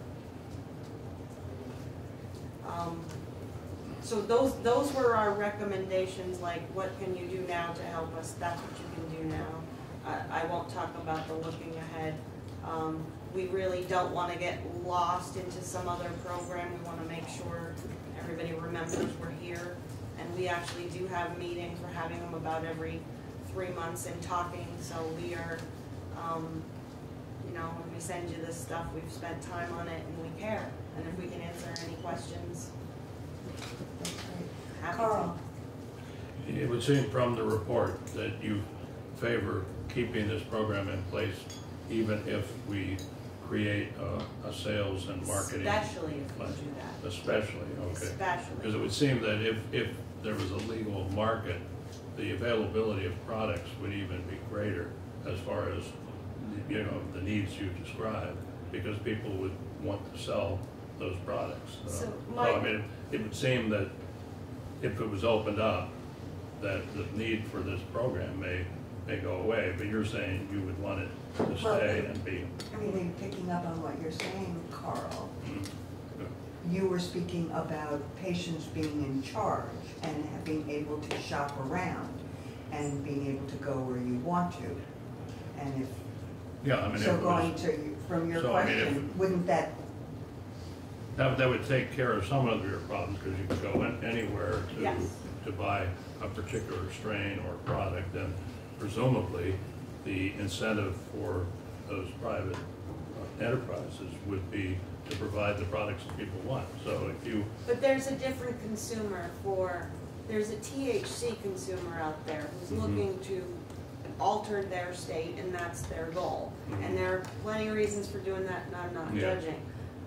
So those were our recommendations, like what can you do now to help us, that's what you can do now. I won't talk about the looking ahead. We really don't want to get lost into some other program. We want to make sure everybody remembers we're here. And we actually do have meetings. We're having them about every 3 months and talking. So we are, you know, when we send you this stuff, we've spent time on it and we care. And if we can answer any questions, happy
Carl.
It would seem from the report that you favor keeping this program in place even if we create a sales and marketing.
Especially if we do that.
Especially, okay.
Especially.
Because it would seem that if there was a legal market, the availability of products would even be greater as far as, you know, the needs you described, because people would want to sell those products. So I mean, it would seem that if it was opened up, that the need for this program may go away, but you're saying you would want it to stay and be.
I mean, picking up on what you're saying, Carl, you were speaking about patients being in charge and being able to shop around and being able to go where you want to. And if,
yeah, I mean,
so going to, from your question, wouldn't that
would take care of some of your problems, because you could go anywhere to buy a particular strain or product, and presumably the incentive for those private enterprises would be to provide the products that people want. So if you... But
there's a different consumer there's a THC consumer out there who's looking to alter their state, and that's their goal. And there are plenty of reasons for doing that, and I'm not judging.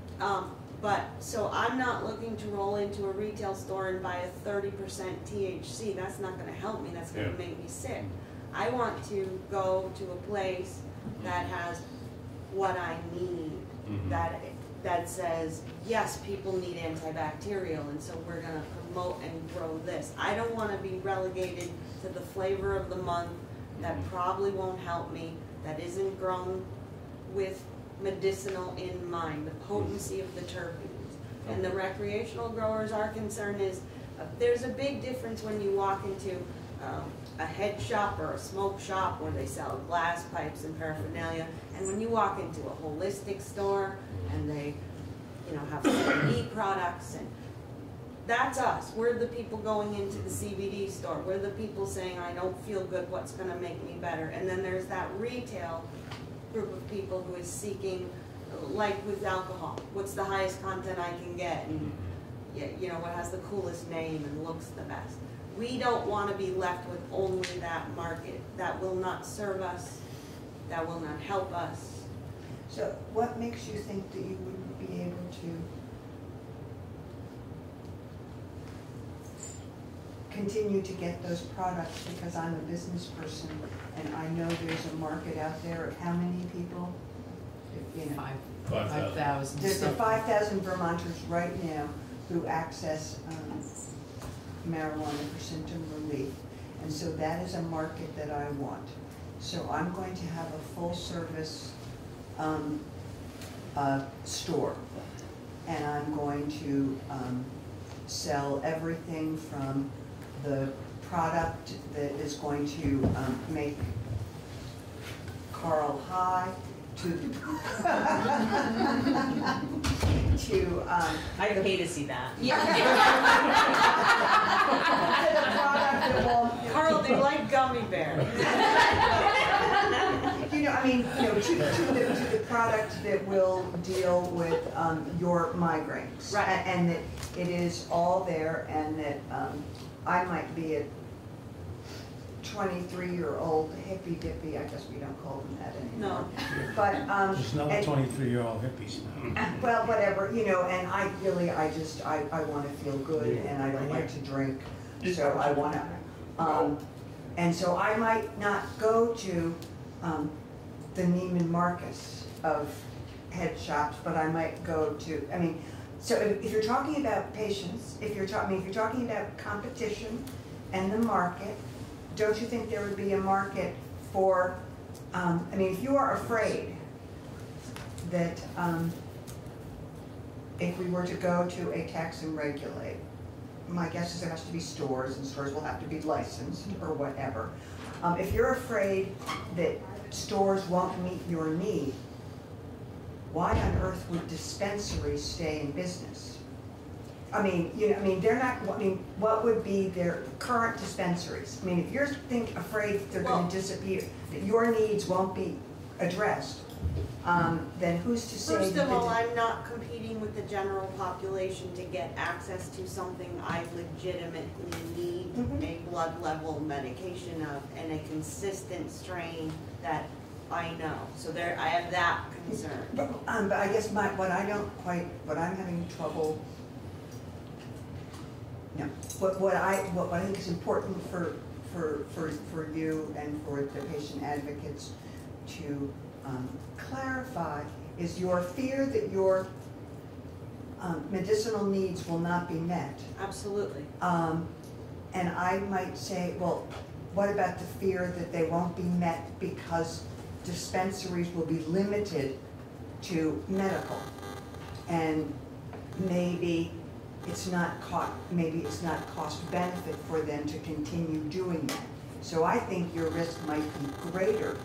So I'm not looking to roll into a retail store and buy a 30% THC. That's not going to help me. That's going to make me sick. I want to go to a place that has what I need, that says, yes, people need antibacterial, and so we're going to promote and grow this. I don't want to be relegated to the flavor of the month that probably won't help me, that isn't grown with medicinal in mind, the potency of the terpenes. And the recreational growers, our concern is there's a big difference when you walk into a head shop or a smoke shop where they sell glass pipes and paraphernalia, and when you walk into a holistic store and they, you know, have CBD products, and that's us. We're the people going into the CBD store. We're the people saying, I don't feel good, what's going to make me better? And then there's that retail group of people who is seeking, like with alcohol, what's the highest content I can get, and you know, what has the coolest name and looks the best. We don't want to be left with only that market. That will not serve us, that will not help us.
So what makes you think that you wouldn't be able to continue to get those products? Because I'm a business person and I know there's a market out there of how many people? You know,
5,000.
There's 5,000 Vermonters right now who access marijuana for symptom relief. And so that is a market that I want. So I'm going to have a full service a store, and I'm going to sell everything from the product that is going to make Carl high to
I'd pay to see that.
Carl, they like gummy bears.
To the product that will deal with your migraines.
Right.
And that it is all there, and that I might be a 23-year-old hippy dippy, I guess we don't call them that anymore.
No.
But,
There's no 23-year-old hippies now.
well, whatever, and I want to feel good, and I don't like to drink, so I want to, and so I might not go to the Neiman Marcus of head shops, but I might go to, so if you're talking about patients, if you're talking about competition and the market, don't you think there would be a market for, if you are afraid that if we were to go to a tax and regulate, my guess is there has to be stores, and stores will have to be licensed or whatever. If you're afraid that stores won't meet your need, why on earth would dispensaries stay in business? They're not, what would be their current dispensaries? If you're afraid that they're going to disappear, that your needs won't be addressed, then who's to say?
First of all, I'm not competing with the general population to get access to something I legitimately need a blood level medication of, and a consistent strain that I know. So I have that concern.
But I guess what I'm having trouble. No, what I think is important for you and for the patient advocates to clarify is your fear that your medicinal needs will not be met.
Absolutely.
And I might say, well, what about the fear that they won't be met because dispensaries will be limited to medical, and maybe it's not cost benefit for them to continue doing that. So I think your risk might be greater.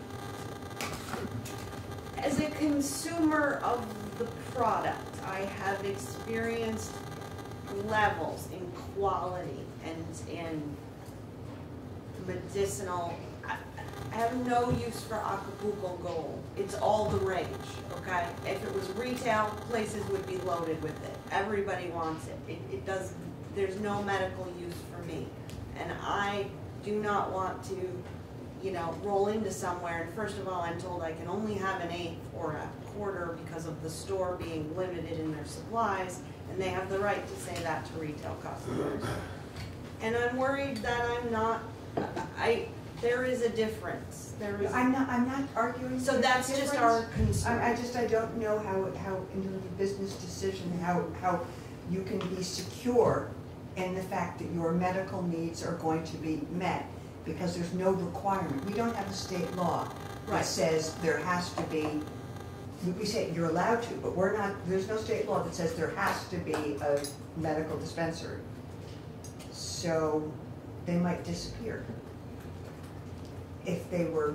As a consumer of the product, I have experienced levels in quality and in medicinal. I have no use for Acapulco Gold. It's all the rage, okay? If it was retail, places would be loaded with it. Everybody wants it. There's no medical use for me. And I do not want to, roll into somewhere, and first of all, I'm told I can only have an eighth or a quarter because of the store being limited in their supplies, and they have the right to say that to retail customers. And I'm worried that there is a difference.
I'm not arguing.
So that's just our concern.
I don't know how in terms of business decision, how you can be secure in the fact that your medical needs are going to be met, because there's no requirement. We don't have a state law that says there has to be. We say you're allowed to, but there's no state law that says there has to be a medical dispensary. So they might disappear if they were.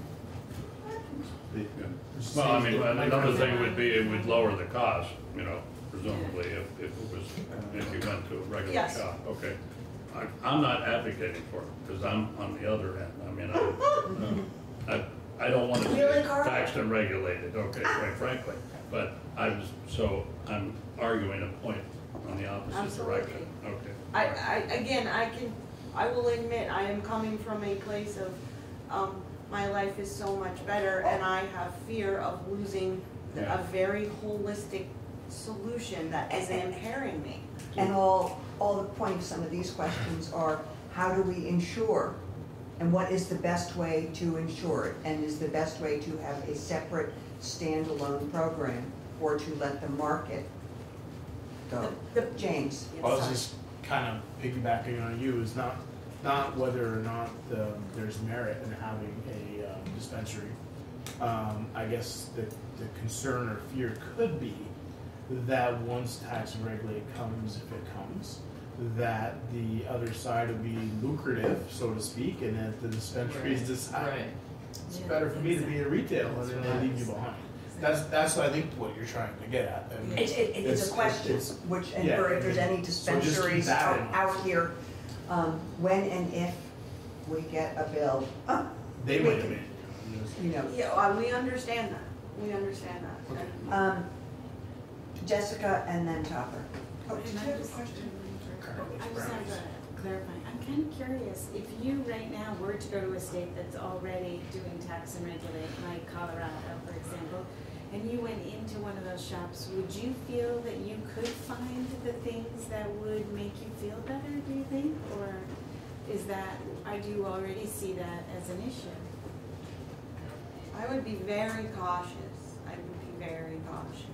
Well, another thing would be it would lower the cost, presumably if you went to a regular shop. Okay. I'm not advocating for it because I'm on the other end. I don't want to see it taxed and regulated, okay, quite frankly. But I'm arguing a point on the opposite direction. Okay.
I will admit I am coming from a place of my life is so much better, and I have fear of losing a very holistic solution that is impairing me.
And all the point of some of these questions are, how do we ensure, and what is the best way to ensure it, and is the best way to have a separate standalone program, or to let the market go? James.
Well, I was just kind of piggybacking on you, is not whether or not there's merit in having a dispensary, I guess the concern or fear could be that once tax and regulate comes, if it comes, that the other side will be lucrative, so to speak, and that the dispensaries decide it's better for me to be in retail, and then they leave you behind. That's I think what you're trying to get at. I mean,
it's a question, which, and for if there's any dispensaries out here, when and if we get a bill,
they might have made,
you know.
Yeah, we understand that. We understand that.
Okay.
Jessica and then Topper.
Oh, did you have a question? I just have to clarify. I'm kind of curious, if you right now were to go to a state that's already doing tax and regulate, like Colorado, for example, and you went into one of those shops, would you feel that you could find the things that would make you feel better, do you think? Or is that, do you already see that as an issue?
I would be very cautious. I would be very cautious.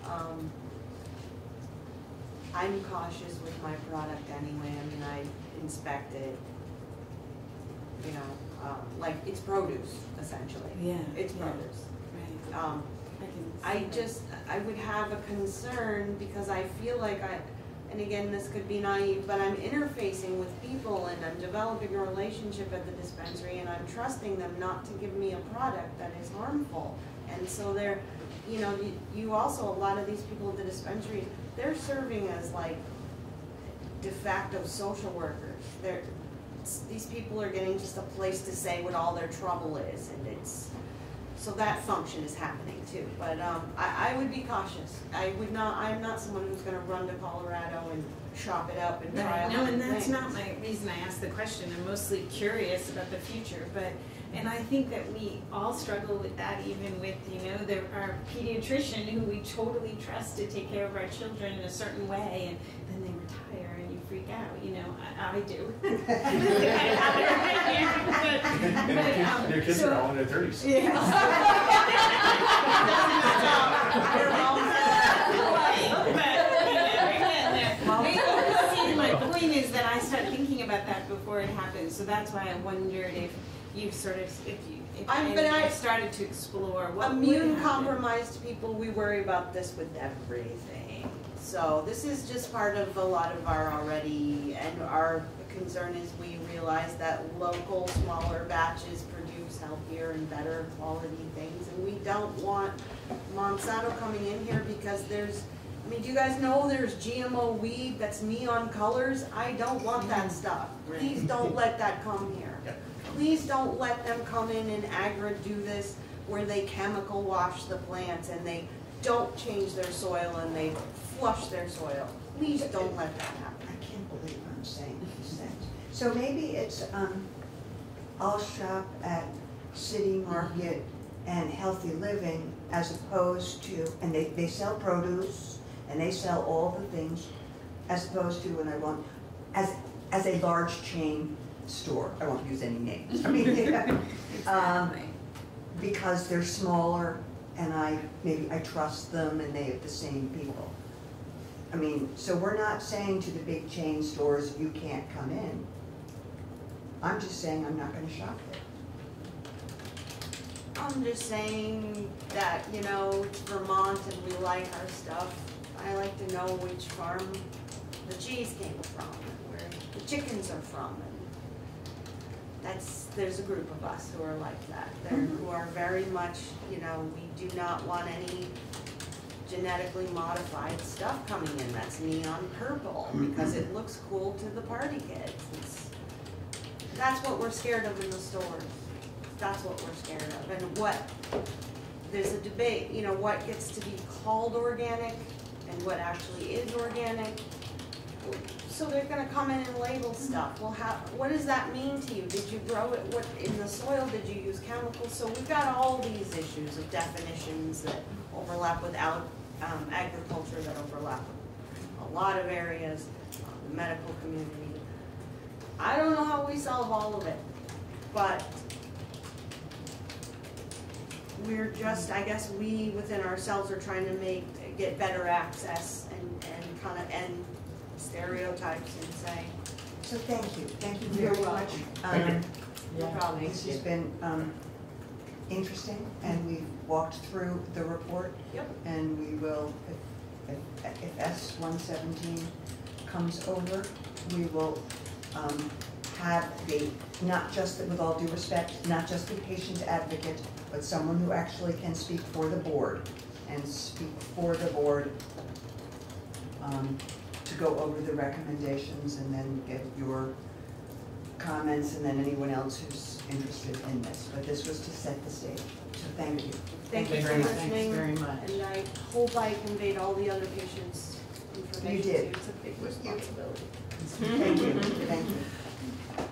I'm cautious with my product anyway. I mean, I inspect it, you know, like it's produce, essentially.
Yeah.
It's produce.
Right.
I would have a concern because I feel like and again, this could be naive, but I'm interfacing with people and I'm developing a relationship at the dispensary and I'm trusting them not to give me a product that is harmful. And so they're, you know, you also, a lot of these people at the dispensary, they're serving as like de facto social workers. These people are getting just a place to say what all their trouble is, and so that function is happening too. But I would be cautious. I'm not someone who's going to run to Colorado and shop it up and try
No, and that's
things.
not my reason I asked the question. I'm mostly curious about the future, and I think that we all struggle with that, even with, you know, our pediatrician who we totally trust to take care of our children in a certain way, and then they retire and you freak out, you know, I do.
And your kids are all in their 30s.
My point is that I start thinking about that before it happens, so that's why I wondered if you sort of, I started to explore what
immune compromised people, we worry about this with everything. So this is just part of a lot of our already, and our concern is we realize that local, smaller batches produce healthier and better quality things, and we don't want Monsanto coming in here because I mean, do you guys know there's GMO weed that's neon colors? I don't want that stuff. Please don't let that come here. Please don't let them come in and do this where they chemical wash the plants and they don't change their soil and they flush their soil. Please don't let that happen.
I can't believe I'm saying these things. So maybe it's, I'll shop at City Market and Healthy Living as opposed to, and they sell produce and they sell all the things, as opposed to, and I want, as a large chain store. I won't use any names. I mean, because they're smaller and maybe I trust them and they have the same people. I mean, so we're not saying to the big chain stores, you can't come in. I'm just saying I'm not going to shop there.
I'm just saying that, you know, it's Vermont and we like our stuff. I like to know which farm the cheese came from and where the chickens are from. And there's a group of us who are like that. Who are very much, you know, we do not want any genetically modified stuff coming in that's neon purple because it looks cool to the party kids. That's what we're scared of in the stores. That's what we're scared of. And there's a debate, you know, what gets to be called organic and what actually is organic. So they're going to come in and label stuff. Well, what does that mean to you? Did you grow it in the soil? Did you use chemicals? So we've got all these issues of definitions that overlap with agriculture, that overlap with a lot of areas, the medical community. I don't know how we solve all of it, but we're just, I guess we within ourselves are trying to get better access and kind of end stereotypes and say.
So thank you very much.
No problem.
This has been interesting, and we've walked through the report.
Yep.
And we will, if S-117 comes over, we will have the, not just, with all due respect, not just the patient advocate, but someone who actually can speak for the board, and speak for the board to go over the recommendations and then get your comments, and then anyone else who's interested in this. But this was to set the stage, so thank you.
Thank you for
very much.
listening.
Thanks very much.
And I hope I conveyed all the other patients' information
You
to
did.
you. It's a big responsibility.
Thank you, thank you.